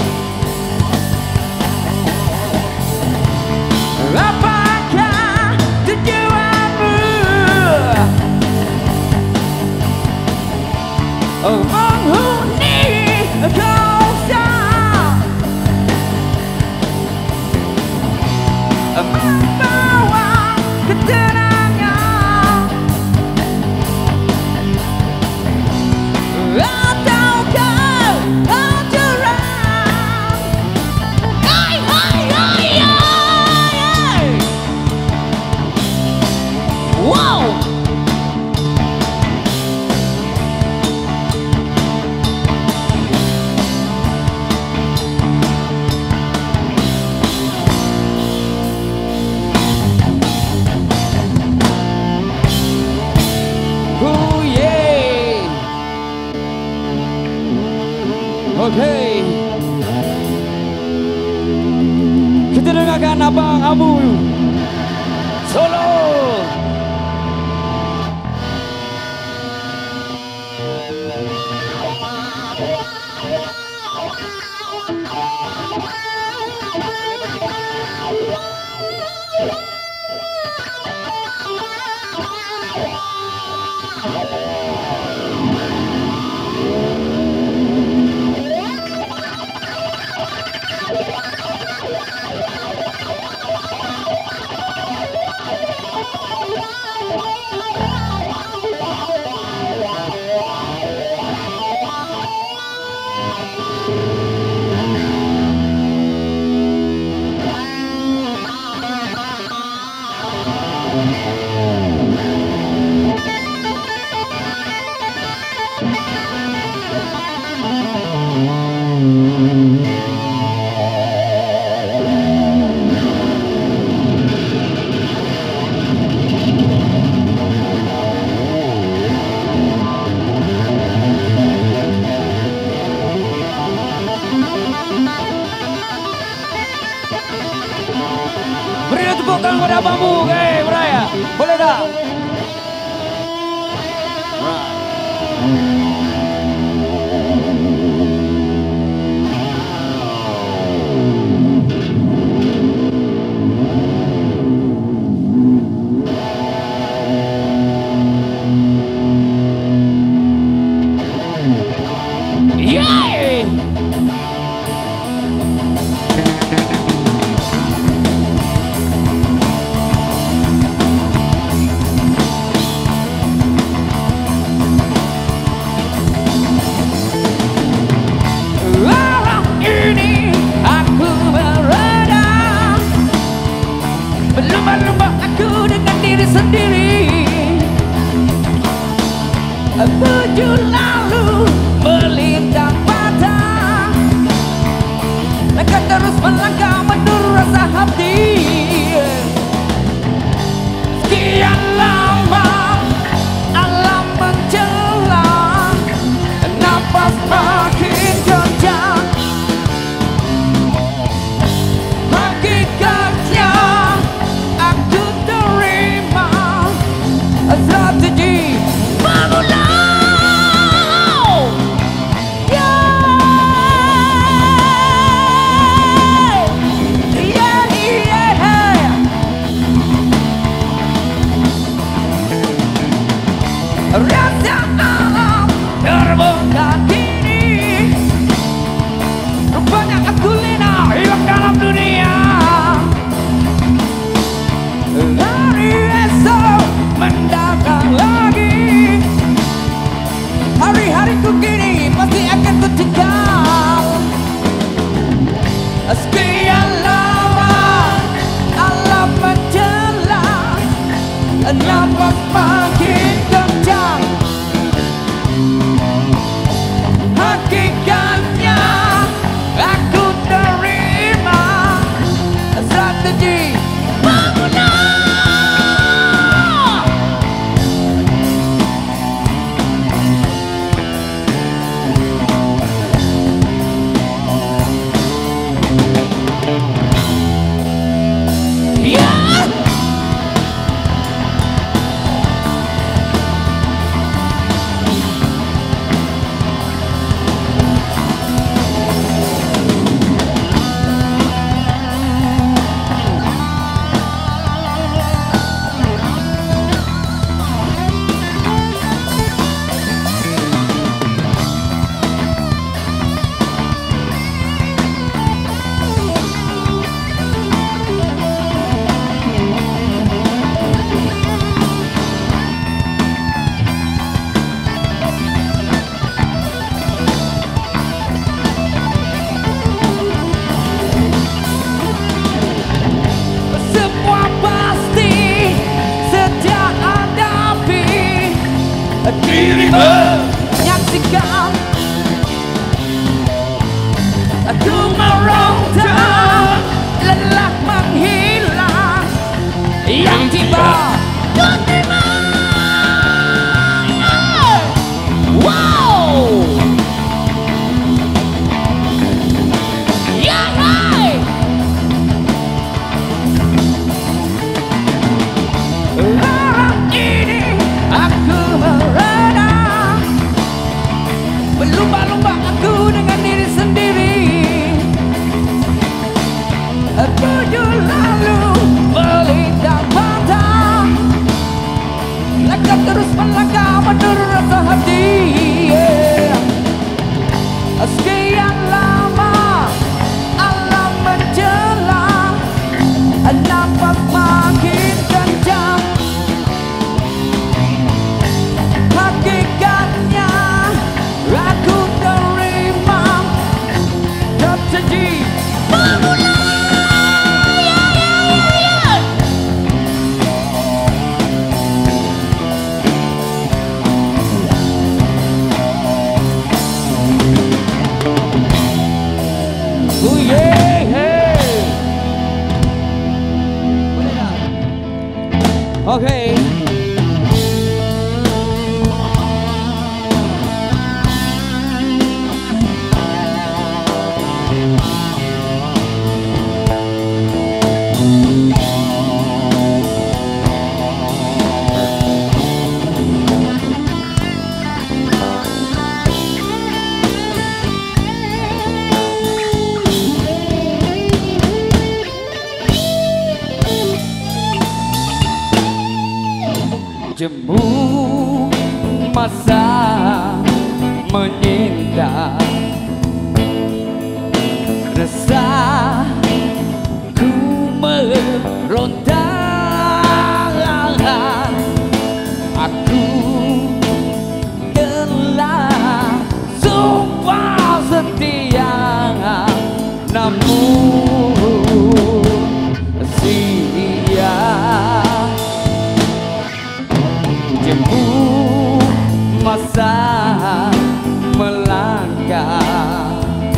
Apakah tujuanmu? Penghuni kota membawa ketenangan atau kehancuran. Hai, hai, hai, hai. Wow. Oh yeah. Okay. Kita dengarkan Abang Abu solo. tepuk tangan pada bambu, okay, Beraya. Boleh tak? Berlumba-lumba aku dengan diri sendiri. Tuju lalu melintang patah, langkah terus melangkah menurut rasa hati. Sekian lama alam mencela, napas makin kencang. Hakikatnya aku terima strategi memulai. Yeah, yeah, yeah. Rasa alam terbuka kini, rupanya aku lena hilang dalam dunia. Hari esok mendatang lagi, hari-hariku kini pasti akan kutinggal. Sekian lama alam mencela, napas makin kencang. Hakikatnya aku terima strategi memulai. Yeah! Semua pasti sedia hadapi, diri menyaksikan aku meronta, lelah menghilang, yang tiba dan tiba. Wow, yeah, hey. Lara ini aku merana, berlumba-lumba aku dengan diri sendiri. Tuju lalu melintang patah, langkah terus melangkah menurut rasa hati. Yeah. Sekian lama alam mencela, napas makin kencang. Hakikatnya aku terima strategi memulai. Oh yeah, hey. Boleh tak? Okay. Jemu masa menyinta, resah ku meronta. Aku telah sumpah setia, namun sia. Jemu masa melangkah,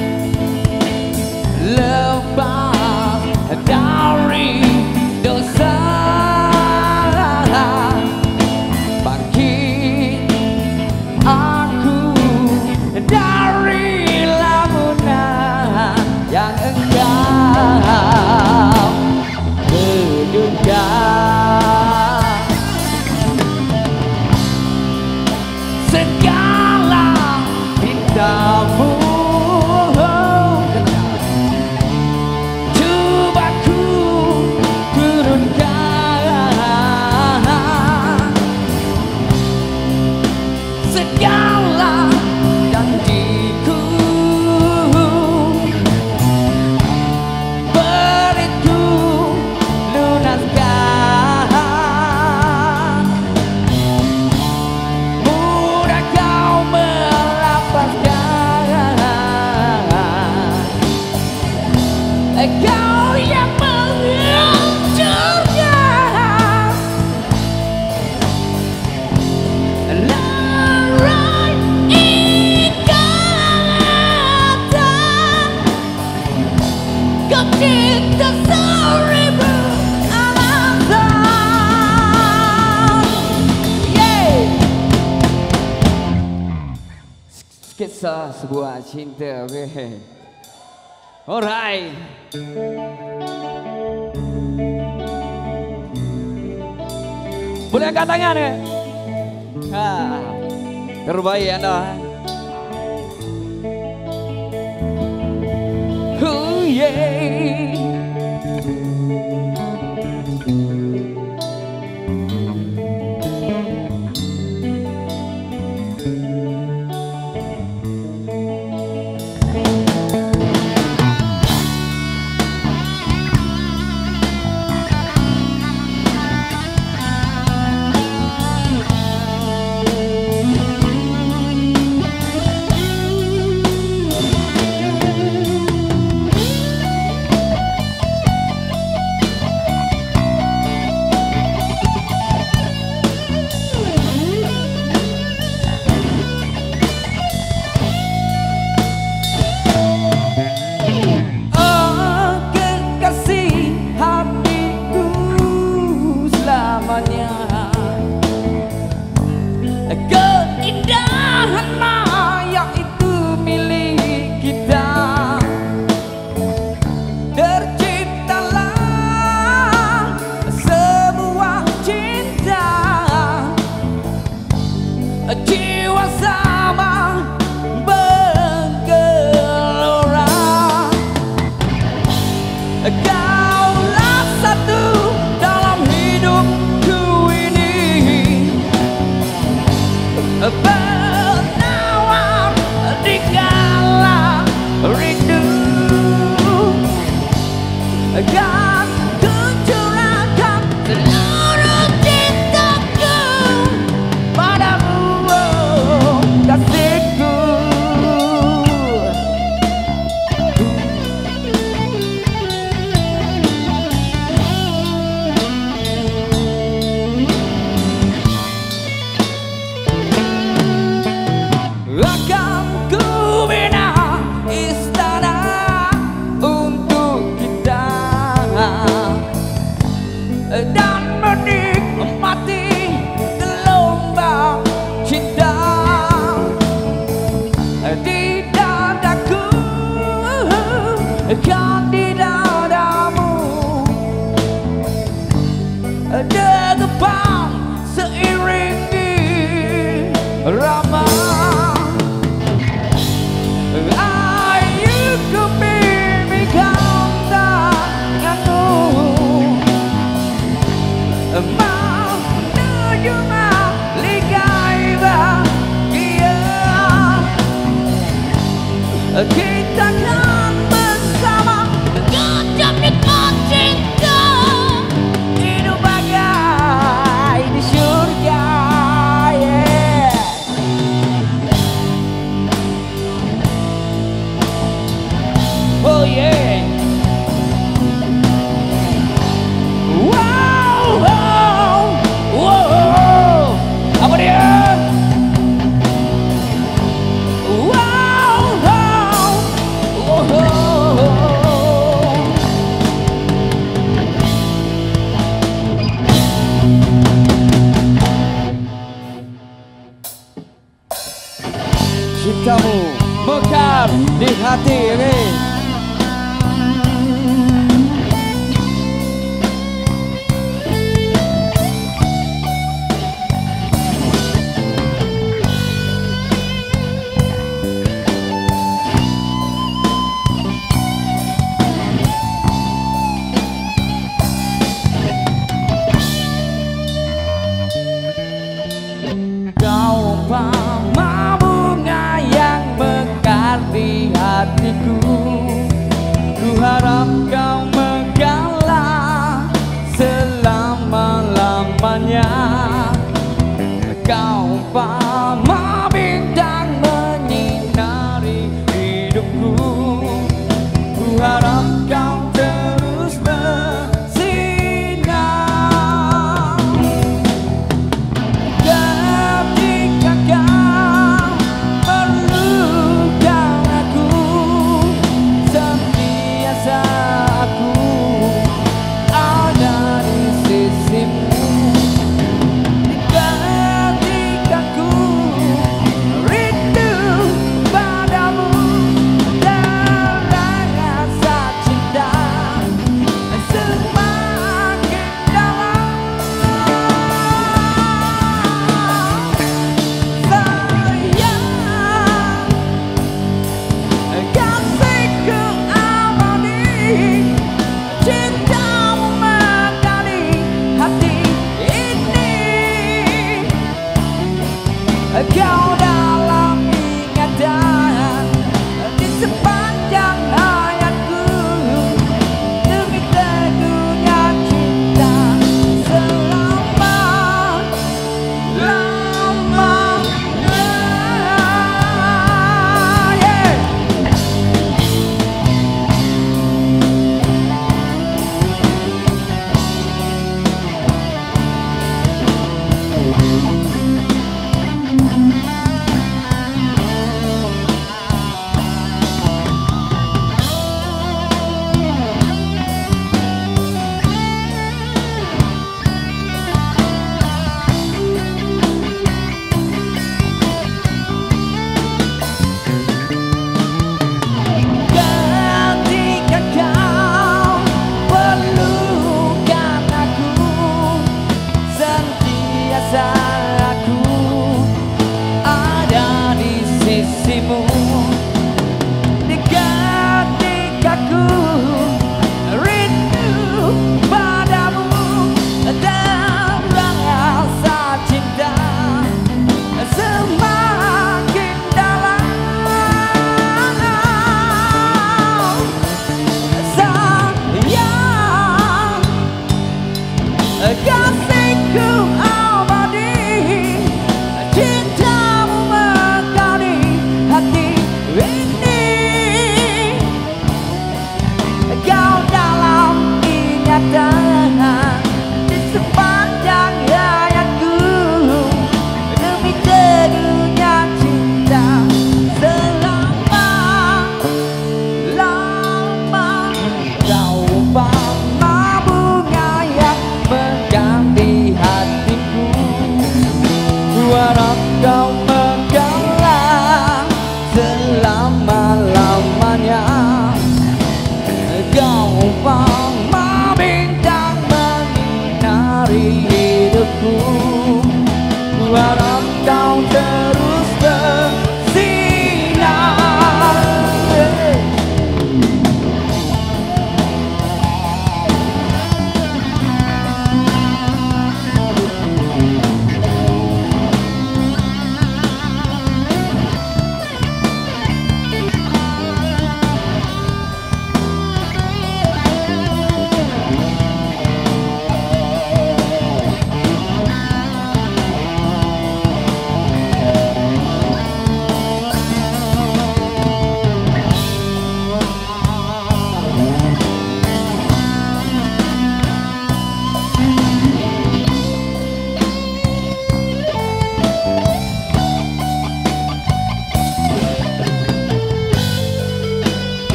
lepas dari dosa, bangkit aku dari lamunan yang engkau kedungkan. Segala cintamu coba ku turunkan, segala janjiku beri ku lunaskan. Mudah kau melepaskan, kau yang menghancurkan. Lerai ikatan, kau cinta seribu alasan. Yeah. Sketsa sebuah cinta, okay. Alright. Boleh angkat tangan ya? Ha, terbaik anda. Oh yeah. Keindahan maya itu milik kita, terciptalah sebuah cinta, jiwa sama bergelora. Kaulah satu dalam hidupku ini, penawar di kala rindu. Kan ku curahkan seluruh cintaku padamu, oh, kasihku. Akan ku bina istana untuk kita dan menikmati gelombang cinta di dadaku, kan di dadamu degepan seiringi rama. Ayo ku mimpikan tanganmu hati. Okay? Hatiku, ku harap kau meganglah selama-lamanya. Kau umpama bintang menyinari hidupku, ku harap kau terus bersinar. Ketika kau perlukan aku, sentiasa aku ada di sisimu. Ketika ku rindu padamu, terang rasa cinta semakin dalam. Sayang, kasihku abadi, cintamu menggali hati ini. Kau dalam ingatan di sepanjang hayatku, demi teguhnya cinta selama-lamanya. Yeah. Ketika kau perlukan aku, sentiasa aku ada di sisimu. Ketika ku rindu padamu, terang rasa cinta semakin dalam. Sayang, kasihku abadi, cintamu menggali hati ini. Kau dalam ingatan di sepanjang hayatku, demi teguhnya cinta selama-lama. Kau umpama bunga yang mekar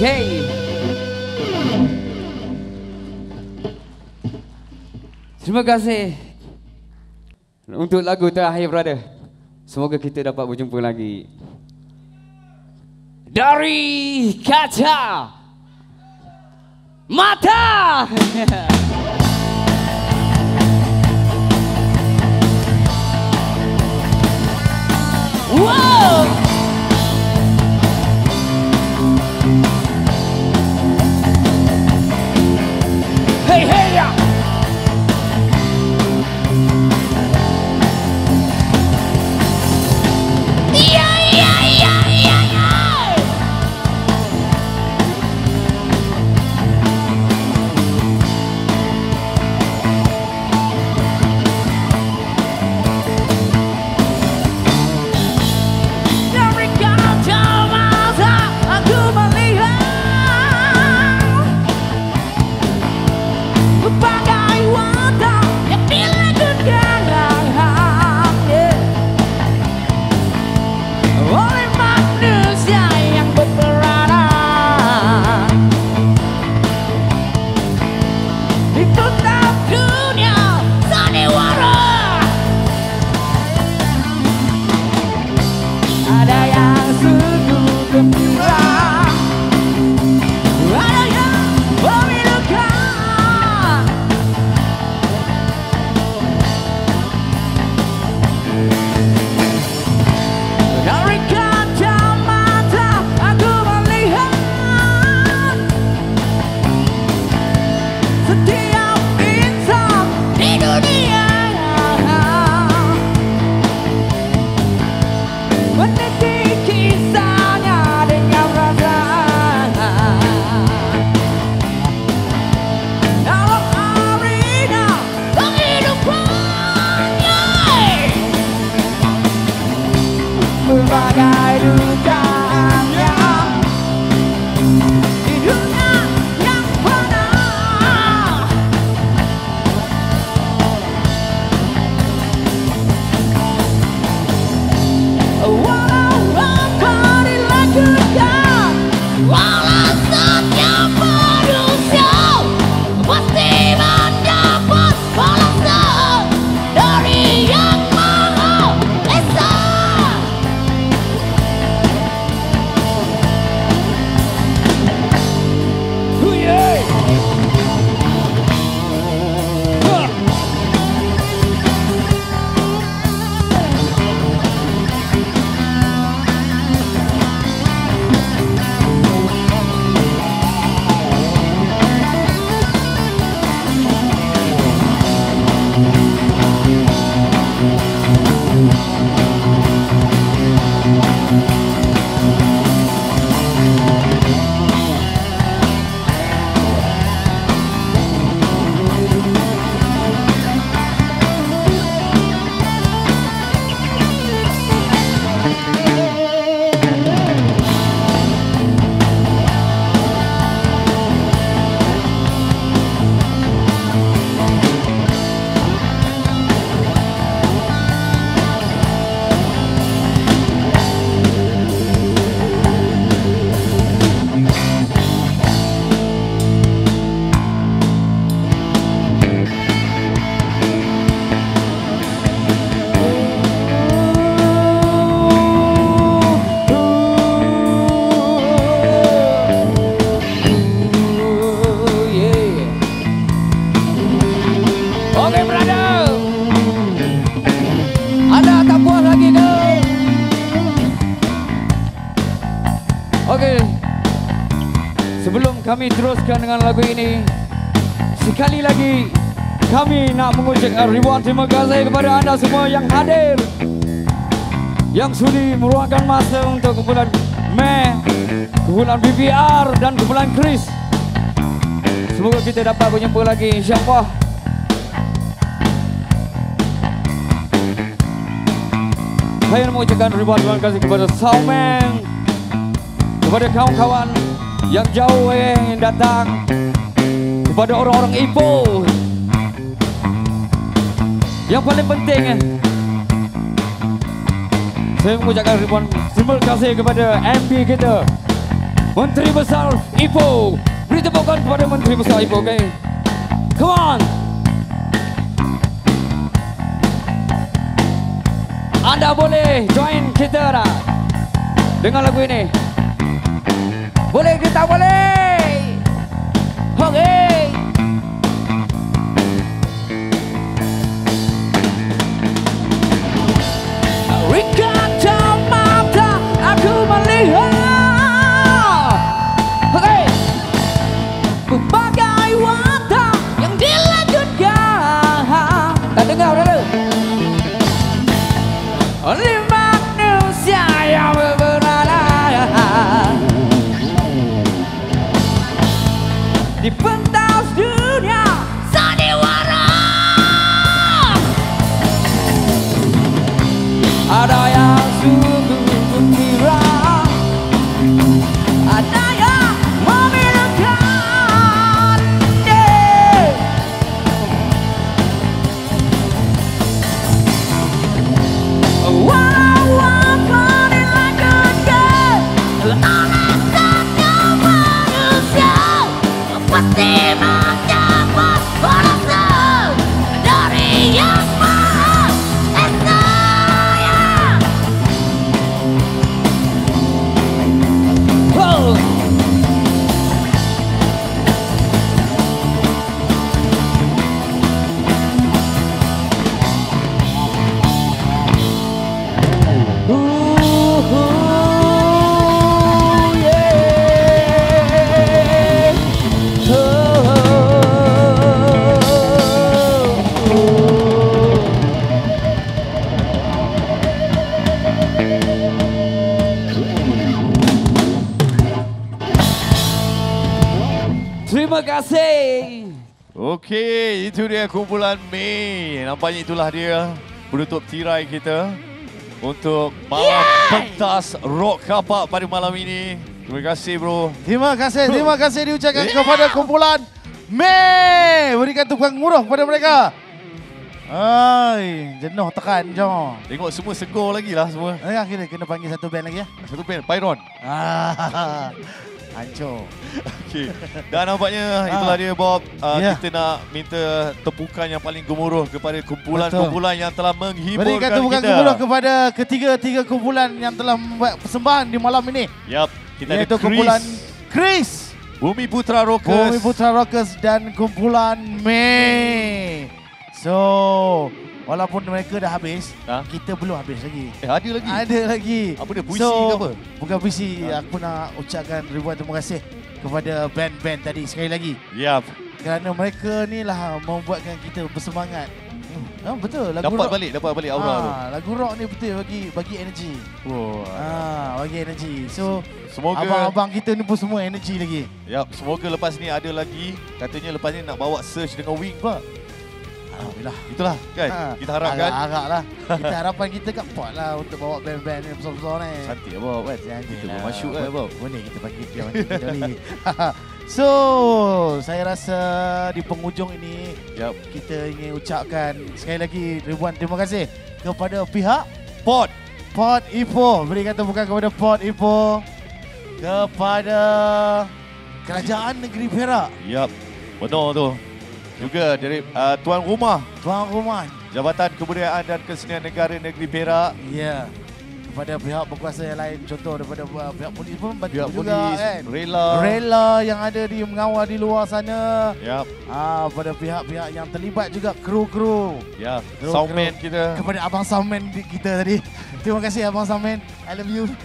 Okay. Terima kasih untuk lagu terakhir, brother. Semoga kita dapat berjumpa lagi. Dari Kaca Mata. Wow. Hey, hey, ya. Iya, iya, iya, iya, iya. Dari kacamata aku melihat berbagai wajah yang dilakukan oleh manusia yang berperanan di tetap dunia sandiwara. Ada yang sungguh gembira, ada yang memilukan. Dari kacamata aku melihat setiap insan di dunia meniti kisahnya dengan rasa. Dalam arena kehidupannya berbagai dugaannya di dunia yang fana. Walau apa dilakukan, walau setiap manusia pasti mendapat balasan dari Yang Maha Esa. Oh yeah. Huh. Oke, brother. Anda tak puas lagi ke? Oke. Sebelum kami teruskan dengan lagu ini, sekali lagi kami nak mengucapkan ribuan terima kasih kepada anda semua yang hadir, yang sudi meluangkan masa untuk kumpulan Meh, kumpulan B B R dan kumpulan Chris. Semoga kita dapat berjumpa lagi, insyaAllah. Saya mengucapkan ribuan terima kasih kepada Soundman, kepada kawan-kawan yang jauh eh, yang datang, kepada orang-orang Ipoh. Yang paling penting eh, saya mengucapkan ribuan terima kasih kepada M D kita, Menteri Besar Ipoh. Beri tepukan kepada Menteri Besar Ipoh, okay? Come on. Anda boleh join kita dah dengan lagu ini. Boleh, kita boleh. Okay. Berkata mata aku melihat, okay, berbagai watak yang dilanjutkan. Tak dengar dulu. Oleh manusia yang berberanak di pentas dunia sandiwara. Ada yang sungguh gembira, ada yang memilukan, yeah. Walau apa dilakukan oleh satu manusia, pasti mendapat balasan dari Yang Maha Esa. Oh. Terima kasih. Okey, itu dia kumpulan Mei. Nampaknya itulah dia penutup tirai kita untuk malam yeah. pentas rock kapak pada malam ini. Terima kasih bro. Terima kasih, terima kasih diucapkan yeah. kepada kumpulan Mei. Berikan tepuk murah kepada mereka. Ai, jenuh tekan jom. Tengok semua segur lagi lah semua. Eh, akhirnya kena panggil satu band lagi ya. Satu band, Pyron. Ah, hancur. Okey. Dan nampaknya itulah dia Bob. Uh, yeah. Kita nak minta tepukan yang paling gemuruh kepada kumpulan-kumpulan yang telah menghiburkan Berikan kita. tepukan gemuruh kepada ketiga-tiga kumpulan yang telah membuat persembahan di malam ini. Yap, kita Iaitu ada Chris, kumpulan Chris, Bumi Putra Rockers, Bumi Putra Rockers dan kumpulan Mei. So, walaupun mereka dah habis, ha? kita belum habis lagi. Eh, ada lagi? Ada lagi. Apa dia, puisi so, ke apa? Bukan puisi, ha. aku nak ucapkan ribuan terima kasih kepada band-band tadi sekali lagi. Yap. Kerana mereka ni lah membuatkan kita bersemangat. Hmm, betul, lagu dapat rock. balik, dapat balik aura tu. Ha, lagu rock ni betul bagi bagi energi. Wow. Ha, bagi energi. So, semoga abang-abang kita ni pun semua energi lagi. Yap, semoga lepas ni ada lagi. Katanya lepas ni nak bawa Search dengan Wing pak. Alhamdulillah. Itulah kan. Ha, kita harapkan. Agak-agak lah. Kita harapan kita kat pot lah untuk bawa band-band ni besar-besar ni. Cantik Bob kan. Kita pun masuk kan Bob. Boleh kita panggil dia macam ni. So, saya rasa di penghujung ini yep. kita ingin ucapkan sekali lagi ribuan terima kasih kepada pihak Port Port Ipoh. Berikan tepukan kepada Port Ipoh, kepada Kerajaan Negeri Perak. Yap, benar tu. Juga dari uh, Tuan Rumah Tuan Rumah Jabatan Kebudayaan dan Kesenian Negara Negeri Perak. Ya yeah. Kepada pihak berkuasa yang lain, contoh daripada uh, pihak polis pun bantu pihak juga polis, kan. Rela Rela yang ada di mengawal di luar sana. Yap. Ah, pada pihak-pihak yang terlibat juga, kru-kru. Ya, soundman kita. Kepada abang soundman kita tadi. Terima kasih abang soundman. I love you.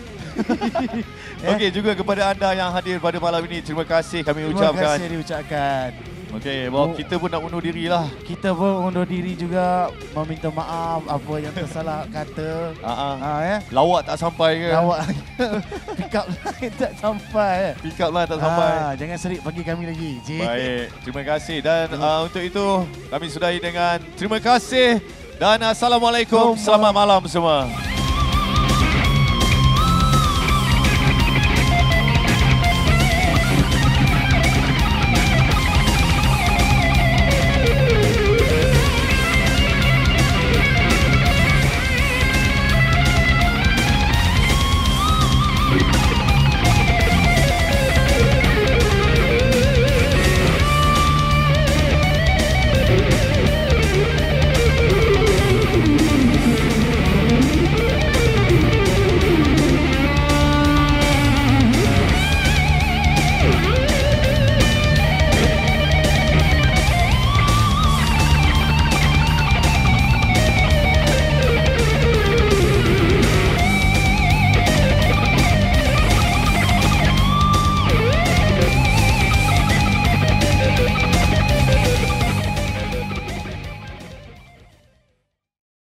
Okey, juga kepada anda yang hadir pada malam ini, terima kasih kami ucapkan. Terima kasih diucapkan. Okey, Bob, kita pun nak undur diri lah. Kita pun undur diri juga, meminta maaf apa yang tersalah kata. Uh-huh. Ha, ya? Lawak tak sampai ke? Lawak pick up line tak sampai. Pick up line tak sampai. Ha, jangan serik bagi kami lagi. Cik. Baik, terima kasih. Dan uh, untuk itu, kami sudahi dengan terima kasih dan Assalamualaikum. Selamat malam semua.